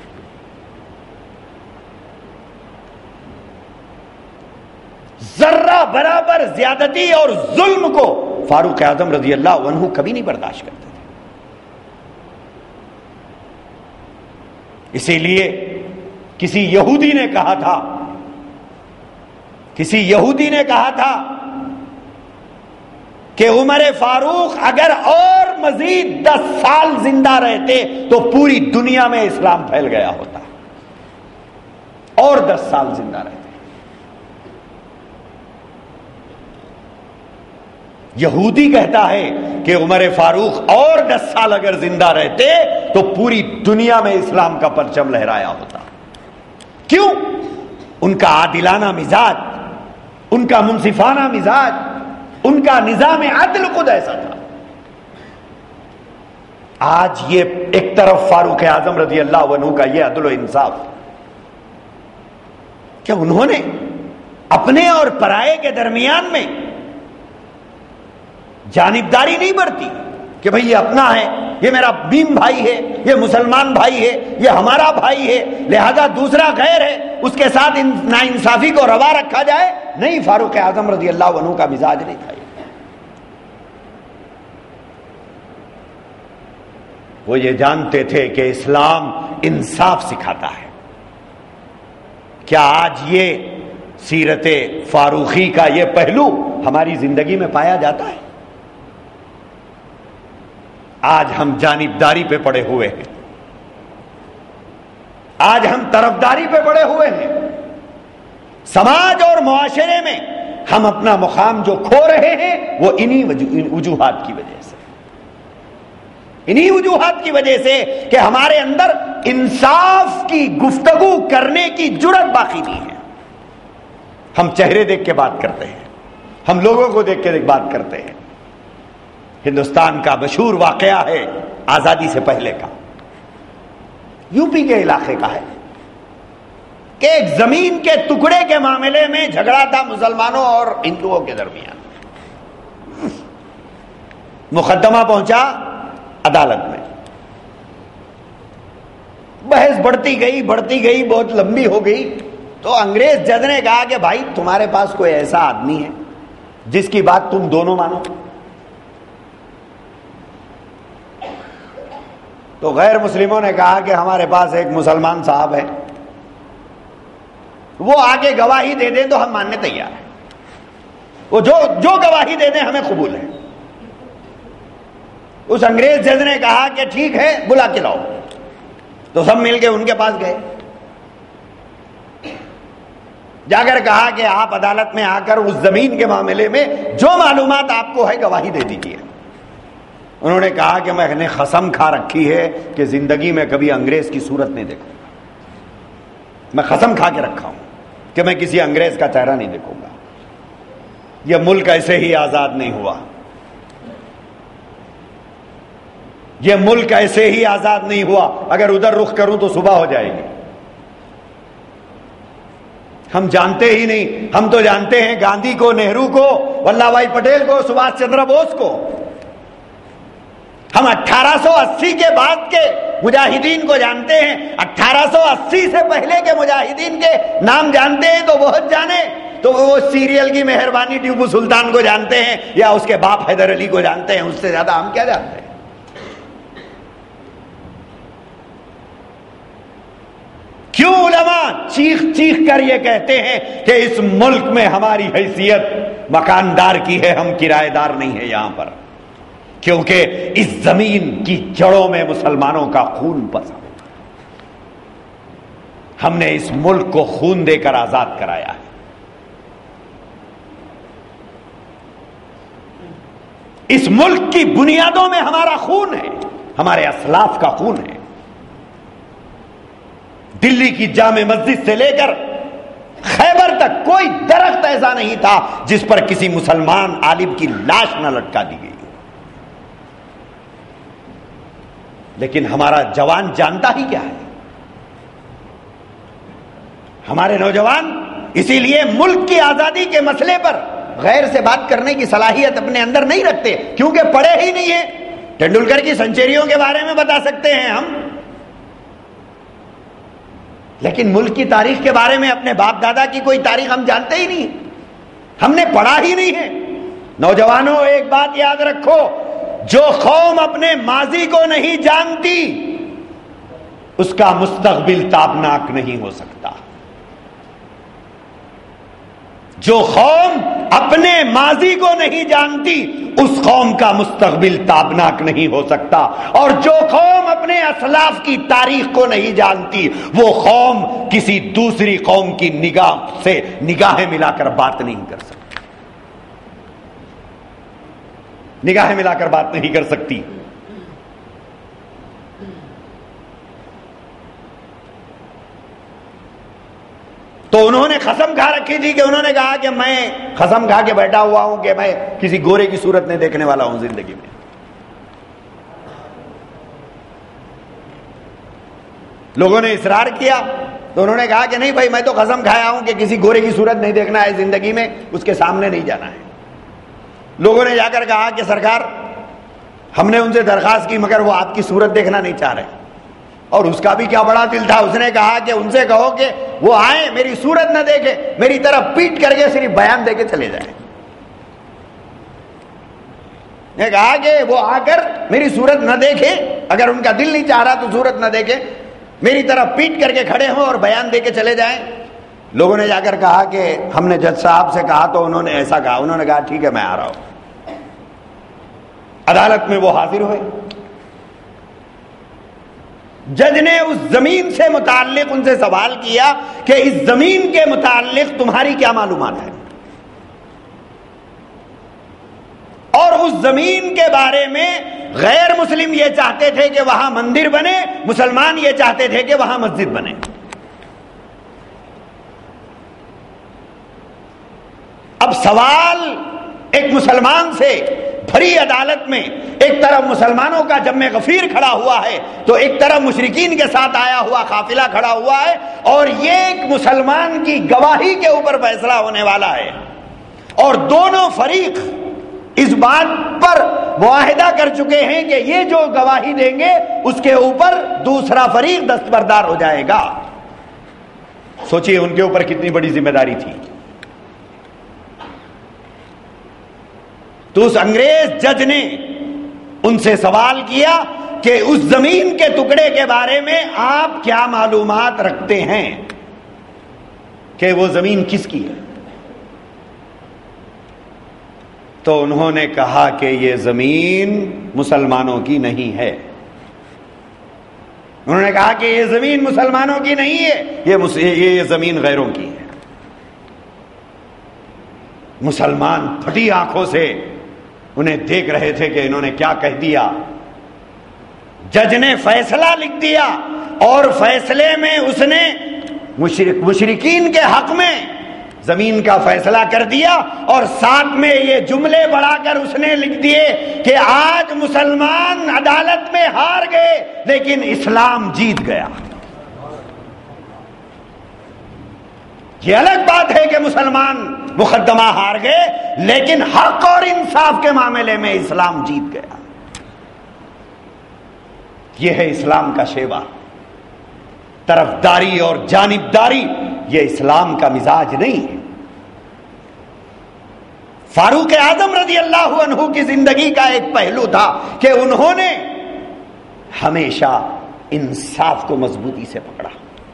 ذرہ برابر زیادتی اور ظلم کو فاروق اعظم رضی اللہ عنہ کبھی نہیں برداشت کرتے تھے. اسی لیے کسی یہودی نے کہا تھا کسی یہودی نے کہا تھا کہ عمر فاروق اگر اور مزید دس سال زندہ رہتے تو پوری دنیا میں اسلام پھیل گیا ہوتا. اور دس سال زندہ رہتے. یہودی کہتا ہے کہ عمر فاروق اور دس سال اگر زندہ رہتے تو پوری دنیا میں اسلام کا پرچم لہرایا ہوتا. کیوں؟ ان کا عادلانہ مزاج، ان کا منصفانہ مزاج، ان کا نظام عدل خود ایسا تھا. آج یہ ایک طرف فاروق اعظم رضی اللہ عنہ کا یہ عدل و انصاف، کیا انہوں نے اپنے اور پرائے کے درمیان میں جانبداری نہیں برتی کہ بھئی یہ اپنا ہے، یہ میرا بیم بھائی ہے، یہ مسلمان بھائی ہے، یہ ہمارا بھائی ہے، لہذا دوسرا غیر ہے اس کے ساتھ ناانصافی کو روا رکھا جائے؟ نہیں، فاروق اعظم رضی اللہ عنہ کا مزاج نہیں تھا. وہ یہ جانتے تھے کہ اسلام انصاف سکھاتا ہے. کیا آج یہ سیرت فاروقی کا یہ پہلو ہماری زندگی میں پایا جاتا ہے؟ آج ہم جانبداری پہ پڑے ہوئے ہیں، آج ہم طرفداری پہ پڑے ہوئے ہیں. سماج اور معاشرے میں ہم اپنا مقام جو کھو رہے ہیں وہ انہی وجوہات کی وجہ سے، انہی وجوہات کی وجہ سے کہ ہمارے اندر انصاف کی گفتگو کرنے کی جرات باقی نہیں ہے. ہم چہرے دیکھ کے بات کرتے ہیں، ہم لوگوں کو دیکھ کے بات کرتے ہیں. ہندوستان کا مشہور واقعہ ہے آزادی سے پہلے کا، یو پی کے علاقے کا ہے کہ ایک زمین کے ٹکڑے کے معاملے میں جھگڑا تھا مسلمانوں اور ہندوؤں کے درمیان. مقدمہ پہنچا عدالت میں، بحث بڑھتی گئی بڑھتی گئی بہت لمبی ہو گئی، تو انگریز جج نے کہا کہ بھائی تمہارے پاس کوئی ایسا آدمی ہے جس کی بات تم دونوں مانو؟ تو غیر مسلموں نے کہا کہ ہمارے پاس ایک مسلمان صاحب ہے، وہ آگے گواہی دے دیں تو ہم ماننے تیار ہیں، وہ جو جو گواہی دے دیں ہمیں قبول ہے۔ اس انگریز جج نے کہا کہ ٹھیک ہے بلا کے لاؤ، تو سب مل کے ان کے پاس گئے، جا کر کہا کہ آپ عدالت میں آ کر اس زمین کے معاملے میں جو معلومات آپ کو ہے گواہی دے دیجیے۔ انہوں نے کہا کہ میں نے قسم کھا رکھی ہے کہ زندگی میں کبھی انگریز کی صورت نہیں دیکھوں گا، میں قسم کھا کے رکھا ہوں کہ میں کسی انگریز کا چہرہ نہیں دیکھوں گا، یہ ملک ایسے ہی آزاد نہیں ہوا، یہ ملک ایسے ہی آزاد نہیں ہوا، اگر ادھر رخ کروں تو صبح ہو جائے گی۔ ہم جانتے ہی نہیں، ہم تو جانتے ہیں گاندھی کو، نہرو کو، ولبھ بھائی پٹیل کو، سبھاش چندر بوس کو، ہم اٹھارہ سو اسی کے بعد کے مجاہدین کو جانتے ہیں، اٹھارہ سو اسی سے پہلے کے مجاہدین کے نام جانتے ہیں تو بہت جانے، تو وہ سیریل کی مہربانی ٹیپو سلطان کو جانتے ہیں یا اس کے باپ حیدر علی کو جانتے ہیں، اس سے زیادہ ہم کیا جانتے ہیں؟ کیوں علماء چیخ چیخ کر یہ کہتے ہیں کہ اس ملک میں ہماری حیثیت مکاندار کی ہے، ہم کرایہ دار نہیں ہے یہاں پر؟ کیونکہ اس زمین کی جڑوں میں مسلمانوں کا خون پسا، ہم نے اس ملک کو خون دے کر آزاد کرایا ہے۔ اس ملک کی بنیادوں میں ہمارا خون ہے، ہمارے اسلاف کا خون ہے۔ دلی کی جامع مسجد سے لے کر خیبر تک کوئی درخت ایسا نہیں تھا جس پر کسی مسلمان عالم کی لاش نہ لٹکا دی گئی، لیکن ہمارا جوان جانتا ہی کیا ہے؟ ہمارے نوجوان اسی لیے ملک کی آزادی کے مسئلے پر غیر سے بات کرنے کی صلاحیت اپنے اندر نہیں رکھتے، کیونکہ پڑھے ہی نہیں ہیں۔ ٹینڈولکر کی سنچریوں کے بارے میں بتا سکتے ہیں ہم، لیکن ملک کی تاریخ کے بارے میں اپنے باپ دادا کی کوئی تاریخ ہم جانتے ہی نہیں، ہم نے پڑھا ہی نہیں ہے۔ نوجوانوں ایک بات یاد رکھو، جو قوم اپنے ماضی کو نہیں جانتی اس کا مستقبل تابناک نہیں ہو سکتا۔ جو قوم اپنے ماضی کو نہیں جانتی اس قوم کا مستقبل تابناک نہیں ہو سکتا، اور جو قوم اپنے اسلاف کی تاریخ کو نہیں جانتی وہ قوم کسی دوسری قوم کی نگاہ سے نگاہیں ملا کر بات نہیں کر سکتی، نگاہیں ملا کر بات نہیں کر سکتی۔ تو انہوں نے قسم کھا رکھی تھی کہ انہوں نے کہا کہ میں قسم کھا کے بیٹھا ہوا ہوں کہ میں کسی گورے کی صورت نہیں دیکھنے والا ہوں زندگی میں۔ لوگوں نے اصرار کیا تو انہوں نے کہا کہ نہیں بھائی میں تو قسم کھایا ہوں کہ کسی گورے کی صورت نہیں دیکھنا ہے زندگی میں، اس کے سامنے نہیں جانا ہے۔ لوگوں نے جا کر کہا کہ سرکار ہم نے ان سے درخواست کی مگر وہ آپ کی صورت دیکھنا نہیں چاہ رہے، اور اس کا بھی کیا بڑا دل تھا، اس نے کہا کہ ان سے کہو کہ وہ آئیں میری صورت نہ دیکھے، میری طرف پیٹ کر کے صرف بیان دے کے چلے جائیں۔ نے کہا کہ وہ آ کر میری صورت نہ دیکھے، اگر ان کا دل نہیں چاہ رہا تو صورت نہ دیکھے، میری طرف پیٹ کر کے کھڑے ہوں اور بیان دے کے چلے جائیں۔ لوگوں نے جا کر کہا کہ ہم نے جج صاحب سے کہا تو انہوں نے ایسا کہا، انہوں نے کہا ٹھیک ہے میں آ رہا ہوں۔ عدالت میں وہ حاضر ہوئے، جج نے اس زمین سے متعلق ان سے سوال کیا کہ اس زمین کے متعلق تمہاری کیا معلومات ہے، اور اس زمین کے بارے میں غیر مسلم یہ چاہتے تھے کہ وہاں مندر بنے، مسلمان یہ چاہتے تھے کہ وہاں مسجد بنے۔ اب سوال ایک مسلمان سے بھری عدالت میں، ایک طرف مسلمانوں کا جمع غفیر کھڑا ہوا ہے تو ایک طرف مشرکین کے ساتھ آیا ہوا قافلہ کھڑا ہوا ہے، اور یہ ایک مسلمان کی گواہی کے اوپر فیصلہ ہونے والا ہے، اور دونوں فریق اس بات پر معاہدہ کر چکے ہیں کہ یہ جو گواہی دیں گے اس کے اوپر دوسرا فریق دستبردار ہو جائے گا. سوچئے ان کے اوپر کتنی بڑی ذمہ داری تھی. تو اس انگریز جج نے ان سے سوال کیا کہ اس زمین کے ٹکڑے کے بارے میں آپ کیا معلومات رکھتے ہیں کہ وہ زمین کس کی ہے؟ تو انہوں نے کہا کہ یہ زمین مسلمانوں کی نہیں ہے. انہوں نے کہا کہ یہ زمین مسلمانوں کی نہیں ہے, یہ یہ زمین غیروں کی ہے. مسلمان پھٹی آنکھوں سے انہیں دیکھ رہے تھے کہ انہوں نے کیا کہہ دیا. جج نے فیصلہ لکھ دیا اور فیصلے میں اس نے مشرک مشرکین کے حق میں زمین کا فیصلہ کر دیا, اور ساتھ میں یہ جملے بڑھا کر اس نے لکھ دیے کہ آج مسلمان عدالت میں ہار گئے لیکن اسلام جیت گیا. یہ الگ بات ہے کہ مسلمان مقدمہ ہار گئے, لیکن حق اور انصاف کے معاملے میں اسلام جیت گیا. یہ ہے اسلام کا شیوا. طرفداری اور جانبداری یہ اسلام کا مزاج نہیں ہے. فاروق اعظم رضی اللہ عنہ کی زندگی کا ایک پہلو تھا کہ انہوں نے ہمیشہ انصاف کو مضبوطی سے پکڑا.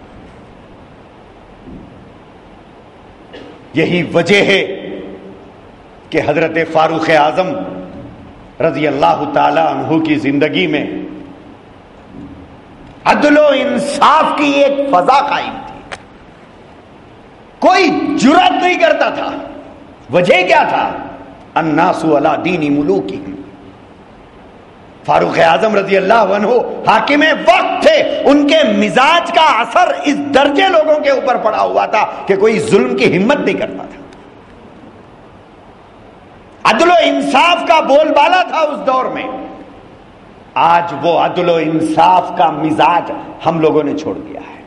یہی وجہ ہے کہ حضرت فاروق اعظم رضی اللہ تعالی عنہ کی زندگی میں عدل و انصاف کی ایک فضا قائم تھی. کوئی جرأت نہیں کرتا تھا. وجہ کیا تھا؟ الناس علی دین ملوکہم. فاروق اعظم رضی اللہ عنہ حاکم وقت تھے, ان کے مزاج کا اثر اس درجے لوگوں کے اوپر پڑا ہوا تھا کہ کوئی ظلم کی ہمت نہیں کرتا تھا. عدل و انصاف کا بول بالا تھا اس دور میں. آج وہ عدل و انصاف کا مزاج ہم لوگوں نے چھوڑ دیا ہے,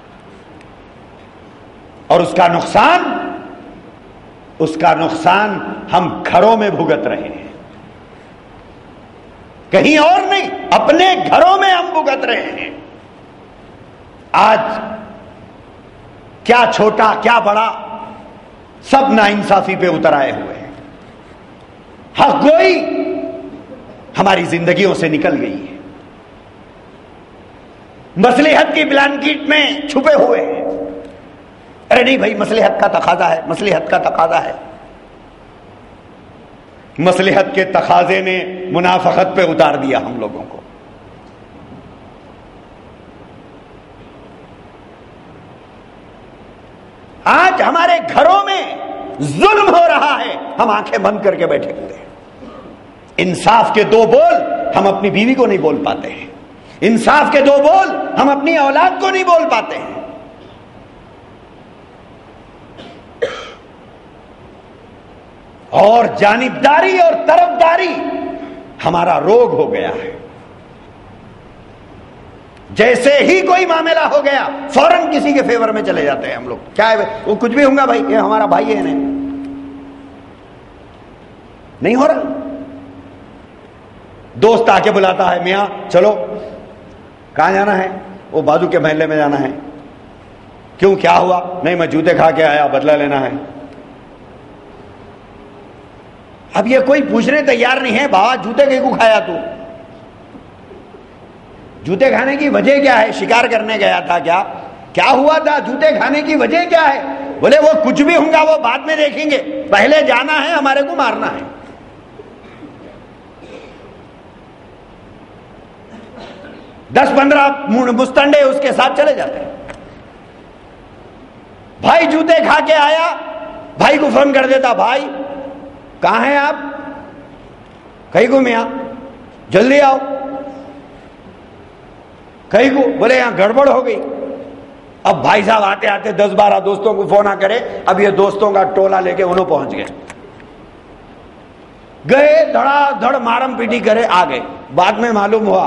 اور اس کا نقصان اس کا نقصان ہم گھروں میں بھگت رہے ہیں, کہیں اور نہیں, اپنے گھروں میں ہم بھگت رہے ہیں. آج کیا چھوٹا کیا بڑا سب ناانصافی پہ اتر آئے ہوئے ہیں. حق گوئی ہماری زندگیوں سے نکل گئی ہے. مصلحت کی بلانکٹ میں چھپے ہوئے ہیں. ارے نہیں بھائی, مصلحت کا تقاضا ہے, مصلحت کا تقاضا ہے. مصلحت کے تقاضے نے منافقت پہ اتار دیا ہم لوگوں کو. آج ہمارے گھروں میں ظلم ہو رہا ہے, ہم آنکھیں بند کر کے بیٹھے ہوئے ہیں. انصاف کے دو بول ہم اپنی بیوی کو نہیں بول پاتے ہیں. انصاف کے دو بول ہم اپنی اولاد کو نہیں بول پاتے ہیں. اور جانبداری اور طرفداری ہمارا روگ ہو گیا ہے. جیسے ہی کوئی معاملہ ہو گیا فوراً کسی کے فیور میں چلے جاتے ہیں ہم لوگ. کیا ہے وہ کچھ بھی ہوگا بھائی, یہ ہمارا بھائی ہے. نہیں ہو رہا. دوست آ کے بلاتا ہے, میاں چلو. کہاں جانا ہے؟ وہ بازو کے محلے میں جانا ہے. کیوں, کیا ہوا؟ نہیں میں جوتے کھا کے آیا, بدلہ لینا ہے. اب یہ کوئی پوچھنے تیار نہیں ہے, بابا جوتے کہیں کو کھایا تو؟ جوتے کھانے کی وجہ کیا ہے؟ شکار کرنے گیا تھا کیا؟ کیا ہوا تھا؟ جوتے کھانے کی وجہ کیا ہے؟ بولے وہ کچھ بھی ہوں گا وہ بعد میں دیکھیں گے, پہلے جانا ہے, ہمارے کو مارنا ہے. دس پندرہ مستنڈے اس کے ساتھ چلے جاتے ہیں. بھائی جوتے کھا کے آیا, بھائی کو فون کر دیتا, بھائی کہاں ہیں آپ؟ کہیں کو میاں جلدی آؤ. کہیں کو بولے یہاں گڑبڑ ہو گئی. اب بھائی صاحب آتے آتے دس بارہ دوستوں کو فون آ کرے, اب یہ دوستوں کا ٹولہ لے کے انہوں پہنچ گئے. گئے دھڑا دھڑ مارم پیٹی کرے آ گئے. بعد میں معلوم ہوا,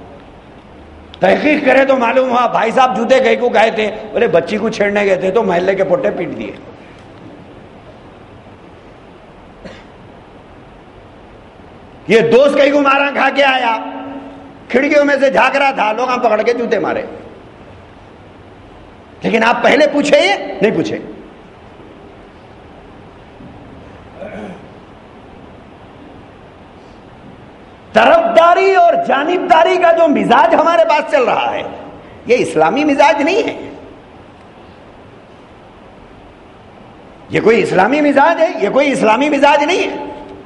تحقیق کرے تو معلوم ہوا بھائی صاحب جوتے کہیں کو گئے تھے. بولے بچی کو چھیڑنے گئے تھے تو محلے کے پوٹے پیٹ دیے. یہ دوست کہیں کو مارا کھا کے آیا, کھڑکیوں میں سے جھانک رہا تھا, لوگ ہم پکڑ کے جوتے مارے. لیکن آپ پہلے پوچھے, یہ نہیں پوچھے. طرفداری اور جانبداری کا جو مزاج ہمارے پاس چل رہا ہے, یہ اسلامی مزاج نہیں ہے. یہ کوئی اسلامی مزاج ہے؟ یہ کوئی اسلامی مزاج نہیں ہے.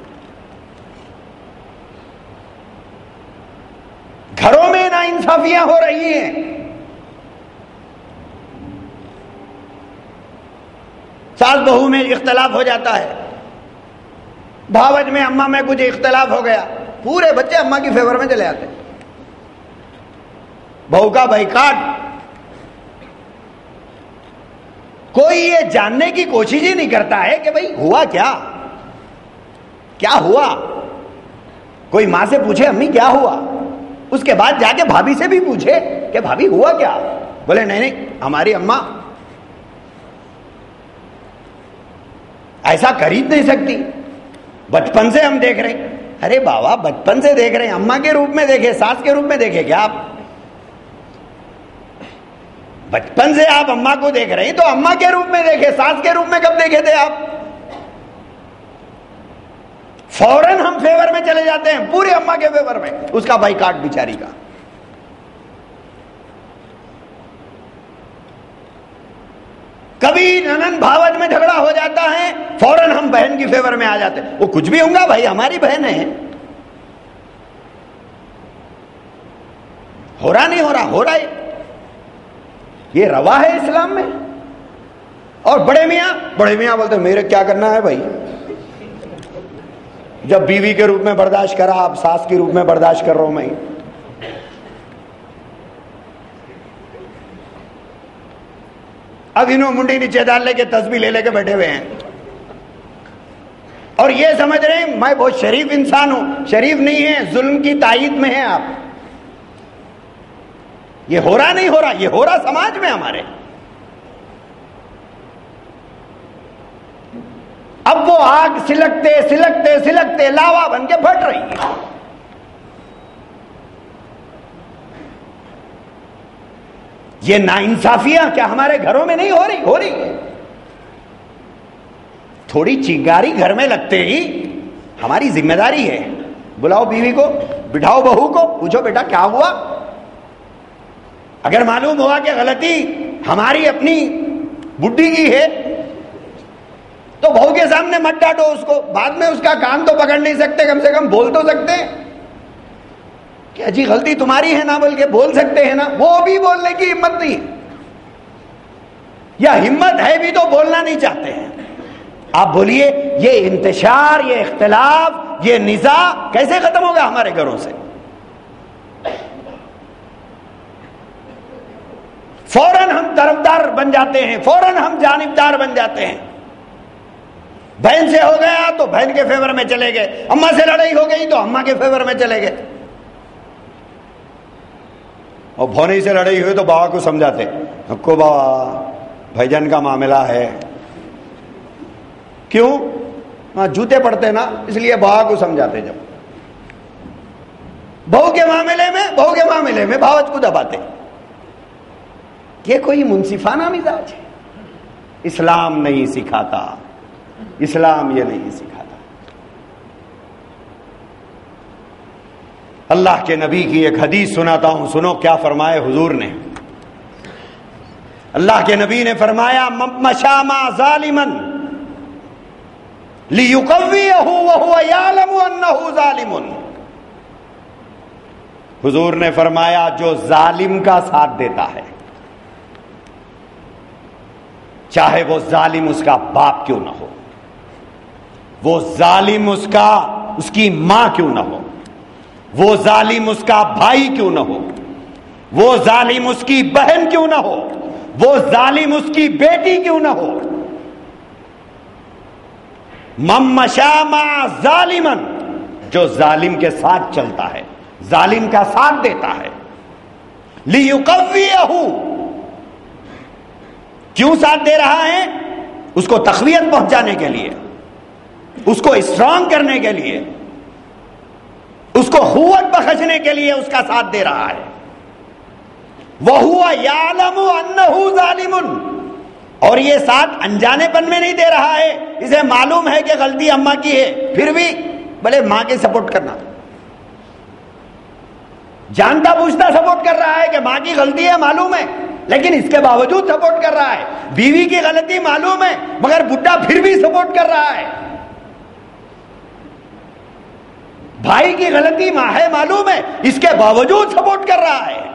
گھروں میں ناانصافیاں ہو رہی ہیں. ساس بہو میں اختلاف ہو جاتا ہے, بھاوج میں اماں میں کچھ اختلاف ہو گیا, پورے بچے اماں کی فیور میں چلے آتے. بہو کا بائیکاٹ. کوئی یہ جاننے کی کوشش ہی نہیں کرتا ہے کہ بھئی ہوا کیا, کیا ہوا. کوئی ماں سے پوچھے امی کیا ہوا, اس کے بعد جا کے بھابھی سے بھی پوچھے کہ بھابھی ہوا کیا. بولے نہیں نہیں ہماری اماں ایسا کر ہی نہیں سکتی, بچپن سے ہم دیکھ رہے ہیں. ارے بابا بچپن سے دیکھ رہے ہیں, اماں کے روپ میں دیکھے, ساس کے روپ میں دیکھے کیا آپ؟ بچپن سے آپ اماں کو دیکھ رہے ہیں تو اماں کے روپ میں دیکھے, ساس کے روپ میں کب دیکھے تھے آپ؟ فوراً ہم فیور میں چلے جاتے ہیں, پورے اماں کے فیور میں, اس کا بائیکاٹ بیچاری کا. کبھی ننن بھاوج میں جھگڑا ہو جاتا ہے, فوراً ہم بہن کی فیور میں آ جاتے ہیں. وہ کچھ بھی ہوں گا بھائی, ہماری بہن ہے. ہو رہا نہیں ہو رہا, ہو رہا ہے. یہ روا ہے اسلام میں. اور بڑے میاں بڑے میاں بولتے ہیں میرے کیا کرنا ہے بھائی, جب بیوی کے روپ میں برداشت کرا, اب ساس کے روپ میں برداشت کر رہا ہوں میں. اب انہوں منڈی نیچے ڈال لے کے تسبیح لے لے کے بیٹھے ہوئے ہیں, اور یہ سمجھ رہے ہیں میں بہت شریف انسان ہوں. شریف نہیں ہے, ظلم کی تائید میں ہیں آپ. یہ ہو رہا نہیں ہو رہا, یہ ہو رہا سماج میں ہمارے. اب وہ آگ سلکتے سلکتے سلکتے لاوا بن کے پھٹ رہی ہے. یہ ناانصافیاں کیا ہمارے گھروں میں نہیں ہو رہی؟ ہو رہی ہے. تھوڑی چنگاری گھر میں لگتے ہی ہماری ذمہ داری ہے, بلاؤ بیوی کو, بٹھاؤ بہو کو, پوچھو بیٹا کیا ہوا. اگر معلوم ہوا کہ غلطی ہماری اپنی بڈھی کی ہے تو بہو کے سامنے مت ڈانٹو اس کو. بعد میں اس کا کان تو پکڑ نہیں سکتے, کم سے کم بول تو سکتے ہیں کہ اجی غلطی تمہاری ہے نا, بول کے بول سکتے ہیں نا. وہ بھی بولنے کی ہمت نہیں, یا ہمت ہے بھی تو بولنا نہیں چاہتے ہیں. آپ بولیے یہ انتشار, یہ اختلاف, یہ نزاع کیسے ختم ہوگا ہمارے گھروں سے؟ فوراً ہم طرفدار بن جاتے ہیں, فوراً ہم جانبدار بن جاتے ہیں. بہن سے ہو گیا تو بہن کے فیور میں چلے گئے, اماں سے لڑائی ہو گئی تو اماں کے فیور میں چلے گئے, اور بھونی سے لڑائی ہوئی تو بابا کو سمجھاتے, کو بابا بھائی جان کا معاملہ ہے. کیوں؟ ہاں جوتے پڑتے نا, اس لیے بابا کو سمجھاتے. جب بہو کے معاملے میں بہو کے معاملے میں بھاوج کو دباتے. یہ کوئی منصفانہ مزاج ہے؟ اسلام نہیں سکھاتا, اسلام یہ نہیں سکھاتا. اللہ کے نبی کی ایک حدیث سناتا ہوں, سنو کیا فرمائے حضور نے. اللہ کے نبی نے فرمایا مشى مع ظالما ليقويه وهو يعلم انه ظالم. حضور نے فرمایا جو ظالم کا ساتھ دیتا ہے, چاہے وہ ظالم اس کا باپ کیوں نہ ہو, وہ ظالم اس کا اس کی ماں کیوں نہ ہو, وہ ظالم اس کا بھائی کیوں نہ ہو, وہ ظالم اس کی بہن کیوں نہ ہو, وہ ظالم اس کی بیٹی کیوں نہ ہو. من مشى مع ظالما, جو ظالم کے ساتھ چلتا ہے, ظالم کا ساتھ دیتا ہے, ليقويه, کیوں ساتھ دے رہا ہے؟ اس کو تقویت پہنچانے کے لیے, اس کو اسٹرانگ کرنے کے لیے. اس کو قوت بخشنے کے لیے اس کا ساتھ دے رہا ہے. وَهُوَ يَعْلَمُ أَنَّهُ ظَالِمٌ، اور یہ ساتھ انجانے پن میں نہیں دے رہا ہے، اسے معلوم ہے کہ غلطی اماں کی ہے، پھر بھی بھلے ماں کے سپورٹ کرنا، جانتا بوجھتا سپورٹ کر رہا ہے کہ ماں کی غلطی ہے، معلوم ہے، لیکن اس کے باوجود سپورٹ کر رہا ہے. بیوی کی غلطی معلوم ہے مگر بڈھا پھر بھی سپورٹ کر رہا ہے. بھائی کی غلطی ماں ہے، معلوم ہے، اس کے باوجود سپورٹ کر رہا ہے.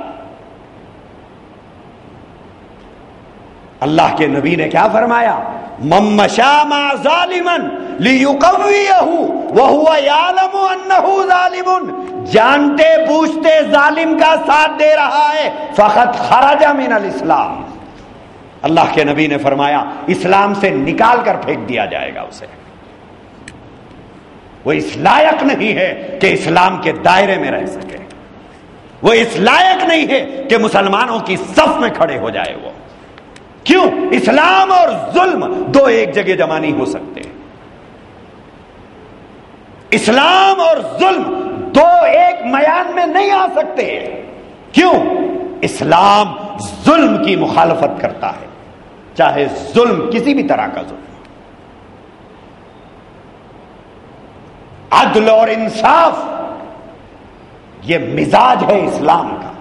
اللہ کے نبی نے کیا فرمایا؟ مَن مَشَىٰ مَعَ ظَالِمًا لِيُقَوِّيَهُ وَهُوَ يَعْلَمُ أَنَّهُ ظَالِمٌ، جانتے بوجھتے ظالم کا ساتھ دے رہا ہے، فقط خرج من الاسلام، اللہ کے نبی نے فرمایا اسلام سے نکال کر پھینک دیا جائے گا اسے. وہ اس لائق نہیں ہے کہ اسلام کے دائرے میں رہ سکے، وہ اس لائق نہیں ہے کہ مسلمانوں کی صف میں کھڑے ہو جائے. وہ کیوں؟ اسلام اور ظلم دو ایک جگہ جمع نہیں ہو سکتے. اسلام اور ظلم دو ایک میان میں نہیں آ سکتے. کیوں؟ اسلام ظلم کی مخالفت کرتا ہے، چاہے ظلم کسی بھی طرح کا ظلم. عدل اور انصاف یہ مزاج ہے اسلام کا.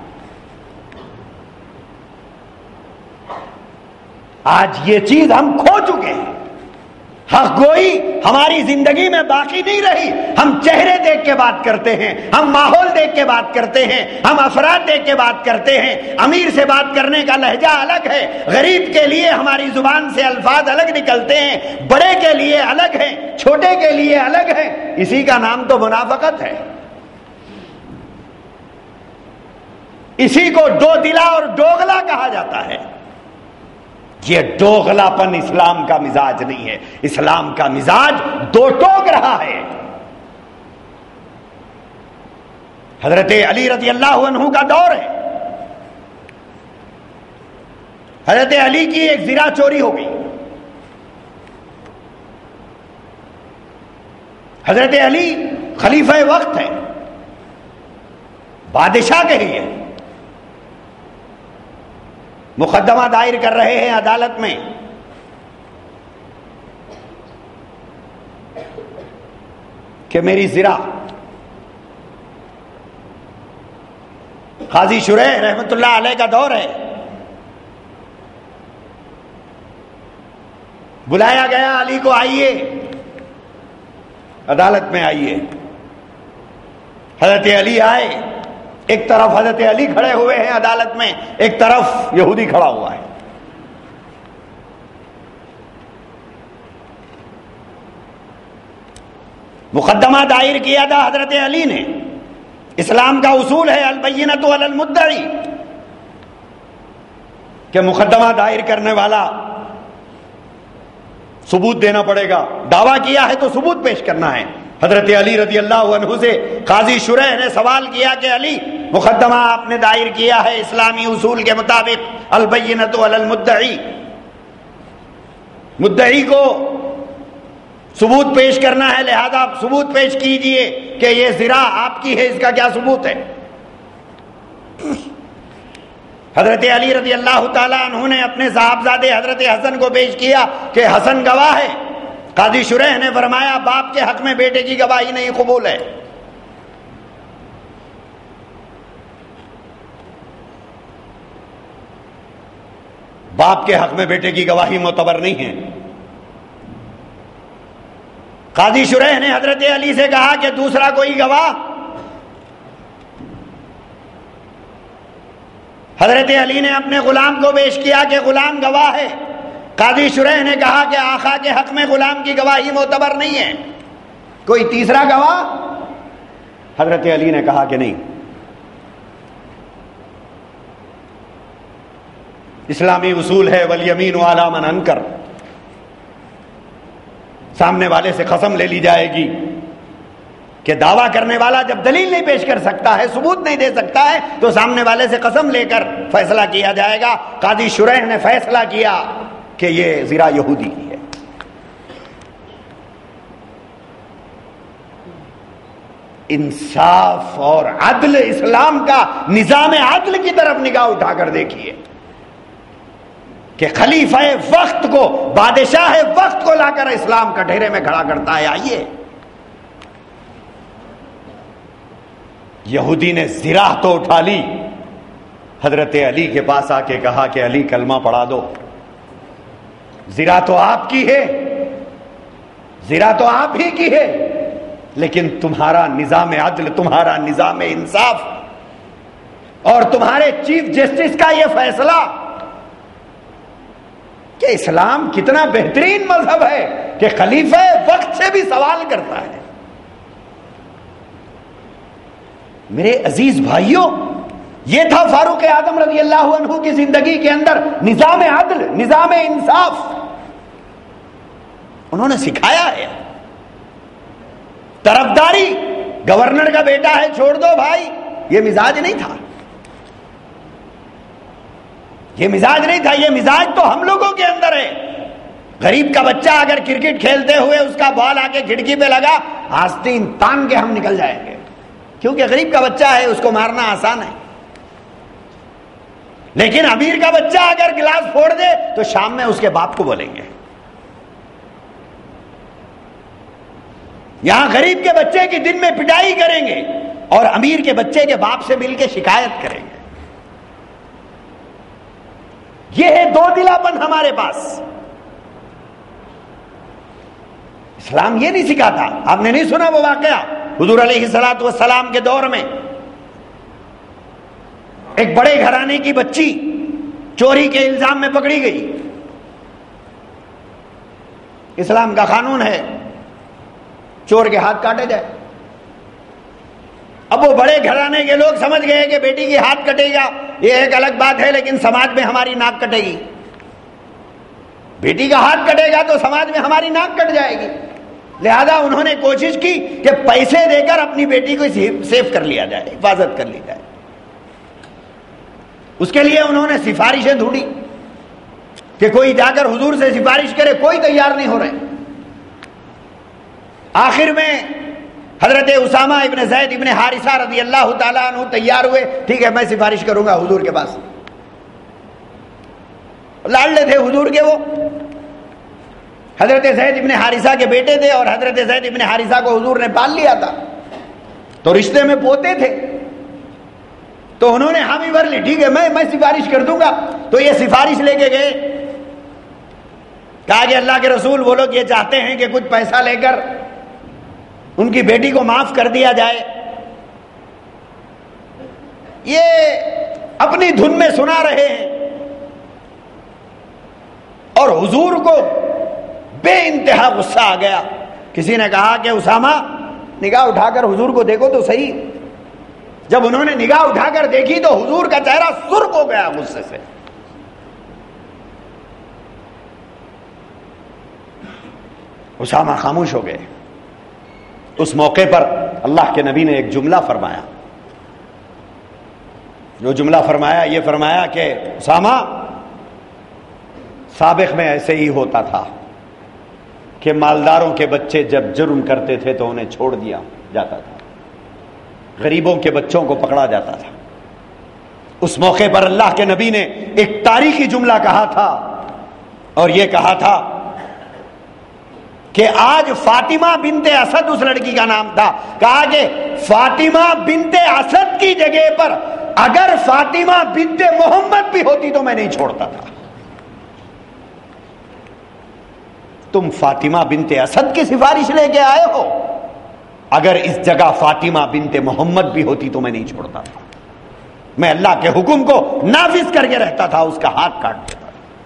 آج یہ چیز ہم کھو چکے ہیں. حق گوئی ہماری زندگی میں باقی نہیں رہی. ہم چہرے دیکھ کے بات کرتے ہیں، ہم ماحول دیکھ کے بات کرتے ہیں، ہم افراد دیکھ کے بات کرتے ہیں. امیر سے بات کرنے کا لہجہ الگ ہے، غریب کے لیے ہماری زبان سے الفاظ الگ نکلتے ہیں، بڑے کے لیے الگ ہیں، چھوٹے کے لیے الگ ہیں. اسی کا نام تو منافقت ہے. اسی کو دو دلا اور دوغلا کہا جاتا ہے. یہ دوغلا پن اسلام کا مزاج نہیں ہے. اسلام کا مزاج دو ٹوک رہا ہے. حضرت علی رضی اللہ عنہ کا دور ہے. حضرت علی کی ایک زرہ چوری ہو گئی. حضرت علی خلیفہ وقت ہے، بادشاہ کے لیے مقدمہ دائر کر رہے ہیں عدالت میں. کہ میری زرہ، قاضی شریح رحمت اللہ علیہ کا دور ہے، بلایا گیا علی کو، آئیے عدالت میں آئیے. حضرت علی آئے. ایک طرف حضرت علی کھڑے ہوئے ہیں عدالت میں، ایک طرف یہودی کھڑا ہوا ہے. مقدمہ دائر کیا تھا حضرت علی نے. اسلام کا اصول ہے البینۃ علی المدعی، کہ مقدمہ دائر کرنے والا ثبوت دینا پڑے گا. دعویٰ کیا ہے تو ثبوت پیش کرنا ہے. حضرت علی رضی اللہ عنہ سے قاضی شریح نے سوال کیا کہ علی، مقدمہ آپ نے دائر کیا ہے اسلامی اصول کے مطابق البینۃ علی المدعی، مدعی کو ثبوت پیش کرنا ہے، لہذا آپ ثبوت پیش کیجئے کہ یہ زرہ آپ کی ہے. اس کا کیا ثبوت ہے؟ حضرت علی رضی اللہ تعالیٰ عنہ نے اپنے صاحبزادے حضرت حسن کو پیش کیا کہ حسن گواہ ہے. قاضی شریح نے فرمایا باپ کے حق میں بیٹے کی گواہی نہیں قبول ہے. باپ کے حق میں بیٹے کی گواہی معتبر نہیں ہے. قاضی شریح نے حضرت علی سے کہا کہ دوسرا کوئی گواہ. حضرت علی نے اپنے غلام کو پیش کیا کہ غلام گواہ ہے. قاضی شریح نے کہا کہ آقا کے حق میں غلام کی گواہی معتبر نہیں ہے. کوئی تیسرا گواہ؟ حضرت علی نے کہا کہ نہیں. اسلامی اصول ہے والیمین علی من انکر، سامنے والے سے قسم لے لی جائے گی کہ دعویٰ کرنے والا جب دلیل نہیں پیش کر سکتا ہے، ثبوت نہیں دے سکتا ہے، تو سامنے والے سے قسم لے کر فیصلہ کیا جائے گا. قاضی شریح نے فیصلہ کیا کہ یہ زرہ یہودی کی ہے. انصاف اور عدل، اسلام کا نظام عدل کی طرف نگاہ اٹھا کر دیکھیے کہ خلیفہ وقت کو، بادشاہ وقت کو لا کر اسلام کٹہرے میں کھڑا کرتا ہے. آئیے، یہودی نے زرہ تو اٹھا لی، حضرت علی کے پاس آ کے کہا کہ علی کلمہ پڑھا دو. زرہ تو آپ کی ہے، زرہ تو آپ ہی کی ہے، لیکن تمہارا نظام عدل، تمہارا نظام انصاف اور تمہارے چیف جسٹس کا یہ فیصلہ کہ اسلام کتنا بہترین مذہب ہے کہ خلیفہ وقت سے بھی سوال کرتا ہے. میرے عزیز بھائیوں، یہ تھا فاروق اعظم رضی اللہ عنہ کی زندگی کے اندر نظام عدل، نظام انصاف. انہوں نے سکھایا ہے. طرفداری، گورنر کا بیٹا ہے چھوڑ دو بھائی، یہ مزاج نہیں تھا، یہ مزاج نہیں تھا. یہ مزاج تو ہم لوگوں کے اندر ہے. غریب کا بچہ اگر کرکٹ کھیلتے ہوئے اس کا بال آ کے کھڑکی پہ لگا، آستین تان کے ہم نکل جائیں گے، کیونکہ غریب کا بچہ ہے، اس کو مارنا آسان ہے. لیکن امیر کا بچہ اگر گلاس پھوڑ دے تو شام میں اس کے باپ کو بولیں گے. یہاں غریب کے بچے کی دن میں پٹائی کریں گے اور امیر کے بچے کے باپ سے مل کے شکایت کریں گے. یہ ہے دو دلاپن ہمارے پاس. اسلام یہ نہیں سکھاتا. آپ نے نہیں سنا وہ واقعہ حضور علیہ الصلوۃ والسلام کے دور میں ایک بڑے گھرانے کی بچی چوری کے الزام میں پکڑی گئی. اسلام کا قانون ہے چور کے ہاتھ کاٹے جائے. اب وہ بڑے گھرانے کے لوگ سمجھ گئے کہ بیٹی کی ہاتھ کٹے گا یہ ایک الگ بات ہے، لیکن سماج میں ہماری ناک کٹے گی. بیٹی کا ہاتھ کٹے گا تو سماج میں ہماری ناک کٹ جائے گی. لہذا انہوں نے کوشش کی کہ پیسے دے کر اپنی بیٹی کو سیف کر لیا جائے، حفاظت کر لی جائے. اس کے لیے انہوں نے سفارشیں ڈھونڈی کہ کوئی جا کر حضور سے سفارش کرے، کوئی تیار نہیں ہو رہے. آخر میں حضرت اسامہ ابن زید ابن حارثہ رضی اللہ تعالیٰ عنہ تیار ہوئے. ٹھیک ہے، میں سفارش کروں گا حضور کے پاس. لاڈلے تھے حضور کے وہ، حضرت زید ابن حارثہ کے بیٹے تھے اور حضرت زید ابن حارثہ کو حضور نے پال لیا تھا تو رشتے میں پوتے تھے. تو انہوں نے حامی بھر لی. ٹھیک ہے، میں میں سفارش کر دوں گا. تو یہ سفارش لے کے گئے. کہا کہ اللہ کے رسول وہ لوگ یہ چاہتے ہیں کہ کچھ پیسہ لے کر ان کی بیٹی کو معاف کر دیا جائے. یہ اپنی دھن میں سنا رہے ہیں اور حضور کو بے انتہا غصہ آ گیا. کسی نے کہا کہ اسامہ نگاہ اٹھا کر حضور کو دیکھو تو صحیح. جب انہوں نے نگاہ اٹھا کر دیکھی تو حضور کا چہرہ سرخ ہو گیا غصے سے. اسامہ خاموش ہو گئے. اس موقع پر اللہ کے نبی نے ایک جملہ فرمایا. جو جملہ فرمایا یہ فرمایا کہ اسامہ، سابق میں ایسے ہی ہوتا تھا کہ مالداروں کے بچے جب جرم کرتے تھے تو انہیں چھوڑ دیا جاتا تھا، غریبوں کے بچوں کو پکڑا جاتا تھا. اس موقع پر اللہ کے نبی نے ایک تاریخی جملہ کہا تھا اور یہ کہا تھا کہ آج فاطمہ بنت اسد اس لڑکی کا نام تھا. کہا کہ فاطمہ بنت اسد کی جگہ پر اگر فاطمہ بنت محمد بھی ہوتی تو میں نہیں چھوڑتا تھا. تم فاطمہ بنت اسد کی سفارش لے کے آئے ہو، اگر اس جگہ فاطمہ بنت محمد بھی ہوتی تو میں نہیں چھوڑتا تھا. میں اللہ کے حکم کو نافذ کر کے رہتا تھا، اس کا ہاتھ کاٹ دیتا تھا.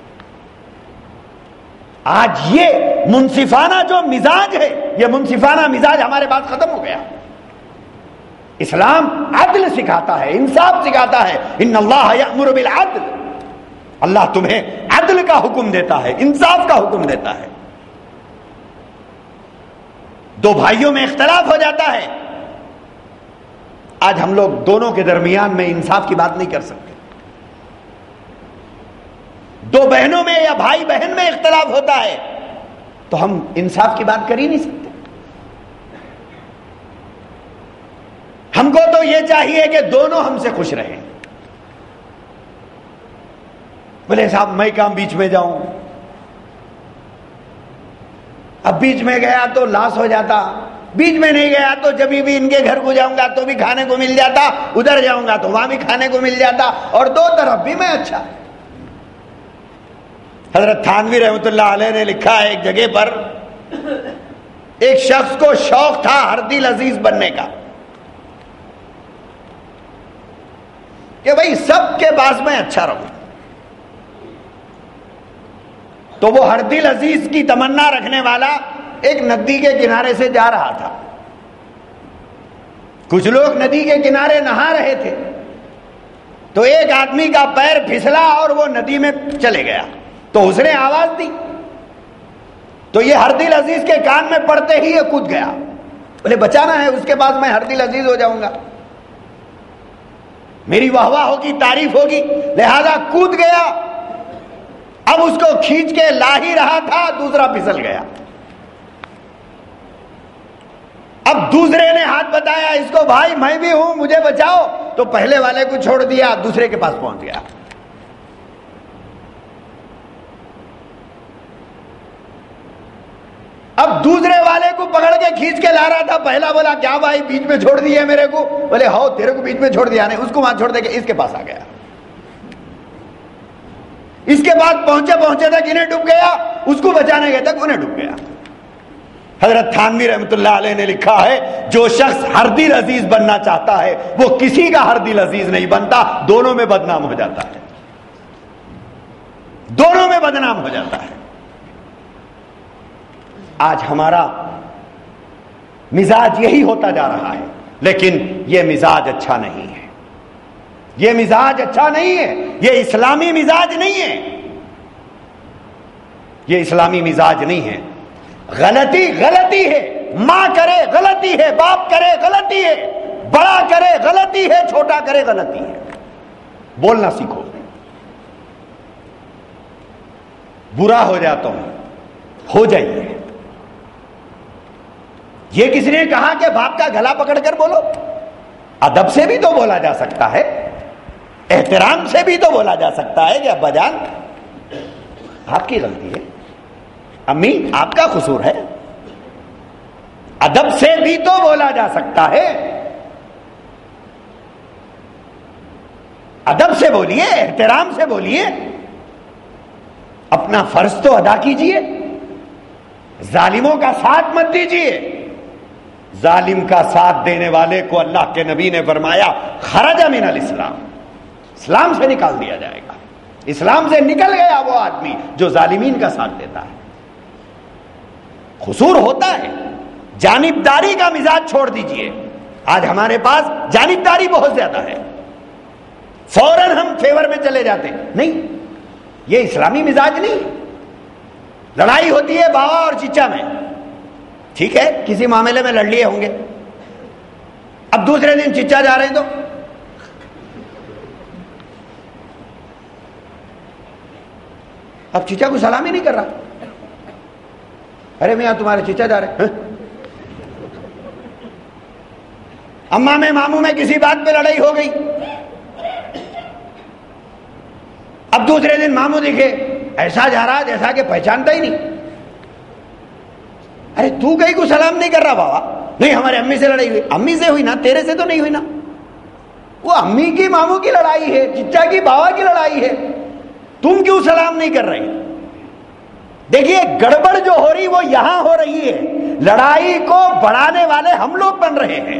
آج یہ منصفانہ جو مزاج ہے، یہ منصفانہ مزاج ہمارے پاس ختم ہو گیا. اسلام عدل سکھاتا ہے، انصاف سکھاتا ہے. ان اللہ یأمر بالعدل، اللہ تمہیں عدل کا حکم دیتا ہے، انصاف کا حکم دیتا ہے. دو بھائیوں میں اختلاف ہو جاتا ہے. آج ہم لوگ دونوں کے درمیان میں انصاف کی بات نہیں کر سکتے. دو بہنوں میں یا بھائی بہن میں اختلاف ہوتا ہے تو ہم انصاف کی بات کر ہی نہیں سکتے. ہم کو تو یہ چاہیے کہ دونوں ہم سے خوش رہیں. بولے صاحب میں کہاں بیچ میں جاؤں, اب بیچ میں گیا تو لاس ہو جاتا, بیچ میں نہیں گیا تو جب بھی ان کے گھر کو جاؤں گا تو بھی کھانے کو مل جاتا, ادھر جاؤں گا تو وہاں بھی کھانے کو مل جاتا, اور دو طرف بھی میں اچھا. حضرت تھانوی رحمۃ اللہ علیہ نے لکھا ہے ایک جگہ پر, ایک شخص کو شوق تھا ہردی لذیذ بننے کا کہ بھائی سب کے پاس میں اچھا رہوں. تو وہ ہردی لذیذ کی تمنا رکھنے والا ایک ندی کے کنارے سے جا رہا تھا. کچھ لوگ ندی کے کنارے نہا رہے تھے, تو ایک آدمی کا پیر پھسلا اور وہ ندی میں چلے گیا. تو اس نے آواز دی, تو یہ ہردی لذیذ کے کان میں پڑتے ہی یہ کود گیا. بولے بچانا ہے اس کے پاس, میں ہردی لذیذ ہو جاؤں گا, میری واہ واہ ہوگی, تعریف ہوگی, لہذا کود گیا. اب اس کو کھینچ کے لا ہی رہا تھا, دوسرا پھسل گیا. اب دوسرے نے ہاتھ بتایا اس کو, بھائی میں بھی ہوں مجھے بچاؤ, تو پہلے والے کو چھوڑ دیا, دوسرے کے پاس پہنچ گیا. اب دوسرے والے کو پکڑ کے کھینچ کے لا رہا تھا, پہلا بولا کیا بھائی بیچ میں چھوڑ دیے میرے کو, بولے ہاؤ تیرے کو بیچ میں چھوڑ دیا, نہیں اس کو وہاں چھوڑ دے کے اس کے پاس آ گیا. اس کے بعد پہنچے پہنچے تک انہیں ڈوب گیا, اس کو بچانے گئے تک انہیں ڈوب گیا. حضرت تھانوی رحمۃ اللہ علیہ نے لکھا ہے جو شخص ہردی لذیذ بننا چاہتا ہے وہ کسی کا ہردی لذیذ نہیں بنتا, دونوں میں بدنام ہو جاتا ہے, دونوں میں بدنام ہو جاتا ہے. آج ہمارا مزاج یہی ہوتا جا رہا ہے, لیکن یہ مزاج اچھا نہیں ہے, یہ مزاج اچھا نہیں ہے, یہ اسلامی مزاج نہیں ہے, یہ اسلامی مزاج نہیں ہے. غلطی غلطی ہے, ماں کرے غلطی ہے, باپ کرے غلطی ہے, بڑا کرے غلطی ہے, چھوٹا کرے غلطی ہے. بولنا سیکھو. برا ہو جاتا ہوں, ہو جائیے. یہ کس نے کہا کہ باپ کا گلا پکڑ کر بولو؟ ادب سے بھی تو بولا جا سکتا ہے, احترام سے بھی تو بولا جا سکتا ہے کہ ابا جان آپ کی غلطی ہے, امی آپ کا قصور ہے. ادب سے بھی تو بولا جا سکتا ہے, ادب سے بولیے, احترام سے بولیے, اپنا فرض تو ادا کیجیے. ظالموں کا ساتھ مت دیجیے. ظالم کا ساتھ دینے والے کو اللہ کے نبی نے فرمایا خرج من الاسلام, اسلام سے نکال دیا جائے گا. اسلام سے نکل گیا وہ آدمی جو ظالمین کا ساتھ دیتا ہے. قصور ہوتا ہے, جانبداری کا مزاج چھوڑ دیجئے. آج ہمارے پاس جانبداری بہت زیادہ ہے, فوراً ہم فیور میں چلے جاتے ہیں. نہیں, یہ اسلامی مزاج نہیں. لڑائی ہوتی ہے باوا اور چچا میں, ٹھیک ہے کسی معاملے میں لڑ لیے ہوں گے, اب دوسرے دن چچا جا رہے ہیں تو اب چچا کو سلام ہی نہیں کر رہا. ارے میاں تمہارے چچا جا رہے ہیں. اماں میں ماموں میں کسی بات پہ لڑائی ہو گئی, اب دوسرے دن ماموں دکھے ایسا جا رہا جیسا کہ پہچانتا ہی نہیں. ارے تو کہیں کو سلام نہیں کر رہا بابا؟ نہیں ہمارے امی سے لڑائی ہوئی. امی سے ہوئی نا, تیرے سے تو نہیں ہوئی نا. وہ امی کی ماموں کی لڑائی ہے, چچا کی باوا کی لڑائی ہے, تم کیوں سلام نہیں کر رہے؟ دیکھیے گڑبڑ جو ہو رہی وہ یہاں ہو رہی ہے, لڑائی کو بڑھانے والے ہم لوگ بن رہے ہیں.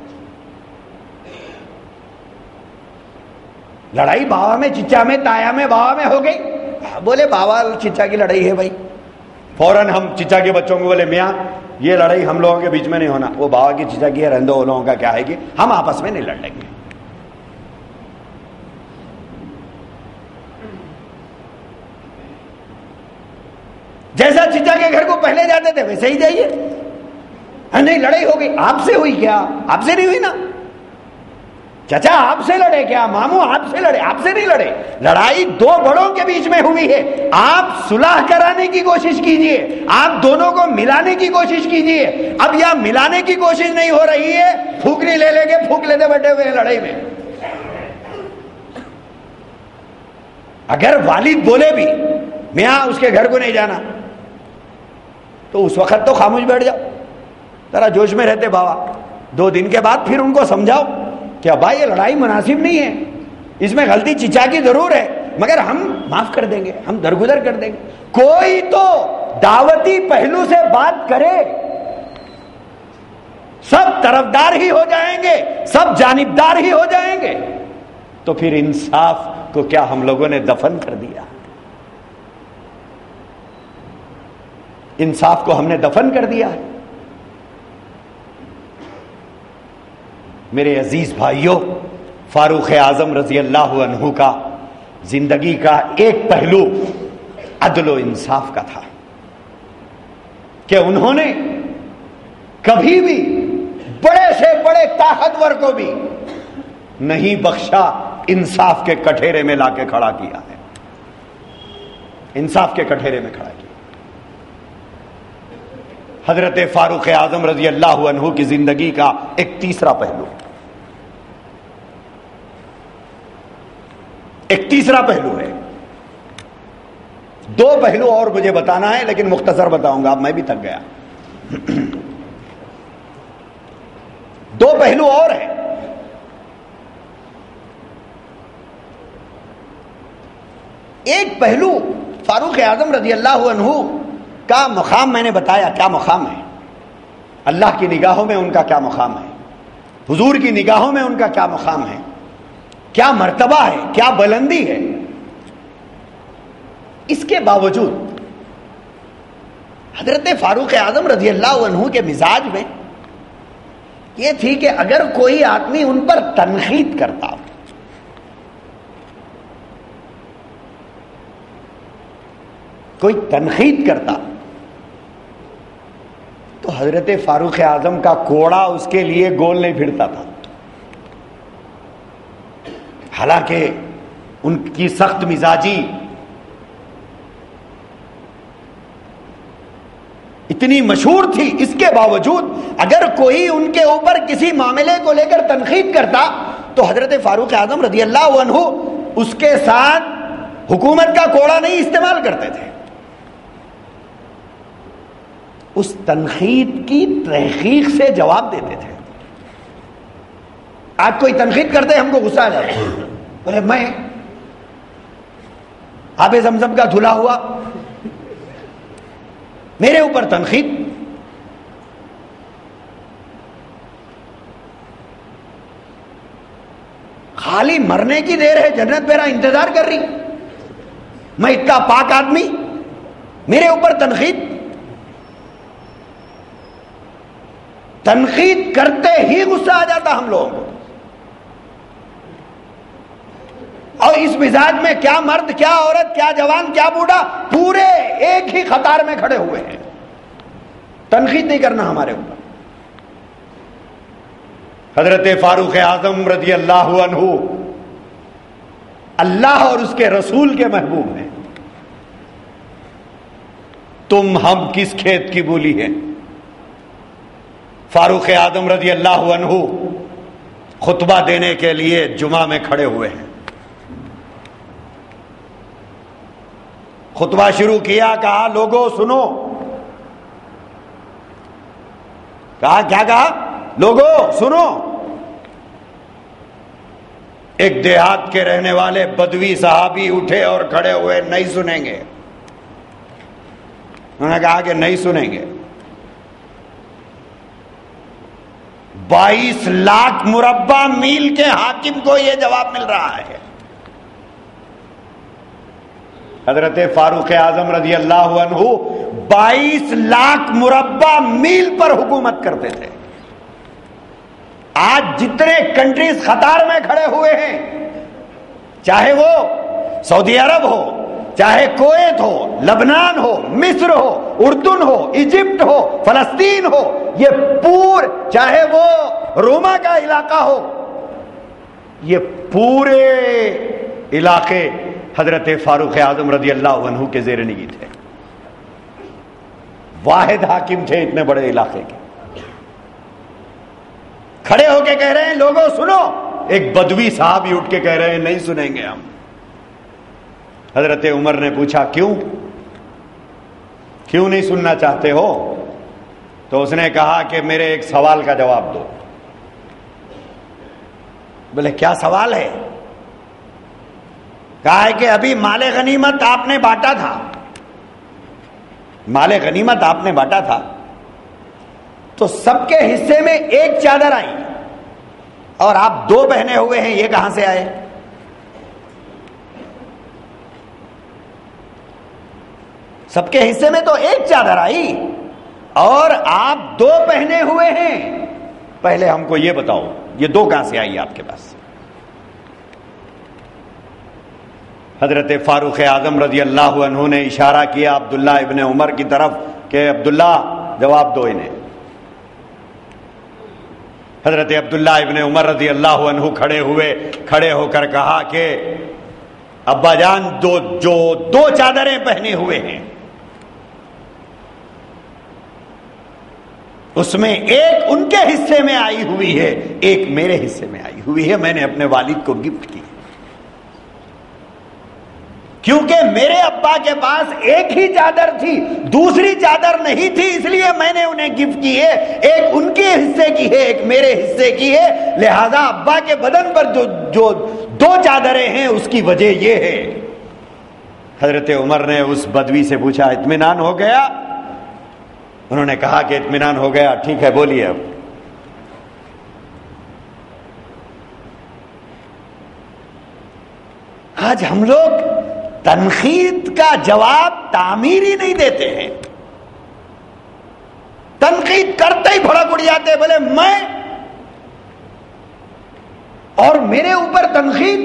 لڑائی باوا میں, چچا میں, تایا میں, باوا میں ہو گئی. بولے باوا چچا کی لڑائی ہے بھائی, فوراً ہم چچا کے بچوں کو بولے میاں یہ لڑائی ہم لوگوں کے بیچ میں نہیں ہونا, وہ باوا کی چچا کی ہے, رہنے دو, وہ لوگوں کا کیا ہے کہ ہم آپس میں نہیں لڑ لیں گے. جیسا چچا کے گھر کو پہلے جاتے تھے ویسے ہی جائیے. نہیں لڑائی ہو گئی, آپ سے ہوئی کیا؟ آپ سے نہیں ہوئی نا. چچا آپ سے لڑے کیا، ماموں آپ سے لڑے؟ آپ سے نہیں لڑے، لڑائی دو بڑوں کے بیچ میں ہوئی ہے. آپ صلح کرانے کی کوشش کیجئے، آپ دونوں کو ملانے کی کوشش کیجئے. اب یا ملانے کی کوشش نہیں ہو رہی ہے، پھوکنی لے لے کے پھونک لیتے بیٹھے ہوئے ہیں لڑائی میں. اگر والد بولے بھی میاں اس کے گھر کو نہیں جانا، تو اس وقت تو خاموش بیٹھ جاؤ، ذرا جوش میں رہتے بابا. دو دن کے بعد پھر ان کو سمجھاؤ کہ ابا یہ لڑائی مناسب نہیں ہے، اس میں غلطی چچا کی ضرور ہے، مگر ہم معاف کر دیں گے، ہم درگزر کر دیں گے. کوئی تو دعوتی پہلو سے بات کرے، سب طرفدار ہی ہو جائیں گے، سب جانبدار ہی ہو جائیں گے، تو پھر انصاف کو کیا ہم لوگوں نے دفن کر دیا؟ انصاف کو ہم نے دفن کر دیا ہے. میرے عزیز بھائیوں، فاروق اعظم رضی اللہ عنہ کا زندگی کا ایک پہلو عدل و انصاف کا تھا کہ انہوں نے کبھی بھی بڑے سے بڑے طاقتور کو بھی نہیں بخشا، انصاف کے کٹہرے میں لا کے کھڑا کیا ہے، انصاف کے کٹہرے میں کھڑا کیا. حضرت فاروق اعظم رضی اللہ عنہ کی زندگی کا ایک تیسرا پہلو ایک تیسرا پہلو ہے. دو پہلو اور مجھے بتانا ہے، لیکن مختصر بتاؤں گا، اب میں بھی تھک گیا. دو پہلو اور ہیں. ایک پہلو فاروق اعظم رضی اللہ عنہ کا مقام میں نے بتایا کیا مقام ہے، اللہ کی نگاہوں میں ان کا کیا مقام ہے، حضور کی نگاہوں میں ان کا کیا مقام ہے، کیا مرتبہ ہے، کیا بلندی ہے. اس کے باوجود حضرت فاروق اعظم رضی اللہ عنہ کے مزاج میں یہ تھی کہ اگر کوئی آدمی ان پر تنقید کرتا، کوئی تنقید کرتا تو حضرت فاروق اعظم کا کوڑا اس کے لیے گول نہیں پھرتا تھا. حالانکہ ان کی سخت مزاجی اتنی مشہور تھی، اس کے باوجود اگر کوئی ان کے اوپر کسی معاملے کو لے کر تنقید کرتا تو حضرت فاروق اعظم رضی اللہ عنہ اس کے ساتھ حکومت کا کوڑا نہیں استعمال کرتے تھے، اس تنقید کی تحقیق سے جواب دیتے تھے. آج کوئی تنقید کرتے ہم کو غصہ آ جاتا ہے، بولے میں آب زمزم کا دھلا ہوا، میرے اوپر تنقید. خالی مرنے کی دیر ہے، جنت میرا انتظار کر رہی، میں اتنا پاک آدمی، میرے اوپر تنقید. تنقید کرتے ہی غصہ آ جاتا ہم لوگوں کو. اور اس مزاج میں کیا مرد، کیا عورت، کیا جوان، کیا بوڑھا، پورے ایک ہی قطار میں کھڑے ہوئے ہیں. تنقید نہیں کرنا ہمارے اوپر. حضرت فاروق اعظم رضی اللہ عنہ اللہ اور اس کے رسول کے محبوب ہیں. تم ہم کس کھیت کی بولی ہے. فاروق اعظم رضی اللہ عنہ خطبہ دینے کے لیے جمعہ میں کھڑے ہوئے ہیں. خطبہ شروع کیا، کہا لوگوں سنو. کہا کیا کہا؟ لوگوں سنو. ایک دیہات کے رہنے والے بدوی صحابی اٹھے اور کھڑے ہوئے، نہیں سنیں گے. انہوں نے کہا کہ نہیں سنیں گے. بائیس لاکھ مربع میل کے حاکم کو یہ جواب مل رہا ہے. حضرت فاروق اعظم رضی اللہ عنہ بائیس لاکھ مربع میل پر حکومت کرتے تھے. آج جتنے کنٹریز قطار میں کھڑے ہوئے ہیں، چاہے وہ سعودی عرب ہو، چاہے کویت ہو، لبنان ہو، مصر ہو، اردن ہو، ایجپٹ ہو، فلسطین ہو، یہ پور، چاہے وہ روما کا علاقہ ہو، یہ پورے علاقے حضرت فاروق اعظم رضی اللہ عنہ کے زیر نگی تھے، واحد حاکم تھے اتنے بڑے علاقے کے. کھڑے ہو کے کہہ رہے ہیں لوگوں سنو. ایک بدوی صاحب ہی اٹھ کے کہہ رہے ہیں نہیں سنیں گے ہم. حضرت عمر نے پوچھا کیوں کیوں نہیں سننا چاہتے ہو؟ تو اس نے کہا کہ میرے ایک سوال کا جواب دو. بولے کیا سوال ہے؟ کہا ہے کہ ابھی مال غنیمت آپ نے بانٹا تھا، مال غنیمت آپ نے بانٹا تھا تو سب کے حصے میں ایک چادر آئی اور آپ دو پہنے ہوئے ہیں، یہ کہاں سے آئے؟ سب کے حصے میں تو ایک چادر آئی اور آپ دو پہنے ہوئے ہیں، پہلے ہم کو یہ بتاؤ یہ دو کہاں سے آئی آپ کے پاس؟ حضرت فاروق اعظم رضی اللہ عنہ نے اشارہ کیا عبداللہ ابن عمر کی طرف کہ عبداللہ جواب دو انہیں. حضرت عبداللہ ابن عمر رضی اللہ عنہ کھڑے ہوئے، کھڑے ہو کر کہا کہ ابا جان دو جو دو چادریں پہنے ہوئے ہیں اس میں ایک ان کے حصے میں آئی ہوئی ہے، ایک میرے حصے میں آئی ہوئی ہے، میں نے اپنے والد کو گفٹ کی کیونکہ میرے ابا کے پاس ایک ہی چادر تھی، دوسری چادر نہیں تھی، اس لیے میں نے انہیں گفٹ کی ہے. ایک ان کے حصے کی ہے ایک میرے حصے کی ہے، لہذا ابا کے بدن پر جو جو دو چادریں ہیں اس کی وجہ یہ ہے. حضرت عمر نے اس بدوی سے پوچھا اطمینان ہو گیا؟ انہوں نے کہا کہ اطمینان ہو گیا. ٹھیک ہے بولیے. اب آج ہم لوگ تنقید کا جواب تعمیری نہیں دیتے ہیں، تنقید کرتے ہی بھڑک اڑ جاتے، بولے میں اور میرے اوپر تنقید.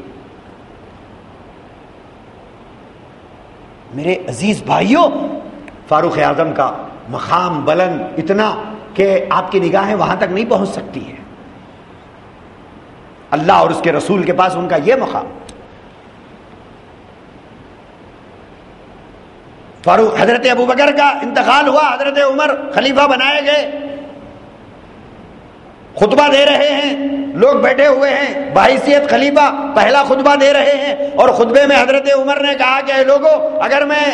میرے عزیز بھائیوں، فاروق اعظم کا مقام بلند اتنا کہ آپ کی نگاہیں وہاں تک نہیں پہنچ سکتی ہیں. اللہ اور اس کے رسول کے پاس ان کا یہ مقام. فاروق حضرت ابو بکر کا انتقال ہوا، حضرت عمر خلیفہ بنائے گئے، خطبہ دے رہے ہیں، لوگ بیٹھے ہوئے ہیں بحیثیت خلیفہ، پہلا خطبہ دے رہے ہیں اور خطبے میں حضرت عمر نے کہا کہ اے لوگوں اگر میں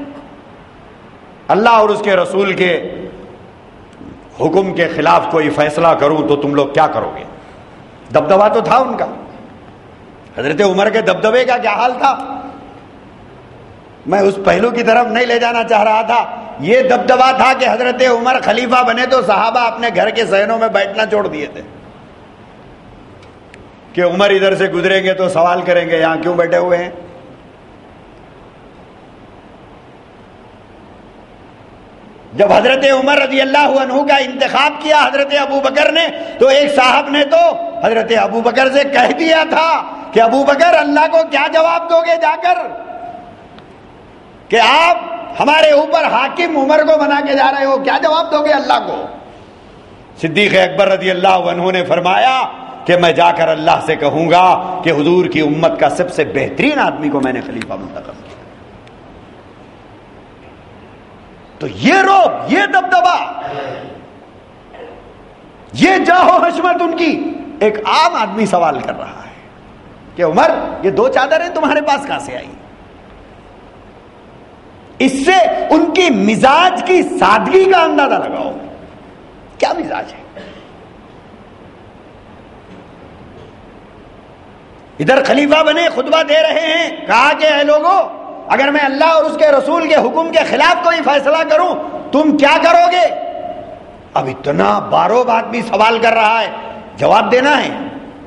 اللہ اور اس کے رسول کے حکم کے خلاف کوئی فیصلہ کروں تو تم لوگ کیا کرو گے؟ دبدبا تو تھا ان کا. حضرت عمر کے دبدبے کا کیا حال تھا میں اس پہلو کی طرف نہیں لے جانا چاہ رہا تھا. یہ دبدبا تھا کہ حضرت عمر خلیفہ بنے تو صحابہ اپنے گھر کے صحنوں میں بیٹھنا چھوڑ دیے تھے کہ عمر ادھر سے گزریں گے تو سوال کریں گے یہاں کیوں بیٹھے ہوئے ہیں. جب حضرت عمر رضی اللہ عنہ کا انتخاب کیا حضرت ابو بکر نے تو ایک صاحب نے تو حضرت ابو بکر سے کہہ دیا تھا کہ ابو بکر اللہ کو کیا جواب دو گے جا کر کہ آپ ہمارے اوپر حاکم عمر کو بنا کے جا رہے ہو، کیا جواب دو گے اللہ کو؟ صدیق اکبر رضی اللہ عنہ نے فرمایا کہ میں جا کر اللہ سے کہوں گا کہ حضور کی امت کا سب سے بہترین آدمی کو میں نے خلیفہ منتخب کیا. تو یہ روب، یہ دبدبا، یہ جاہو حشمت ان کی. ایک عام آدمی سوال کر رہا ہے کہ عمر یہ دو چادریں تمہارے پاس کہاں سے آئی؟ اس سے ان کی مزاج کی سادگی کا اندازہ لگاؤ، کیا مزاج ہے. ادھر خلیفہ بنے خطبہ دے رہے ہیں، کہا کہ اے لوگوں اگر میں اللہ اور اس کے رسول کے حکم کے خلاف کوئی فیصلہ کروں تم کیا کرو گے؟ اب اتنا باروب آدمی سوال کر رہا ہے، جواب دینا ہے.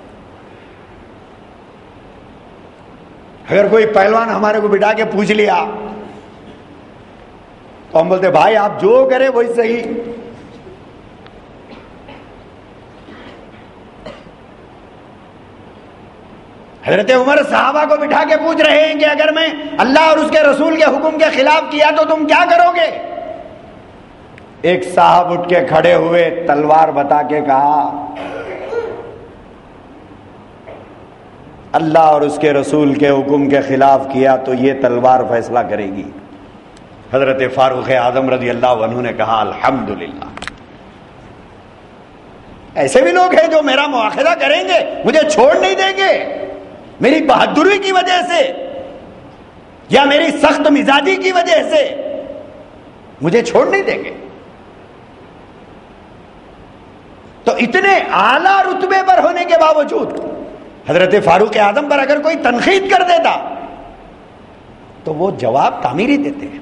اگر کوئی پہلوان ہمارے کو بٹھا کے پوچھ لیا تو ہم بولتے بھائی آپ جو کریں وہی صحیح. حضرت عمر صحابہ کو بٹھا کے پوچھ رہے ہیں کہ اگر میں اللہ اور اس کے رسول کے حکم کے خلاف کیا تو تم کیا کرو گے؟ ایک صاحب اٹھ کے کھڑے ہوئے، تلوار بتا کے کہا اللہ اور اس کے رسول کے حکم کے خلاف کیا تو یہ تلوار فیصلہ کرے گی. حضرت فاروق اعظم رضی اللہ عنہ نے کہا الحمدللہ. ایسے بھی لوگ ہیں جو میرا مواخذہ کریں گے, مجھے چھوڑ نہیں دیں گے میری بہادری کی وجہ سے یا میری سخت مزاجی کی وجہ سے, مجھے چھوڑ نہیں دیں گے. تو اتنے اعلیٰ رتبے پر ہونے کے باوجود حضرت فاروق اعظم پر اگر کوئی تنقید کر دیتا تو وہ جواب تعمیری دیتے ہیں.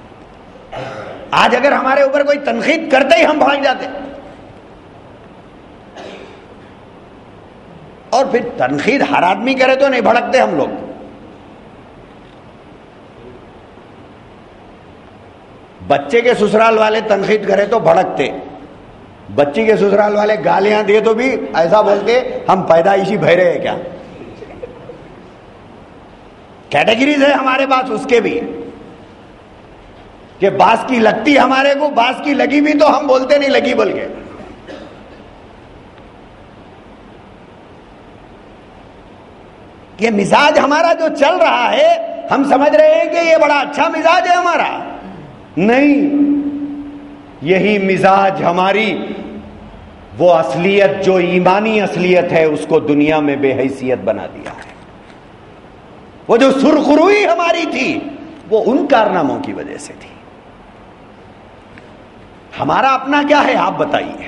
آج اگر ہمارے اوپر کوئی تنقید کرتے ہی ہم بھڑک جاتے, اور پھر تنقید ہر آدمی کرے تو نہیں بھڑکتے ہم لوگ. بچے کے سسرال والے تنقید کرے تو بھڑکتے, بچی کے سسرال والے گالیاں دیے تو بھی ایسا بولتے ہم پیدائشی بہرے ہیں کیا. کیٹیگریز ہے ہمارے پاس اس کے بھی, کہ باس کی لگتی ہمارے کو, باس کی لگی بھی تو ہم بولتے نہیں لگی بول کے. یہ مزاج ہمارا جو چل رہا ہے ہم سمجھ رہے ہیں کہ یہ بڑا اچھا مزاج ہے ہمارا. نہیں, یہی مزاج ہماری وہ اصلیت جو ایمانی اصلیت ہے اس کو دنیا میں بے حیثیت بنا دیا ہے. وہ جو سرخروئی ہماری تھی وہ ان کارناموں کی وجہ سے تھی. ہمارا اپنا کیا ہے آپ بتائیے.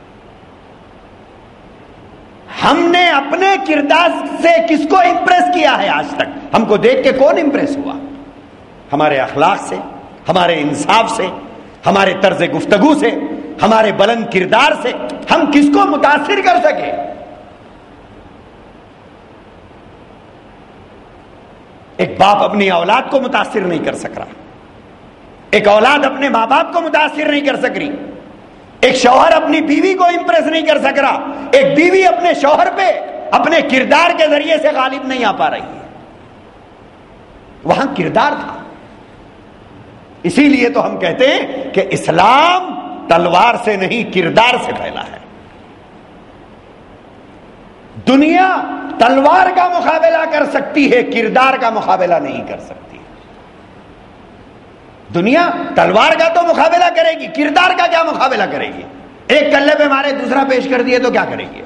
ہم نے اپنے کردار سے کس کو امپریس کیا ہے آج تک؟ ہم کو دیکھ کے کون امپریس ہوا؟ ہمارے اخلاق سے, ہمارے انصاف سے, ہمارے طرز گفتگو سے, ہمارے بلند کردار سے ہم کس کو متاثر کر سکے؟ ایک باپ اپنی اولاد کو متاثر نہیں کر سک رہا, ایک اولاد اپنے ماں باپ کو متاثر نہیں کر سک رہی, ایک شوہر اپنی بیوی کو امپریس نہیں کر سک رہا, ایک بیوی اپنے شوہر پہ اپنے کردار کے ذریعے سے غالب نہیں آ پا رہی ہے. وہاں کردار تھا. اسی لیے تو ہم کہتے ہیں کہ اسلام تلوار سے نہیں کردار سے پھیلا ہے. دنیا تلوار کا مقابلہ کر سکتی ہے, کردار کا مقابلہ نہیں کر سکتی. دنیا تلوار کا تو مقابلہ کرے گی, کردار کا کیا مقابلہ کرے گی؟ ایک کلے پہ مارے دوسرا پیش کر دیے تو کیا کرے گی؟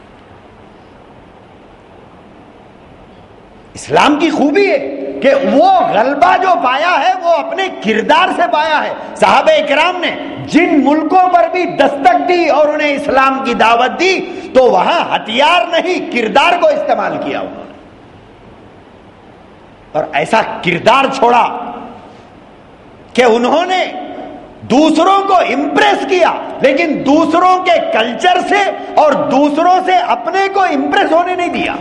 اسلام کی خوبی ہے کہ وہ غلبہ جو پایا ہے وہ اپنے کردار سے پایا ہے. صحابہ اکرام نے جن ملکوں پر بھی دستک دی اور انہیں اسلام کی دعوت دی تو وہاں ہتھیار نہیں کردار کو استعمال کیا انہوں نے, اور ایسا کردار چھوڑا کہ انہوں نے دوسروں کو امپریس کیا, لیکن دوسروں کے کلچر سے اور دوسروں سے اپنے کو امپریس ہونے نہیں دیا.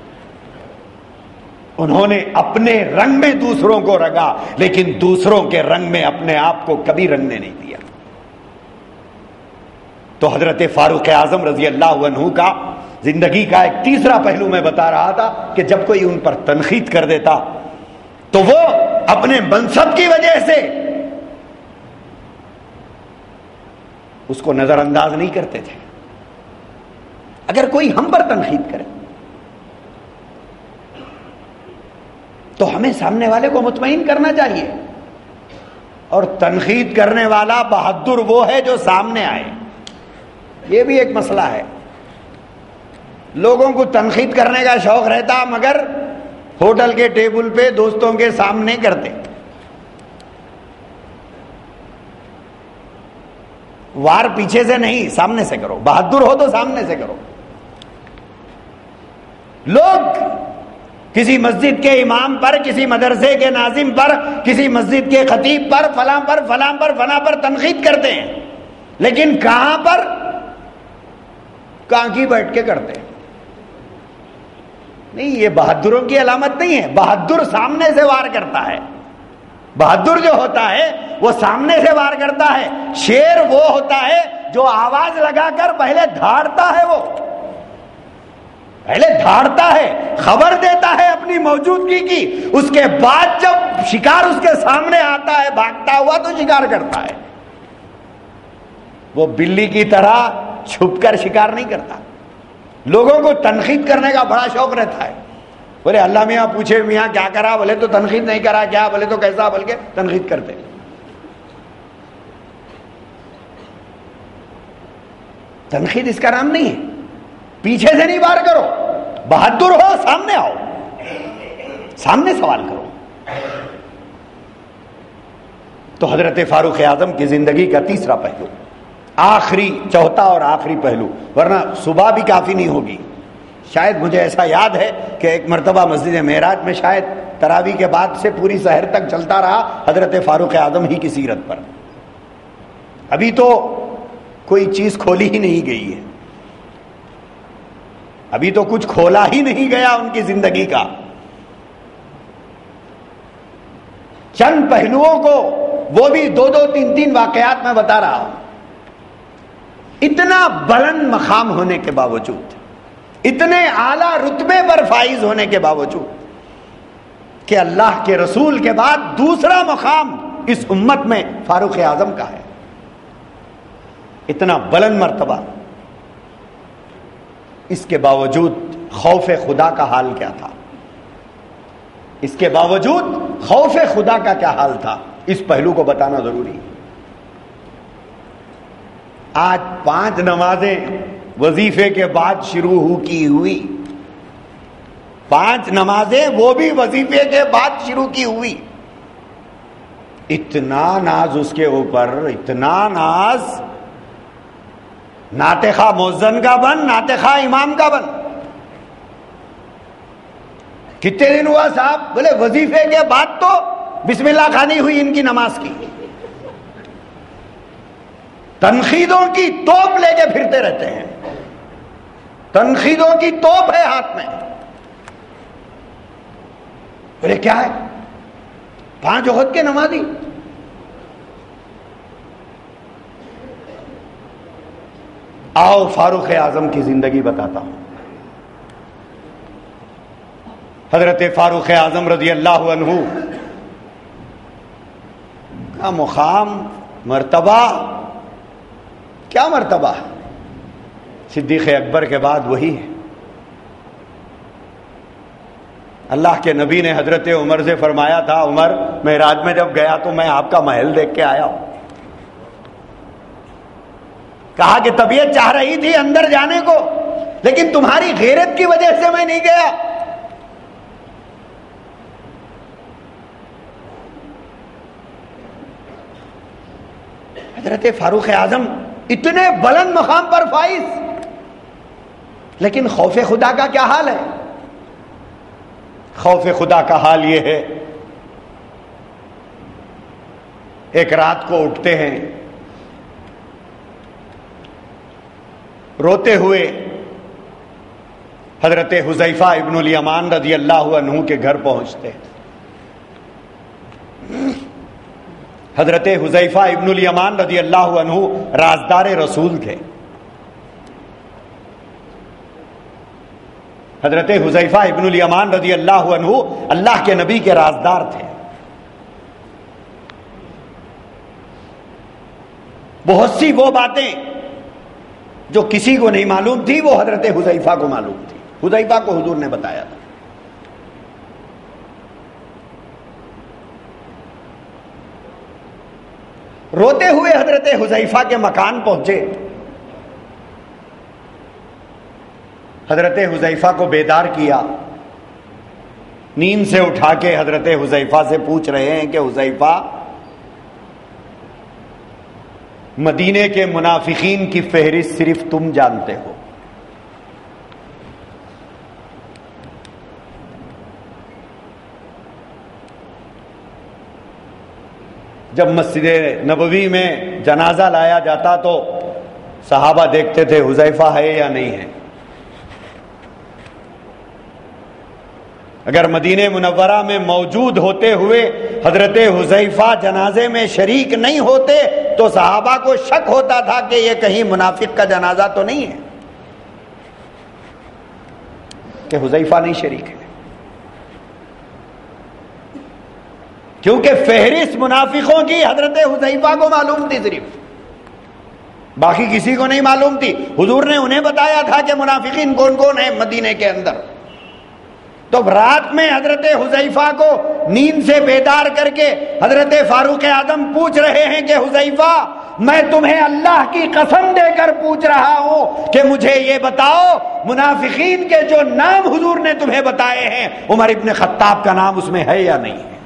انہوں نے اپنے رنگ میں دوسروں کو رنگا, لیکن دوسروں کے رنگ میں اپنے آپ کو کبھی رنگنے نہیں دیا. تو حضرت فاروق اعظم رضی اللہ عنہ کا زندگی کا ایک تیسرا پہلو میں بتا رہا تھا کہ جب کوئی ان پر تنقید کر دیتا تو وہ اپنے منصب کی وجہ سے اس کو نظر انداز نہیں کرتے تھے. اگر کوئی ہم پر تنقید کرے تو ہمیں سامنے والے کو مطمئن کرنا چاہیے, اور تنقید کرنے والا بہادر وہ ہے جو سامنے آئے. یہ بھی ایک مسئلہ ہے. لوگوں کو تنقید کرنے کا شوق رہتا مگر ہوٹل کے ٹیبل پہ دوستوں کے سامنے کرتے. وار پیچھے سے نہیں, سامنے سے کرو. بہادر ہو تو سامنے سے کرو. لوگ کسی مسجد کے امام پر, کسی مدرسے کے ناظم پر, کسی مسجد کے خطیب پر, فلاں پر فلاں پر فلاں پر تنقید کرتے ہیں, لیکن کہاں پر؟ کانکی بیٹھ کے کرتے ہیں. نہیں, یہ بہادروں کی علامت نہیں ہے. بہادر سامنے سے وار کرتا ہے. بہادر جو ہوتا ہے وہ سامنے سے وار کرتا ہے. شیر وہ ہوتا ہے جو آواز لگا کر پہلے دھاڑتا ہے, وہ پہلے دھاڑتا ہے, خبر دیتا ہے اپنی موجودگی کی, اس کے بعد جب شکار اس کے سامنے آتا ہے بھاگتا ہوا تو شکار کرتا ہے. وہ بلی کی طرح چھپ کر شکار نہیں کرتا. لوگوں کو تنقید کرنے کا بڑا شوق رہتا ہے. بولے اللہ میاں پوچھے میاں کیا کرا؟ بولے تو تنقید نہیں کرا. کیا؟ بولے تو کیسا؟ بلکہ تنقید کرتے. تنقید اس کا نام نہیں ہے. پیچھے سے نہیں وار کرو. بہادر ہو سامنے آؤ, سامنے سوال کرو. تو حضرت فاروق اعظم کی زندگی کا تیسرا پہلو, آخری چوتھا اور آخری پہلو, ورنہ صبح بھی کافی نہیں ہوگی. شاید مجھے ایسا یاد ہے کہ ایک مرتبہ مسجد معراج میں شاید تراویح کے بعد سے پوری سحر تک چلتا رہا حضرت فاروق اعظم ہی کی سیرت پر. ابھی تو کوئی چیز کھولی ہی نہیں گئی ہے, ابھی تو کچھ کھولا ہی نہیں گیا ان کی زندگی کا. چند پہلوؤں کو, وہ بھی دو دو تین تین واقعات میں بتا رہا ہوں. اتنا بلند مقام ہونے کے باوجود, اتنے اعلیٰ رتبے پر فائز ہونے کے باوجود کہ اللہ کے رسول کے بعد دوسرا مقام اس امت میں فاروق اعظم کا ہے. اتنا بلند مرتبہ, اس کے باوجود خوف خدا کا حال کیا تھا؟ اس کے باوجود خوف خدا کا کیا حال تھا؟ اس پہلو کو بتانا ضروری. آج پانچ نمازیں وظیفے کے بعد شروع ہو کی ہوئی, پانچ نمازیں وہ بھی وظیفے کے بعد شروع کی ہوئی. اتنا ناز اس کے اوپر, اتنا ناز, ناطقہ مؤذن کا بن, ناطقہ امام کا بن. کتنے دن ہوا صاحب؟ بولے وظیفے کے بعد تو بسم اللہ خانی ہوئی ان کی نماز کی. تنقیدوں کی توپ لے کے پھرتے رہتے ہیں, تنقیدوں کی توپ ہے ہاتھ میں. بولے کیا ہے؟ پانچ وقت کے نمازی. آؤ فاروق اعظم کی زندگی بتاتا ہوں. حضرت فاروق اعظم رضی اللہ عنہ کا مقام, مرتبہ, کیا مرتبہ؟ صدیق اکبر کے بعد وہی ہے. اللہ کے نبی نے حضرت عمر سے فرمایا تھا, عمر معراج میں جب گیا تو میں آپ کا محل دیکھ کے آیا ہوں. کہا کہ طبیعت چاہ رہی تھی اندر جانے کو, لیکن تمہاری غیرت کی وجہ سے میں نہیں گیا. حضرت فاروق اعظم اتنے بلند مقام پر فائز, لیکن خوف خدا کا کیا حال ہے؟ خوف خدا کا حال یہ ہے, ایک رات کو اٹھتے ہیں, روتے ہوئے حضرت حذیفہ ابن الیمان رضی اللہ عنہ کے گھر پہنچتے ہیں. حضرت حذیفہ ابن الیمان رضی اللہ عنہ رازدار رسول تھے. حضرت حذیفہ ابن الیمان رضی اللہ عنہ اللہ کے نبی کے رازدار تھے. بہت سی وہ باتیں جو کسی کو نہیں معلوم تھی وہ حضرت حذیفہ کو معلوم تھی. حذیفہ کو حضور نے بتایا تھا. روتے ہوئے حضرت حذیفہ کے مکان پہنچے. حضرت حذیفہ کو بیدار کیا, نیند سے اٹھا کے حضرت حذیفہ سے پوچھ رہے ہیں کہ حذیفہ, مدینے کے منافقین کی فہرست صرف تم جانتے ہو. جب مسجد نبوی میں جنازہ لایا جاتا تو صحابہ دیکھتے تھے حذیفہ ہے یا نہیں ہے. اگر مدینہ منورہ میں موجود ہوتے ہوئے حضرت حذیفہ جنازے میں شریک نہیں ہوتے تو صحابہ کو شک ہوتا تھا کہ یہ کہیں منافق کا جنازہ تو نہیں ہے کہ حذیفہ نہیں شریک ہے. کیونکہ فہرست منافقوں کی حضرت حذیفہ کو معلوم تھی, صرف باقی کسی کو نہیں معلوم تھی. حضور نے انہیں بتایا تھا کہ منافقین کون کون ہیں مدینے کے اندر. تو رات میں حضرت حذیفہ کو نیند سے بیدار کر کے حضرت فاروق اعظم پوچھ رہے ہیں کہ حذیفہ میں تمہیں اللہ کی قسم دے کر پوچھ رہا ہوں کہ مجھے یہ بتاؤ منافقین کے جو نام حضور نے تمہیں بتائے ہیں عمر ابن خطاب کا نام اس میں ہے یا نہیں ہے؟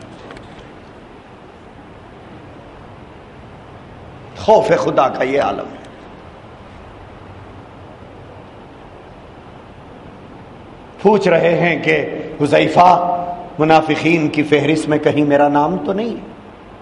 خوف خدا کا یہ عالم ہے. پوچھ رہے ہیں کہ حذیفہ منافقین کی فہرست میں کہیں میرا نام تو نہیں ہے؟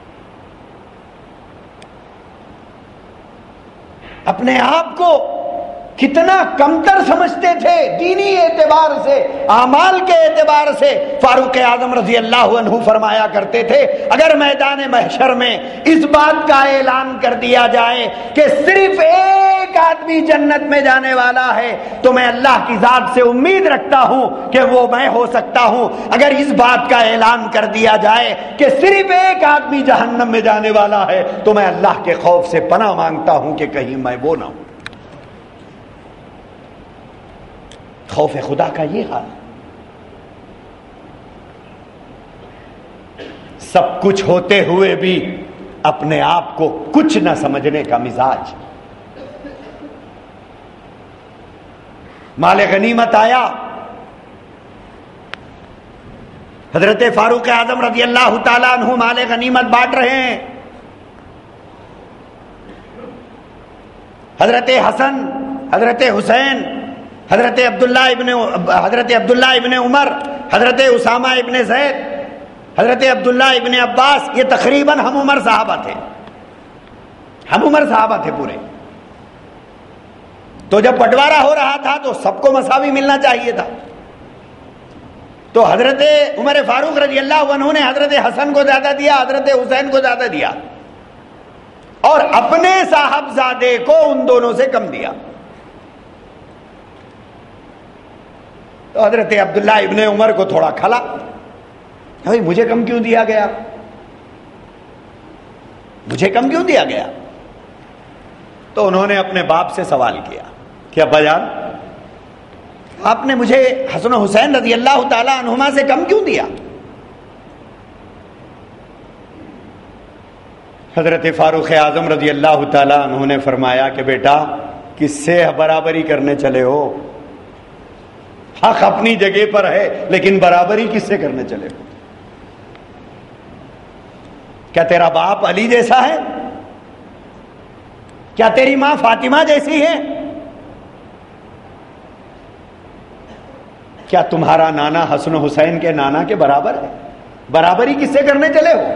اپنے آپ کو کتنا کمتر سمجھتے تھے دینی اعتبار سے، اعمال کے اعتبار سے. فاروق اعظم رضی اللہ عنہ فرمایا کرتے تھے اگر میدان محشر میں اس بات کا اعلان کر دیا جائے کہ صرف ایک آدمی جنت میں جانے والا ہے تو میں اللہ کی ذات سے امید رکھتا ہوں کہ وہ میں ہو سکتا ہوں. اگر اس بات کا اعلان کر دیا جائے کہ صرف ایک آدمی جہنم میں جانے والا ہے تو میں اللہ کے خوف سے پناہ مانگتا ہوں کہ کہیں میں وہ نہ ہوں. خوف خدا کا یہ حال. سب کچھ ہوتے ہوئے بھی اپنے آپ کو کچھ نہ سمجھنے کا مزاج. مال غنیمت آیا، حضرت فاروق اعظم رضی اللہ تعالیٰ عنہ مال غنیمت بانٹ رہے ہیں. حضرت حسن، حضرت حسین، حضرت عبداللہ ابن حضرت عبداللہ ابن عمر، حضرت اسامہ ابن زید، حضرت عبداللہ ابن عباس، یہ تقریباً ہم عمر صحابہ تھے. ہم عمر صحابہ تھے پورے. تو جب بٹوارا ہو رہا تھا تو سب کو مساوی ملنا چاہیے تھا. تو حضرت عمر فاروق رضی اللہ عنہ نے حضرت حسن کو زیادہ دیا، حضرت حسین کو زیادہ دیا، اور اپنے صاحبزادے کو ان دونوں سے کم دیا. تو حضرت عبداللہ ابن عمر کو تھوڑا کھلا، بھائی مجھے کم کیوں دیا گیا، مجھے کم کیوں دیا گیا. تو انہوں نے اپنے باپ سے سوال کیا کہ ابا جان آپ نے مجھے حسن و حسین رضی اللہ تعالی عنہما سے کم کیوں دیا. حضرت فاروق اعظم رضی اللہ تعالی عنہ نے فرمایا کہ بیٹا کس سے برابری کرنے چلے ہو؟ حق اپنی جگہ پر ہے لیکن برابری کس سے کرنے چلے ہو؟ کیا تیرا باپ علی جیسا ہے؟ کیا تیری ماں فاطمہ جیسی ہے؟ کیا تمہارا نانا حسن و حسین کے نانا کے برابر ہے؟ برابری کس سے کرنے چلے ہو؟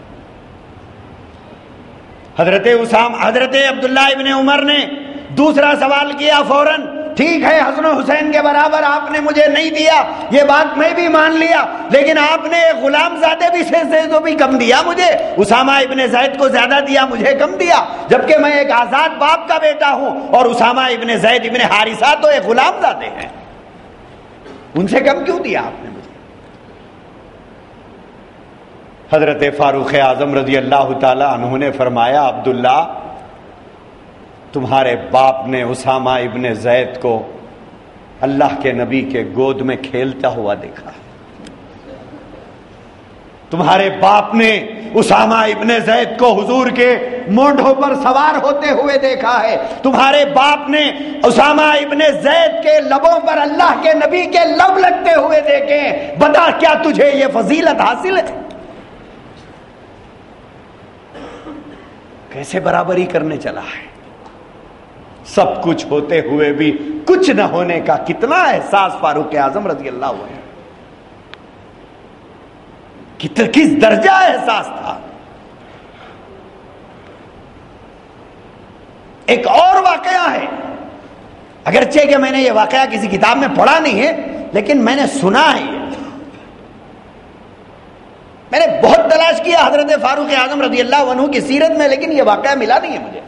حضرت اسام حضرت عبداللہ ابن عمر نے دوسرا سوال کیا فوراً، ٹھیک ہے حسن و حسین کے برابر آپ نے مجھے نہیں دیا، یہ بات میں بھی مان لیا، لیکن آپ نے غلام زادے بھی سے تو بھی کم دیا مجھے. اسامہ ابن زید کو زیادہ دیا، مجھے کم دیا، جبکہ میں ایک آزاد باپ کا بیٹا ہوں اور اسامہ ابن زید ابن حارثہ تو ایک غلام زادے ہیں، ان سے کم کیوں دیا آپ نے مجھے؟ حضرت فاروق اعظم رضی اللہ تعالی عنہ نے فرمایا عبداللہ تمہارے باپ نے اسامہ ابن زید کو اللہ کے نبی کے گود میں کھیلتا ہوا دیکھا، تمہارے باپ نے اسامہ ابن زید کو حضور کے مونڈوں پر سوار ہوتے ہوئے دیکھا ہے، تمہارے باپ نے اسامہ ابن زید کے لبوں پر اللہ کے نبی کے لب لگتے ہوئے دیکھے. بتا کیا تجھے یہ فضیلت حاصل ہے؟ کیسے برابری کرنے چلا ہے. سب کچھ ہوتے ہوئے بھی کچھ نہ ہونے کا کتنا احساس فاروق اعظم رضی اللہ عنہ، کس درجہ احساس تھا. ایک اور واقعہ ہے، اگرچہ کہ میں نے یہ واقعہ کسی کتاب میں پڑھا نہیں ہے لیکن میں نے سنا ہے. میں نے بہت تلاش کیا حضرت فاروق اعظم رضی اللہ عنہ کی سیرت میں لیکن یہ واقعہ ملا نہیں ہے مجھے،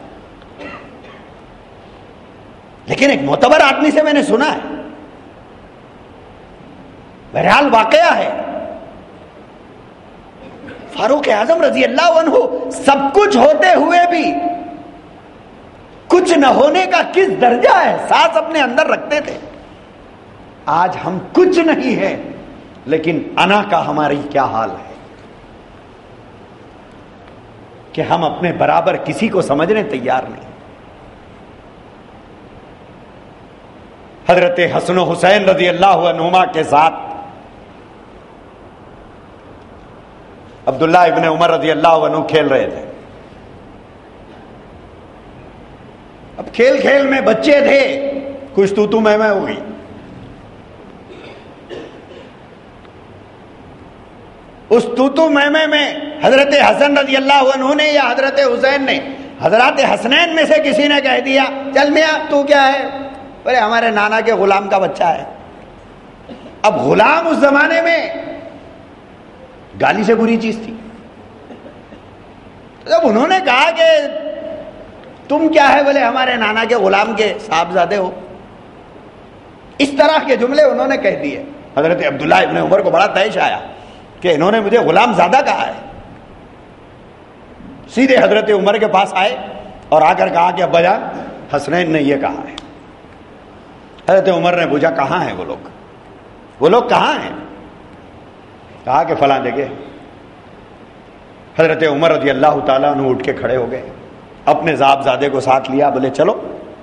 لیکن ایک معتبر آدمی سے میں نے سنا ہے. بہرحال واقعہ ہے فاروق اعظم رضی اللہ عنہ سب کچھ ہوتے ہوئے بھی کچھ نہ ہونے کا کس درجہ احساس اپنے اندر رکھتے تھے. آج ہم کچھ نہیں ہے لیکن انا کا ہماری کیا حال ہے کہ ہم اپنے برابر کسی کو سمجھنے تیار نہیں. حضرت حسن و حسین رضی اللہ عنہما کے ساتھ عبداللہ ابن عمر رضی اللہ عنہ کھیل رہے تھے. اب کھیل کھیل میں بچے تھے, کچھ تو تو میں میں ہو گئی. اس تو تو میں میں میں حضرت حسن رضی اللہ عنہ نے یا حضرت حسین نے حضرات حسنین میں سے کسی نے کہہ دیا چل میاں تو کیا ہے؟ بولے ہمارے نانا کے غلام کا بچہ ہے. اب غلام اس زمانے میں گالی سے بری چیز تھی. جب انہوں نے کہا کہ تم کیا ہے؟ بولے ہمارے نانا کے غلام کے صاحبزادے ہو. اس طرح کے جملے انہوں نے کہہ دیے. حضرت عبداللہ ابن عمر کو بڑا طیش آیا کہ انہوں نے مجھے غلام زادہ کہا ہے. سیدھے حضرت عمر کے پاس آئے اور آ کر کہا کہ ابا جان حسنین نے یہ کہا ہے. حضرت عمر نے پوچھا کہاں ہیں وہ لوگ؟ وہ لوگ کہاں ہیں؟ کہا کہ فلاں جگہ. حضرت عمر رضی اللہ تعالیٰ عنہ اٹھ کے کھڑے ہو گئے, اپنے صاحبزادے کو ساتھ لیا, بولے چلو.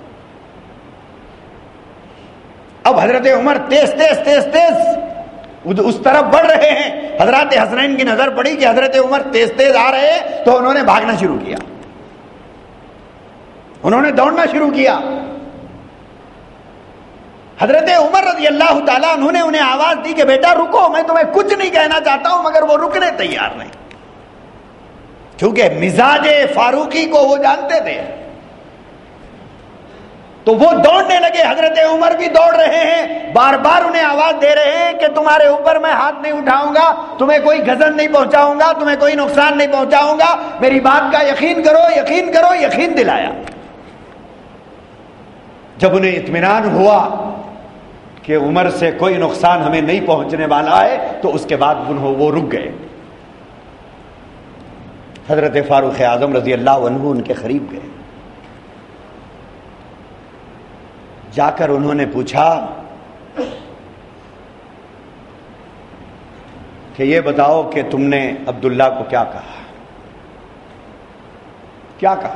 اب حضرت عمر تیز تیز تیز تیز اس طرف بڑھ رہے ہیں. حضرات حسنین کی نظر پڑی کہ حضرت عمر تیز تیز آ رہے ہیں تو انہوں نے بھاگنا شروع کیا, انہوں نے دوڑنا شروع کیا. حضرت عمر رضی اللہ تعالیٰ عنہ نے انہیں آواز دی کہ بیٹا رکو, میں تمہیں کچھ نہیں کہنا چاہتا ہوں, مگر وہ رکنے تیار نہیں, کیونکہ مزاج فاروقی کو وہ جانتے تھے. تو وہ دوڑنے لگے. حضرت عمر بھی دوڑ رہے ہیں, بار بار انہیں آواز دے رہے ہیں کہ تمہارے اوپر میں ہاتھ نہیں اٹھاؤں گا, تمہیں کوئی غضب نہیں پہنچاؤں گا, تمہیں کوئی نقصان نہیں پہنچاؤں گا, میری بات کا یقین کرو یقین کرو. یقین دلایا. جب انہیں اطمینان ہوا کہ عمر سے کوئی نقصان ہمیں نہیں پہنچنے والا ہے تو اس کے بعد انہوں وہ رک گئے. حضرت فاروق اعظم رضی اللہ عنہ ان کے قریب گئے. جا کر انہوں نے پوچھا کہ یہ بتاؤ کہ تم نے عبداللہ کو کیا کہا, کیا کہا؟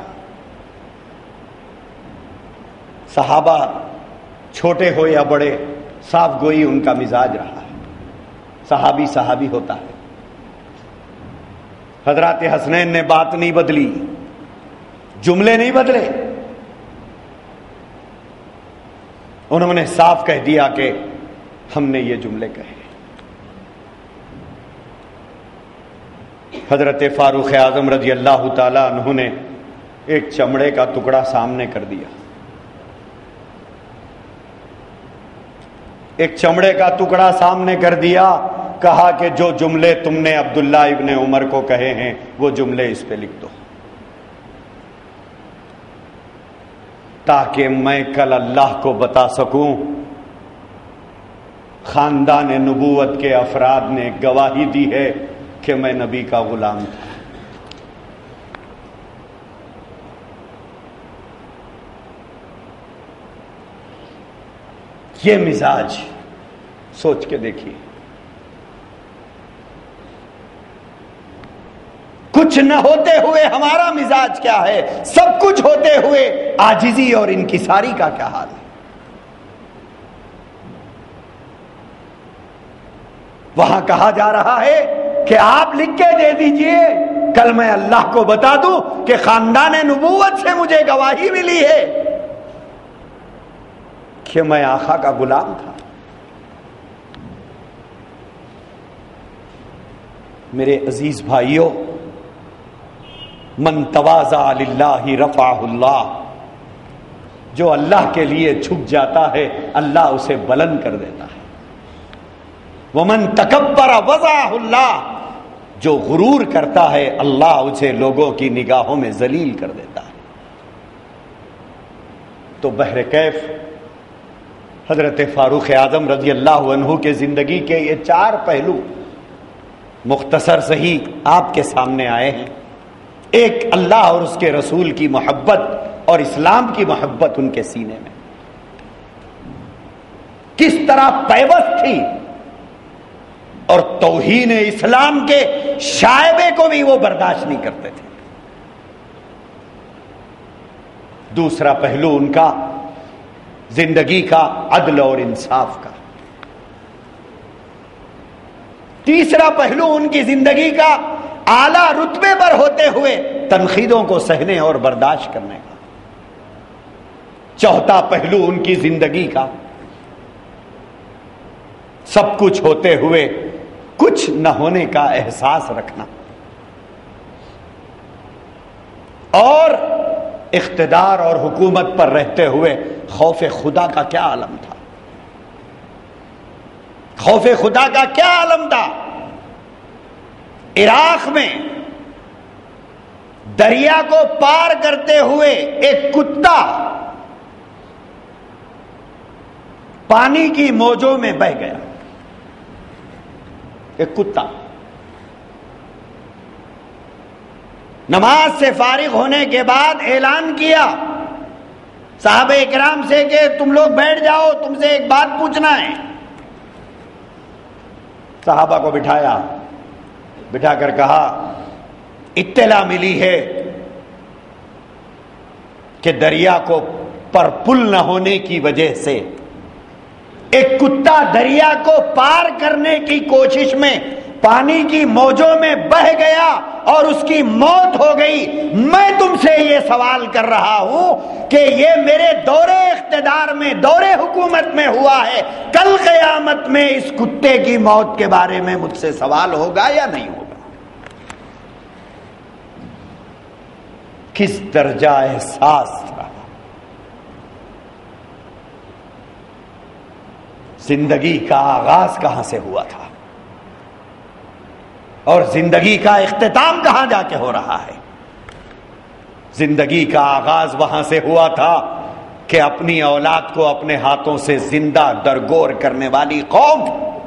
صحابہ چھوٹے ہو یا بڑے, صاف گوئی ان کا مزاج رہا ہے. صحابی صحابی ہوتا ہے. حضرات حسنین نے بات نہیں بدلی, جملے نہیں بدلے. انہوں نے صاف کہہ دیا کہ ہم نے یہ جملے کہے. حضرت فاروق اعظم رضی اللہ تعالی عنہ نے ایک چمڑے کا ٹکڑا سامنے کر دیا, ایک چمڑے کا ٹکڑا سامنے کر دیا. کہا کہ جو جملے تم نے عبداللہ ابن عمر کو کہے ہیں وہ جملے اس پہ لکھ دو, تاکہ میں کل اللہ کو بتا سکوں خاندان نبوت کے افراد نے گواہی دی ہے کہ میں نبی کا غلام تھا. یہ مزاج سوچ کے دیکھیے. کچھ نہ ہوتے ہوئے ہمارا مزاج کیا ہے, سب کچھ ہوتے ہوئے عاجزی اور انکساری کا کیا حال ہے. وہاں کہا جا رہا ہے کہ آپ لکھ کے دے دیجئے, کل میں اللہ کو بتا دوں کہ خاندان نبوت سے مجھے گواہی ملی ہے کہ میں آقا کا غلام تھا. میرے عزیز بھائیوں, من تواضع للہ رفعہ اللہ, جو اللہ کے لیے جھک جاتا ہے اللہ اسے بلند کر دیتا ہے. ومن تکبر وضعہ اللہ, جو غرور کرتا ہے اللہ اسے لوگوں کی نگاہوں میں ذلیل کر دیتا ہے. تو بہر کیف حضرت فاروق اعظم رضی اللہ عنہ کے زندگی کے یہ چار پہلو مختصر صحیح آپ کے سامنے آئے ہیں. ایک, اللہ اور اس کے رسول کی محبت اور اسلام کی محبت ان کے سینے میں کس طرح پیوست تھی. توہین اسلام کے شائبے کو بھی وہ برداشت نہیں کرتے تھے۔ دوسرا پہلو ان کا زندگی کا عدل اور انصاف کا، تیسرا پہلو ان کی زندگی کا اعلیٰ رتبے پر ہوتے ہوئے تنقیدوں کو سہنے اور برداشت کرنے کا، چوتھا پہلو ان کی زندگی کا سب کچھ ہوتے ہوئے کچھ نہ ہونے کا احساس رکھنا، اور اقتدار اور حکومت پر رہتے ہوئے خوف خدا کا کیا عالم تھا، خوف خدا کا کیا عالم تھا۔ عراق میں دریا کو پار کرتے ہوئے ایک کتا پانی کی موجوں میں بہہ گیا، ایک کتا نماز سے فارغ ہونے کے بعد اعلان کیا صحابہ اکرام سے کہ تم لوگ بیٹھ جاؤ، تم سے ایک بات پوچھنا ہے۔ صحابہ کو بٹھایا، بٹھا کر کہا اطلاع ملی ہے کہ دریا کو پر پل نہ ہونے کی وجہ سے ایک کتا دریا کو پار کرنے کی کوشش میں پانی کی موجوں میں بہہ گیا اور اس کی موت ہو گئی۔ میں تم سے یہ سوال کر رہا ہوں کہ یہ میرے دور اقتدار میں، دور حکومت میں ہوا ہے، کل قیامت میں اس کتے کی موت کے بارے میں مجھ سے سوال ہوگا یا نہیں ہوگا؟ کس درجہ احساس تھا۔ زندگی کا آغاز کہاں سے ہوا تھا اور زندگی کا اختتام کہاں جا کے ہو رہا ہے؟ زندگی کا آغاز وہاں سے ہوا تھا کہ اپنی اولاد کو اپنے ہاتھوں سے زندہ درگور کرنے والی قوم،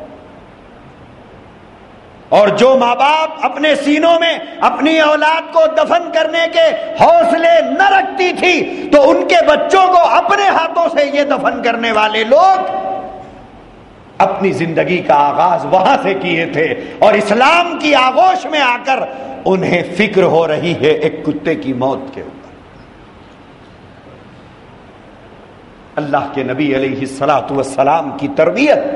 اور جو ماں باپ اپنے سینوں میں اپنی اولاد کو دفن کرنے کے حوصلے نہ رکھتی تھی تو ان کے بچوں کو اپنے ہاتھوں سے یہ دفن کرنے والے لوگ اپنی زندگی کا آغاز وہاں سے کیے تھے، اور اسلام کی آغوش میں آ کر انہیں فکر ہو رہی ہے ایک کتے کی موت کے اوپر۔ اللہ کے نبی علیہ الصلوۃ والسلام کی تربیت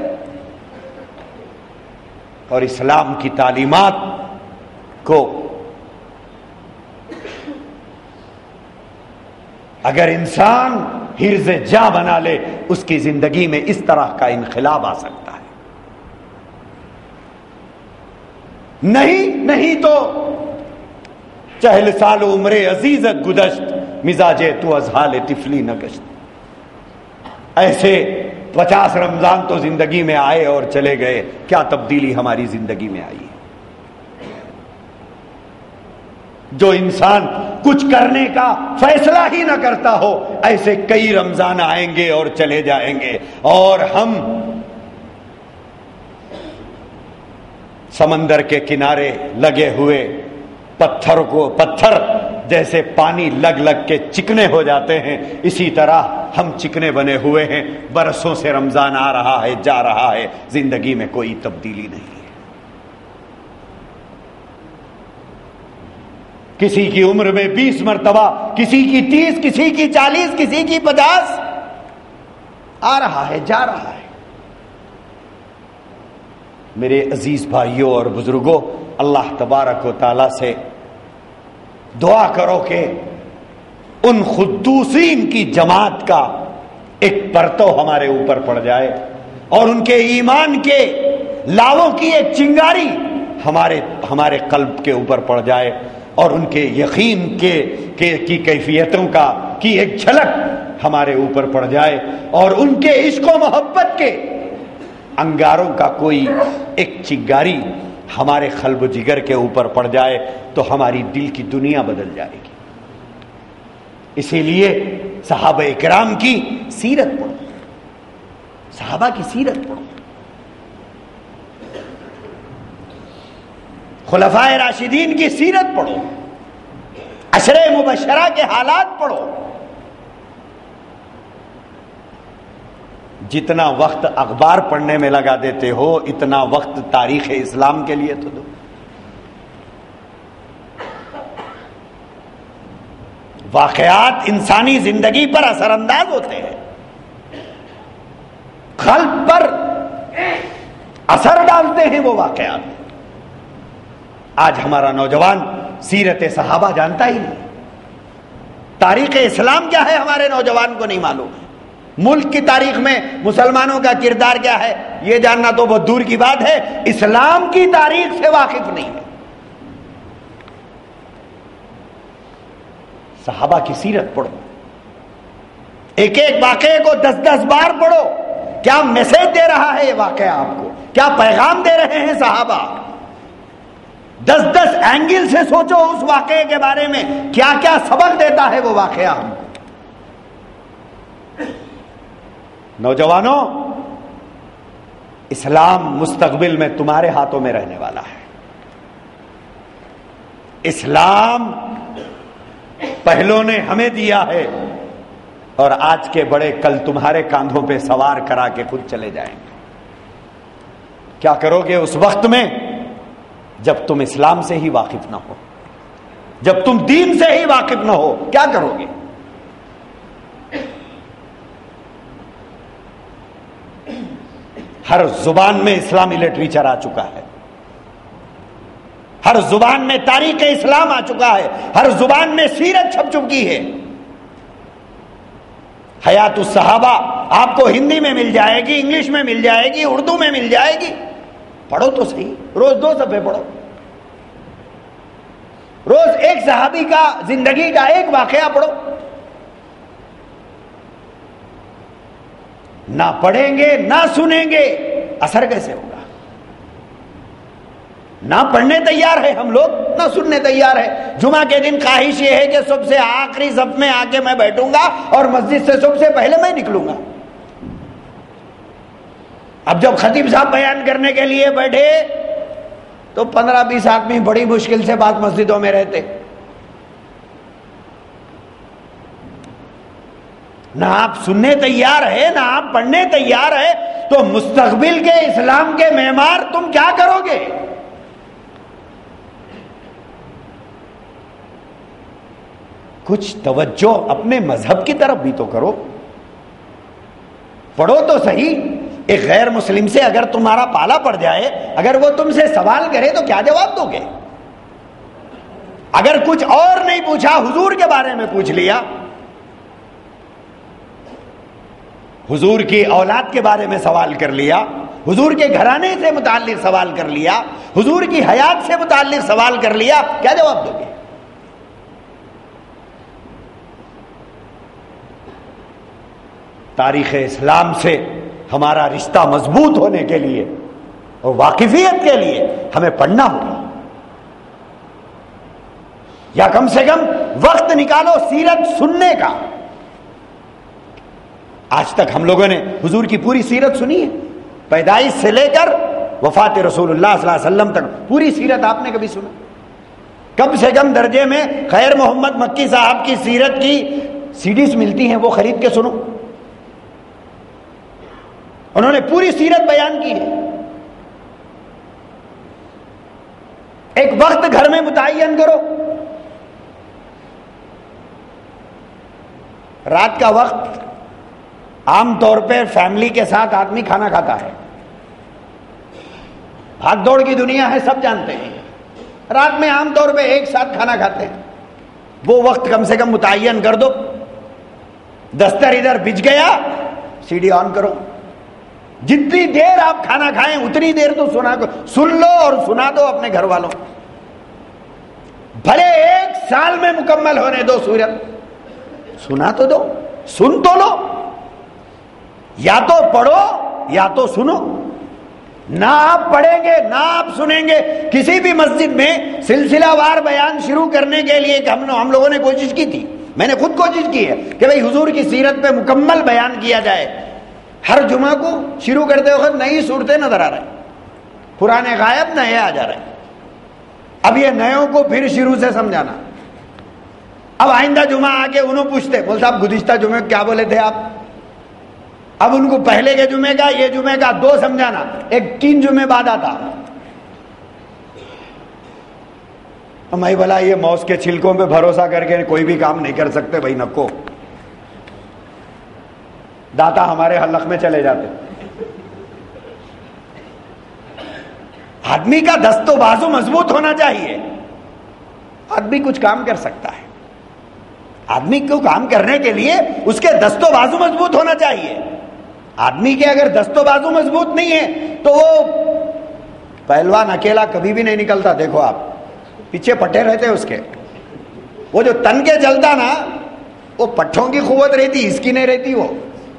اور اسلام کی تعلیمات کو اگر انسان حرز جاں بنا لے، اس کی زندگی میں اس طرح کا انقلاب آ سکتا ہے۔ نہیں نہیں تو چہل سال عمر عزیزت گذشت، مزاجے تو از حال طفلی نہ گشت۔ ایسے پچاس رمضان تو زندگی میں آئے اور چلے گئے، کیا تبدیلی ہماری زندگی میں آئی ہے؟ جو انسان کچھ کرنے کا فیصلہ ہی نہ کرتا ہو، ایسے کئی رمضان آئیں گے اور چلے جائیں گے، اور ہم سمندر کے کنارے لگے ہوئے پتھر کو پتھر جیسے پانی لگ لگ کے چکنے ہو جاتے ہیں، اسی طرح ہم چکنے بنے ہوئے ہیں۔ برسوں سے رمضان آ رہا ہے، جا رہا ہے، زندگی میں کوئی تبدیلی نہیں ہے۔ کسی کی عمر میں بیس مرتبہ، کسی کی تیس، کسی کی چالیس، کسی کی پچاس، آ رہا ہے، جا رہا ہے۔ میرے عزیز بھائیوں اور بزرگوں، اللہ تبارک و تعالی سے دعا کرو کہ ان قدوسین کی جماعت کا ایک پرتو ہمارے اوپر پڑ جائے، اور ان کے ایمان کے لاووں کی ایک چنگاری ہمارے ہمارے قلب کے اوپر پڑ جائے، اور ان کے یقین کے, کے کی کیفیتوں کا کی ایک جھلک ہمارے اوپر پڑ جائے، اور ان کے عشق و محبت کے انگاروں کا کوئی ایک چنگاری ہمارے قلب و جگر کے اوپر پڑ جائے تو ہماری دل کی دنیا بدل جائے گی۔ اسی لیے صحابہ اکرام کی سیرت پڑھو، صحابہ کی سیرت پڑھو، خلفائے راشدین کی سیرت پڑھو، عشرہ مبشرہ کے حالات پڑھو۔ جتنا وقت اخبار پڑھنے میں لگا دیتے ہو اتنا وقت تاریخ اسلام کے لیے تو دو. واقعات انسانی زندگی پر اثر انداز ہوتے ہیں، قلب پر اثر ڈالتے ہیں وہ واقعات. آج ہمارا نوجوان سیرت صحابہ جانتا ہی نہیں، تاریخ اسلام کیا ہے ہمارے نوجوان کو نہیں معلوم. ملک کی تاریخ میں مسلمانوں کا کردار کیا ہے یہ جاننا تو بہت دور کی بات ہے، اسلام کی تاریخ سے واقف نہیں ہے. صحابہ کی سیرت پڑھو، ایک ایک واقعے کو دس دس بار پڑھو. کیا میسج دے رہا ہے یہ واقعہ آپ کو، کیا پیغام دے رہے ہیں صحابہ. دس دس اینگل سے سوچو اس واقعے کے بارے میں، کیا کیا سبق دیتا ہے وہ واقعہ ہم کو. نوجوانوں، اسلام مستقبل میں تمہارے ہاتھوں میں رہنے والا ہے. اسلام پہلوں نے ہمیں دیا ہے اور آج کے بڑے کل تمہارے کاندھوں پہ سوار کرا کے خود چلے جائیں گے. کیا کرو گے اس وقت میں جب تم اسلام سے ہی واقف نہ ہو، جب تم دین سے ہی واقف نہ ہو؟ کیا کرو گے؟ ہر زبان میں اسلامی لٹریچر آ چکا ہے، ہر زبان میں تاریخ اسلام آ چکا ہے، ہر زبان میں سیرت چھپ چکی ہے. حیات الصحابہ آپ کو ہندی میں مل جائے گی، انگلش میں مل جائے گی، اردو میں مل جائے گی. پڑھو تو صحیح، روز دو صفحے پڑھو. روز ایک صحابی کا زندگی کا ایک واقعہ پڑھو. نہ پڑھیں گے نہ سنیں گے اثر کیسے ہوگا؟ نہ پڑھنے تیار ہے ہم لوگ، نہ سننے تیار ہے. جمعہ کے دن خواہش یہ ہے کہ سب سے آخری صف میں آ کے میں بیٹھوں گا اور مسجد سے سب سے پہلے میں نکلوں گا. اب جب خطیب صاحب بیان کرنے کے لیے بیٹھے تو پندرہ بیس آدمی بڑی مشکل سے بات مسجدوں میں رہتے. نہ آپ سننے تیار ہے نہ آپ پڑھنے تیار ہے تو مستقبل کے اسلام کے معمار تم کیا کرو گے؟ کچھ توجہ اپنے مذہب کی طرف بھی تو کرو. پڑھو تو صحیح. ایک غیر مسلم سے اگر تمہارا پالا پڑ جائے، اگر وہ تم سے سوال کرے تو کیا جواب دو گے؟ اگر کچھ اور نہیں پوچھا، حضور کے بارے میں پوچھ لیا، حضور کی اولاد کے بارے میں سوال کر لیا، حضور کے گھرانے سے متعلق سوال کر لیا، حضور کی حیات سے متعلق سوال کر لیا، کیا جواب دو گے؟ تاریخ اسلام سے ہمارا رشتہ مضبوط ہونے کے لیے اور واقفیت کے لیے ہمیں پڑھنا ہوگا، یا کم سے کم وقت نکالو سیرت سننے کا. آج تک ہم لوگوں نے حضور کی پوری سیرت سنی ہے، پیدائش سے لے کر وفات رسول اللہ صلی اللہ علیہ وسلم تک پوری سیرت آپ نے کبھی سنا؟ کم سے کم درجے میں خیر محمد مکی صاحب کی سیرت کی سی ڈیز ملتی ہیں، وہ خرید کے سنو. انہوں نے پوری سیرت بیان کی ہے. ایک وقت گھر میں متعین کرو، رات کا وقت عام طور پہ فیملی کے ساتھ آدمی کھانا کھاتا ہے. بھاگ دوڑ کی دنیا ہے، سب جانتے ہیں. رات میں عام طور پہ ایک ساتھ کھانا کھاتے ہیں. وہ وقت کم سے کم متعین کر دو. دستر ادھر بج گیا، سی ڈی آن کرو. جتنی دیر آپ کھانا کھائیں اتنی دیر تو سنا سن لو اور سنا دو اپنے گھر والوں. بھلے ایک سال میں مکمل ہونے دو سورت، سنا تو دو، سن تو لو. یا تو پڑھو یا تو سنو. نہ آپ پڑھیں گے نہ آپ سنیں گے. کسی بھی مسجد میں سلسلہ وار بیان شروع کرنے کے لیے ہم ہم لوگوں نے کوشش کی تھی، میں نے خود کوشش کی ہے کہ بھئی حضور کی سیرت پہ مکمل بیان کیا جائے. ہر جمعہ کو شروع کرتے وقت نئی صورتیں نظر آ رہے ہیں، پرانے غائب نئے آ جا رہے ہیں. اب یہ نئےوں کو پھر شروع سے سمجھانا. اب آئندہ جمعہ آ کے انہوں پوچھتے، بول صاحب گزشتہ جمعے کیا بولے تھے آپ؟ اب ان کو پہلے کے جمعے کا یہ جمعے کا دو سمجھانا، ایک تین جمعے بعد آتا. میں بھلا یہ موس کے چھلکوں پہ بھروسہ کر کے کوئی بھی کام نہیں کر سکتے بھائی، نکو داتا ہمارے حلق میں چلے جاتے. آدمی کا دست و بازو مضبوط ہونا چاہیے. آدمی کچھ کام کر سکتا ہے، آدمی کو کام کرنے کے لیے اس کے دست و بازو مضبوط ہونا چاہیے. آدمی کے اگر دست و بازو مضبوط نہیں ہے تو وہ پہلوان اکیلا کبھی بھی نہیں نکلتا. دیکھو آپ پیچھے پٹے رہتے اس کے، وہ جو تن کے جلتا نا وہ پٹھوں کی قوت رہتی، اس کی نہیں رہتی. وہ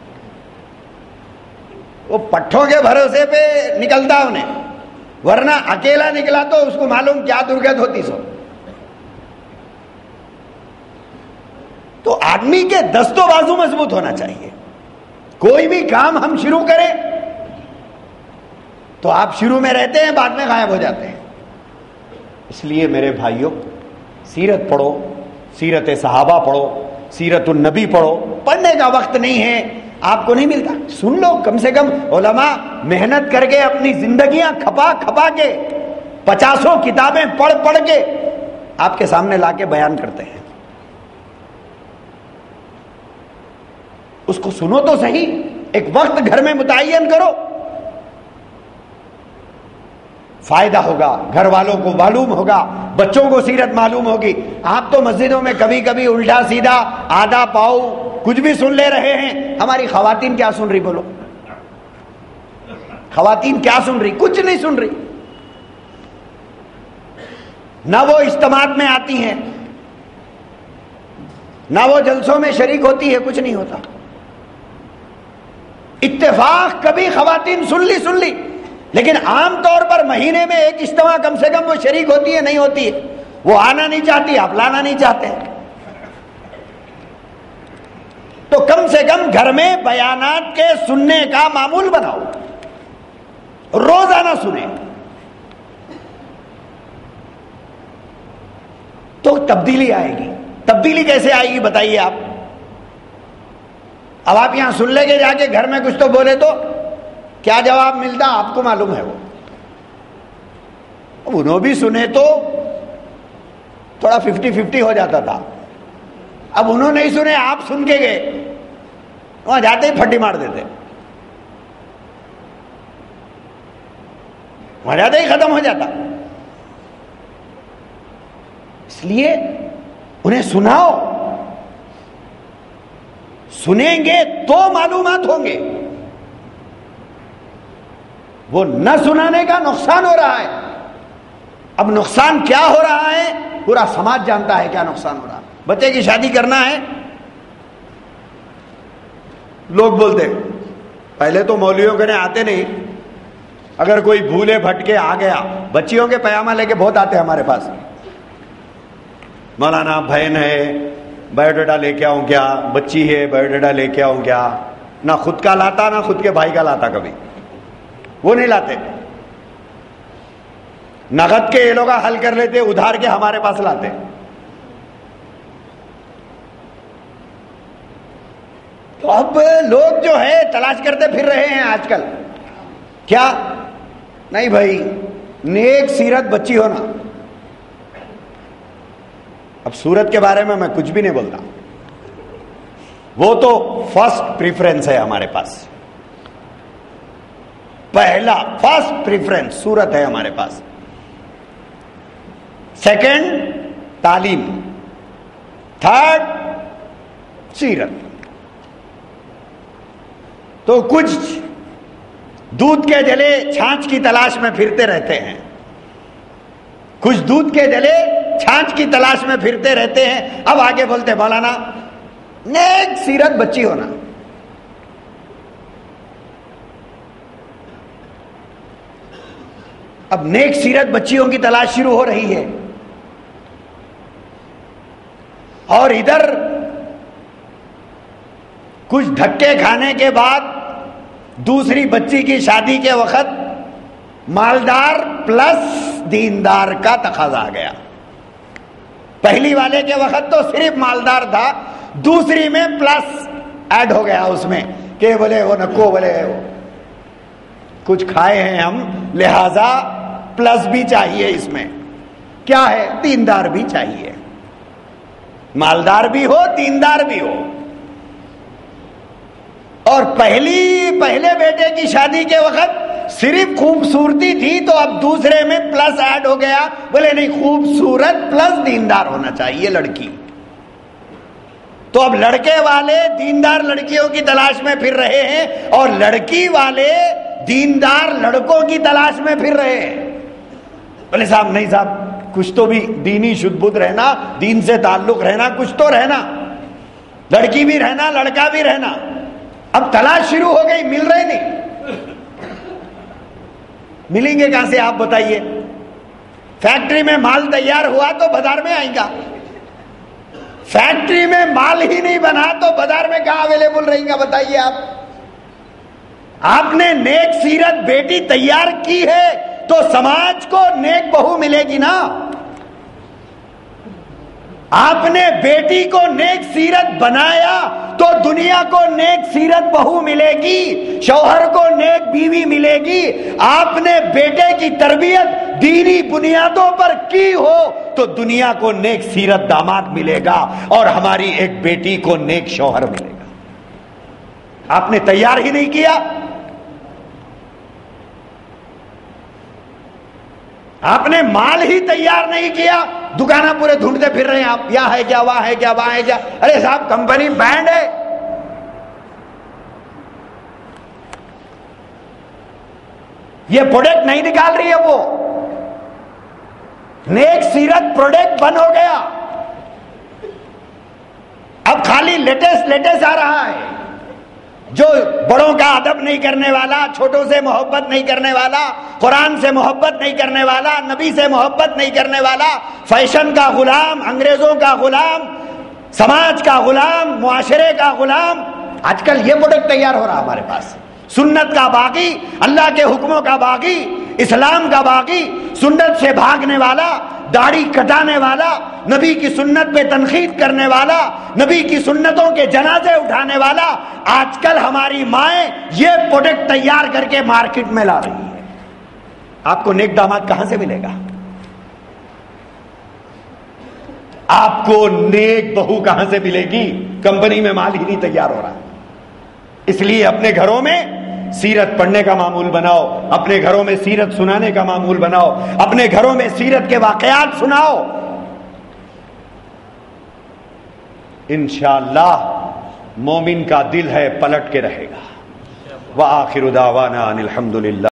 وہ پٹھوں کے بھروسے پہ نکلتا انہیں، ورنہ اکیلا نکلا تو اس کو معلوم کیا درگت ہوتی. سو تو آدمی کے دست و بازو مضبوط ہونا چاہیے. کوئی بھی کام ہم شروع کریں تو آپ شروع میں رہتے ہیں، بعد میں غائب ہو جاتے ہیں. اس لیے میرے بھائیوں، سیرت پڑھو، سیرت صحابہ پڑھو، سیرت النبی پڑھو. پڑھنے کا وقت نہیں ہے، آپ کو نہیں ملتا، سن لو. کم سے کم علماء محنت کر کے اپنی زندگیاں کھپا کھپا کے پچاسوں کتابیں پڑھ پڑھ کے آپ کے سامنے لا کے بیان کرتے ہیں. اس کو سنو تو صحیح، ایک وقت گھر میں متعین کرو، فائدہ ہوگا، گھر والوں کو معلوم ہوگا، بچوں کو سیرت معلوم ہوگی. آپ تو مسجدوں میں کبھی کبھی الٹا سیدھا آدھا پاؤ کچھ بھی سن لے رہے ہیں. ہماری خواتین کیا سن رہی؟ بولو، خواتین کیا سن رہی؟ کچھ نہیں سن رہی. نہ وہ اجتماعات میں آتی ہیں، نہ وہ جلسوں میں شریک ہوتی ہے، کچھ نہیں ہوتا. اتفاق کبھی خواتین سن لی سن لی لیکن عام طور پر مہینے میں ایک اجتماع کم سے کم وہ شریک ہوتی ہے نہیں ہوتی ہے. وہ آنا نہیں چاہتی، آپ لانا نہیں چاہتے. تو کم سے کم گھر میں بیانات کے سننے کا معمول بناؤ، روزانہ سنیں تو تبدیلی آئے گی. تبدیلی کیسے آئے گی بتائیے آپ؟ اب آپ یہاں سن لے کے جا کے گھر میں کچھ تو بولے تو کیا جواب ملتا آپ کو معلوم ہے. وہ اب انہوں بھی سنے تو تھوڑا ففٹی ففٹی ہو جاتا تھا. اب انہوں نہیں سنے، آپ سن کے گئے، وہاں جاتے ہی پھٹی مار دیتے، وہاں جاتے ہی ختم ہو جاتا. اس لیے انہیں سناؤ، سنیں گے تو معلومات ہوں گے. وہ نہ سنانے کا نقصان ہو رہا ہے. اب نقصان کیا ہو رہا ہے پورا سماج جانتا ہے کیا نقصان ہو رہا ہے. بچے کی شادی کرنا ہے، لوگ بولتے پہلے تو مولویوں کے نے آتے نہیں، اگر کوئی بھولے بھٹ کے آ گیا، بچیوں کے پیامہ لے کے بہت آتے ہمارے پاس، مولانا بہن ہے بایو ڈیٹا لے کے آؤں کیا، بچی ہے بایو ڈیٹا لے کے آؤں کیا. نہ خود کا لاتا نہ خود کے بھائی کا لاتا، کبھی وہ نہیں لاتے. نقد کے یہ لوگ حل کر لیتے، ادھار کے ہمارے پاس لاتے. تو اب لوگ جو ہے تلاش کرتے پھر رہے ہیں آج کل. کیا نہیں بھائی، نیک سیرت بچی ہونا. اب سورت کے بارے میں میں کچھ بھی نہیں بولتا، وہ تو فرسٹ پریفرنس ہے ہمارے پاس. پہلا فرسٹ پریفرنس سورت ہے ہمارے پاس. سیکنڈ تعلیم، تھرڈ سیرت. تو کچھ دودھ کے جلے چھاچھ کی تلاش میں پھرتے رہتے ہیں، کچھ دودھ کے جلے چھاچھ کی تلاش میں پھرتے رہتے ہیں. اب آگے بولتے مولانا نیک سیرت بچی ہونا. اب نیک سیرت بچیوں کی تلاش شروع ہو رہی ہے، اور ادھر کچھ دھکے کھانے کے بعد دوسری بچی کی شادی کے وقت مالدار پلس دیندار کا تقاضا آ گیا. پہلی والے کے وقت تو صرف مالدار تھا، دوسری میں پلس ایڈ ہو گیا اس میں کہ بولے وہ نکو بولے کچھ کھائے ہیں ہم لہذا پلس بھی چاہیے اس میں. کیا ہے؟ دیندار بھی چاہیے, مالدار بھی ہو دیندار بھی ہو. اور پہلی پہلے بیٹے کی شادی کے وقت صرف خوبصورتی تھی تو اب دوسرے میں پلس ایڈ ہو گیا, بولے نہیں خوبصورت پلس دیندار ہونا چاہیے لڑکی. تو اب لڑکے والے دیندار لڑکیوں کی تلاش میں پھر رہے ہیں اور لڑکی والے دیندار لڑکوں کی تلاش میں پھر رہے ہیں. بولے صاحب نہیں صاحب کچھ تو بھی دینی شدھ بدھ رہنا, دین سے تعلق رہنا, کچھ تو رہنا, لڑکی بھی رہنا لڑکا بھی رہنا. اب تلاش شروع ہو گئی, مل رہے نہیں. ملیں گے کہاں سے آپ بتائیے؟ فیکٹری میں مال تیار ہوا تو بازار میں آئے گا, فیکٹری میں مال ہی نہیں بنا تو بازار میں کہاں اویلیبل رہیں گا بتائیے آپ. آپ نے نیک سیرت بیٹی تیار کی ہے تو سماج کو نیک بہو ملے گی نا. آپ نے بیٹی کو نیک سیرت بنایا تو دنیا کو نیک سیرت بہو ملے گی, شوہر کو نیک بیوی ملے گی. آپ نے بیٹے کی تربیت دینی بنیادوں پر کی ہو تو دنیا کو نیک سیرت داماد ملے گا اور ہماری ایک بیٹی کو نیک شوہر ملے گا. آپ نے تیار ہی نہیں کیا. آپ نے مال ہی تیار نہیں کیا, دکانیں پورے ڈھونڈتے پھر رہے ہیں آپ, یہاں ہے کیا, وہاں ہے کیا, وہاں ہے کیا. ارے صاحب کمپنی بینڈ ہے, یہ پروڈکٹ نہیں نکال رہی ہے. وہ نیک سیرت پروڈکٹ بند ہو گیا. اب خالی لیٹسٹ لیٹسٹ آ رہا ہے, جو بڑوں کا ادب نہیں کرنے والا, چھوٹوں سے محبت نہیں کرنے والا, قرآن سے محبت نہیں کرنے والا, نبی سے محبت نہیں کرنے والا, فیشن کا غلام, انگریزوں کا غلام, سماج کا غلام, معاشرے کا غلام. آج کل یہ پروڈکٹ تیار ہو رہا ہمارے پاس. سنت کا باغی, اللہ کے حکموں کا باغی, اسلام کا باغی, سنت سے بھاگنے والا, داڑھی کٹانے والا, نبی کی سنت پہ تنقید کرنے والا, نبی کی سنتوں کے جنازے اٹھانے والا. آج کل ہماری مائیں یہ پروڈکٹ تیار کر کے مارکیٹ میں لا رہی ہے. آپ کو نیک داماد کہاں سے ملے گا؟ آپ کو نیک بہو کہاں سے ملے گی؟ کمپنی میں مال ہی نہیں تیار ہو رہا. اس لیے اپنے گھروں میں سیرت پڑھنے کا معمول بناؤ, اپنے گھروں میں سیرت سنانے کا معمول بناؤ, اپنے گھروں میں سیرت کے واقعات سناؤ. انشاءاللہ مومن کا دل ہے پلٹ کے رہے گا. وآخر دعوانا ان الحمدللہ.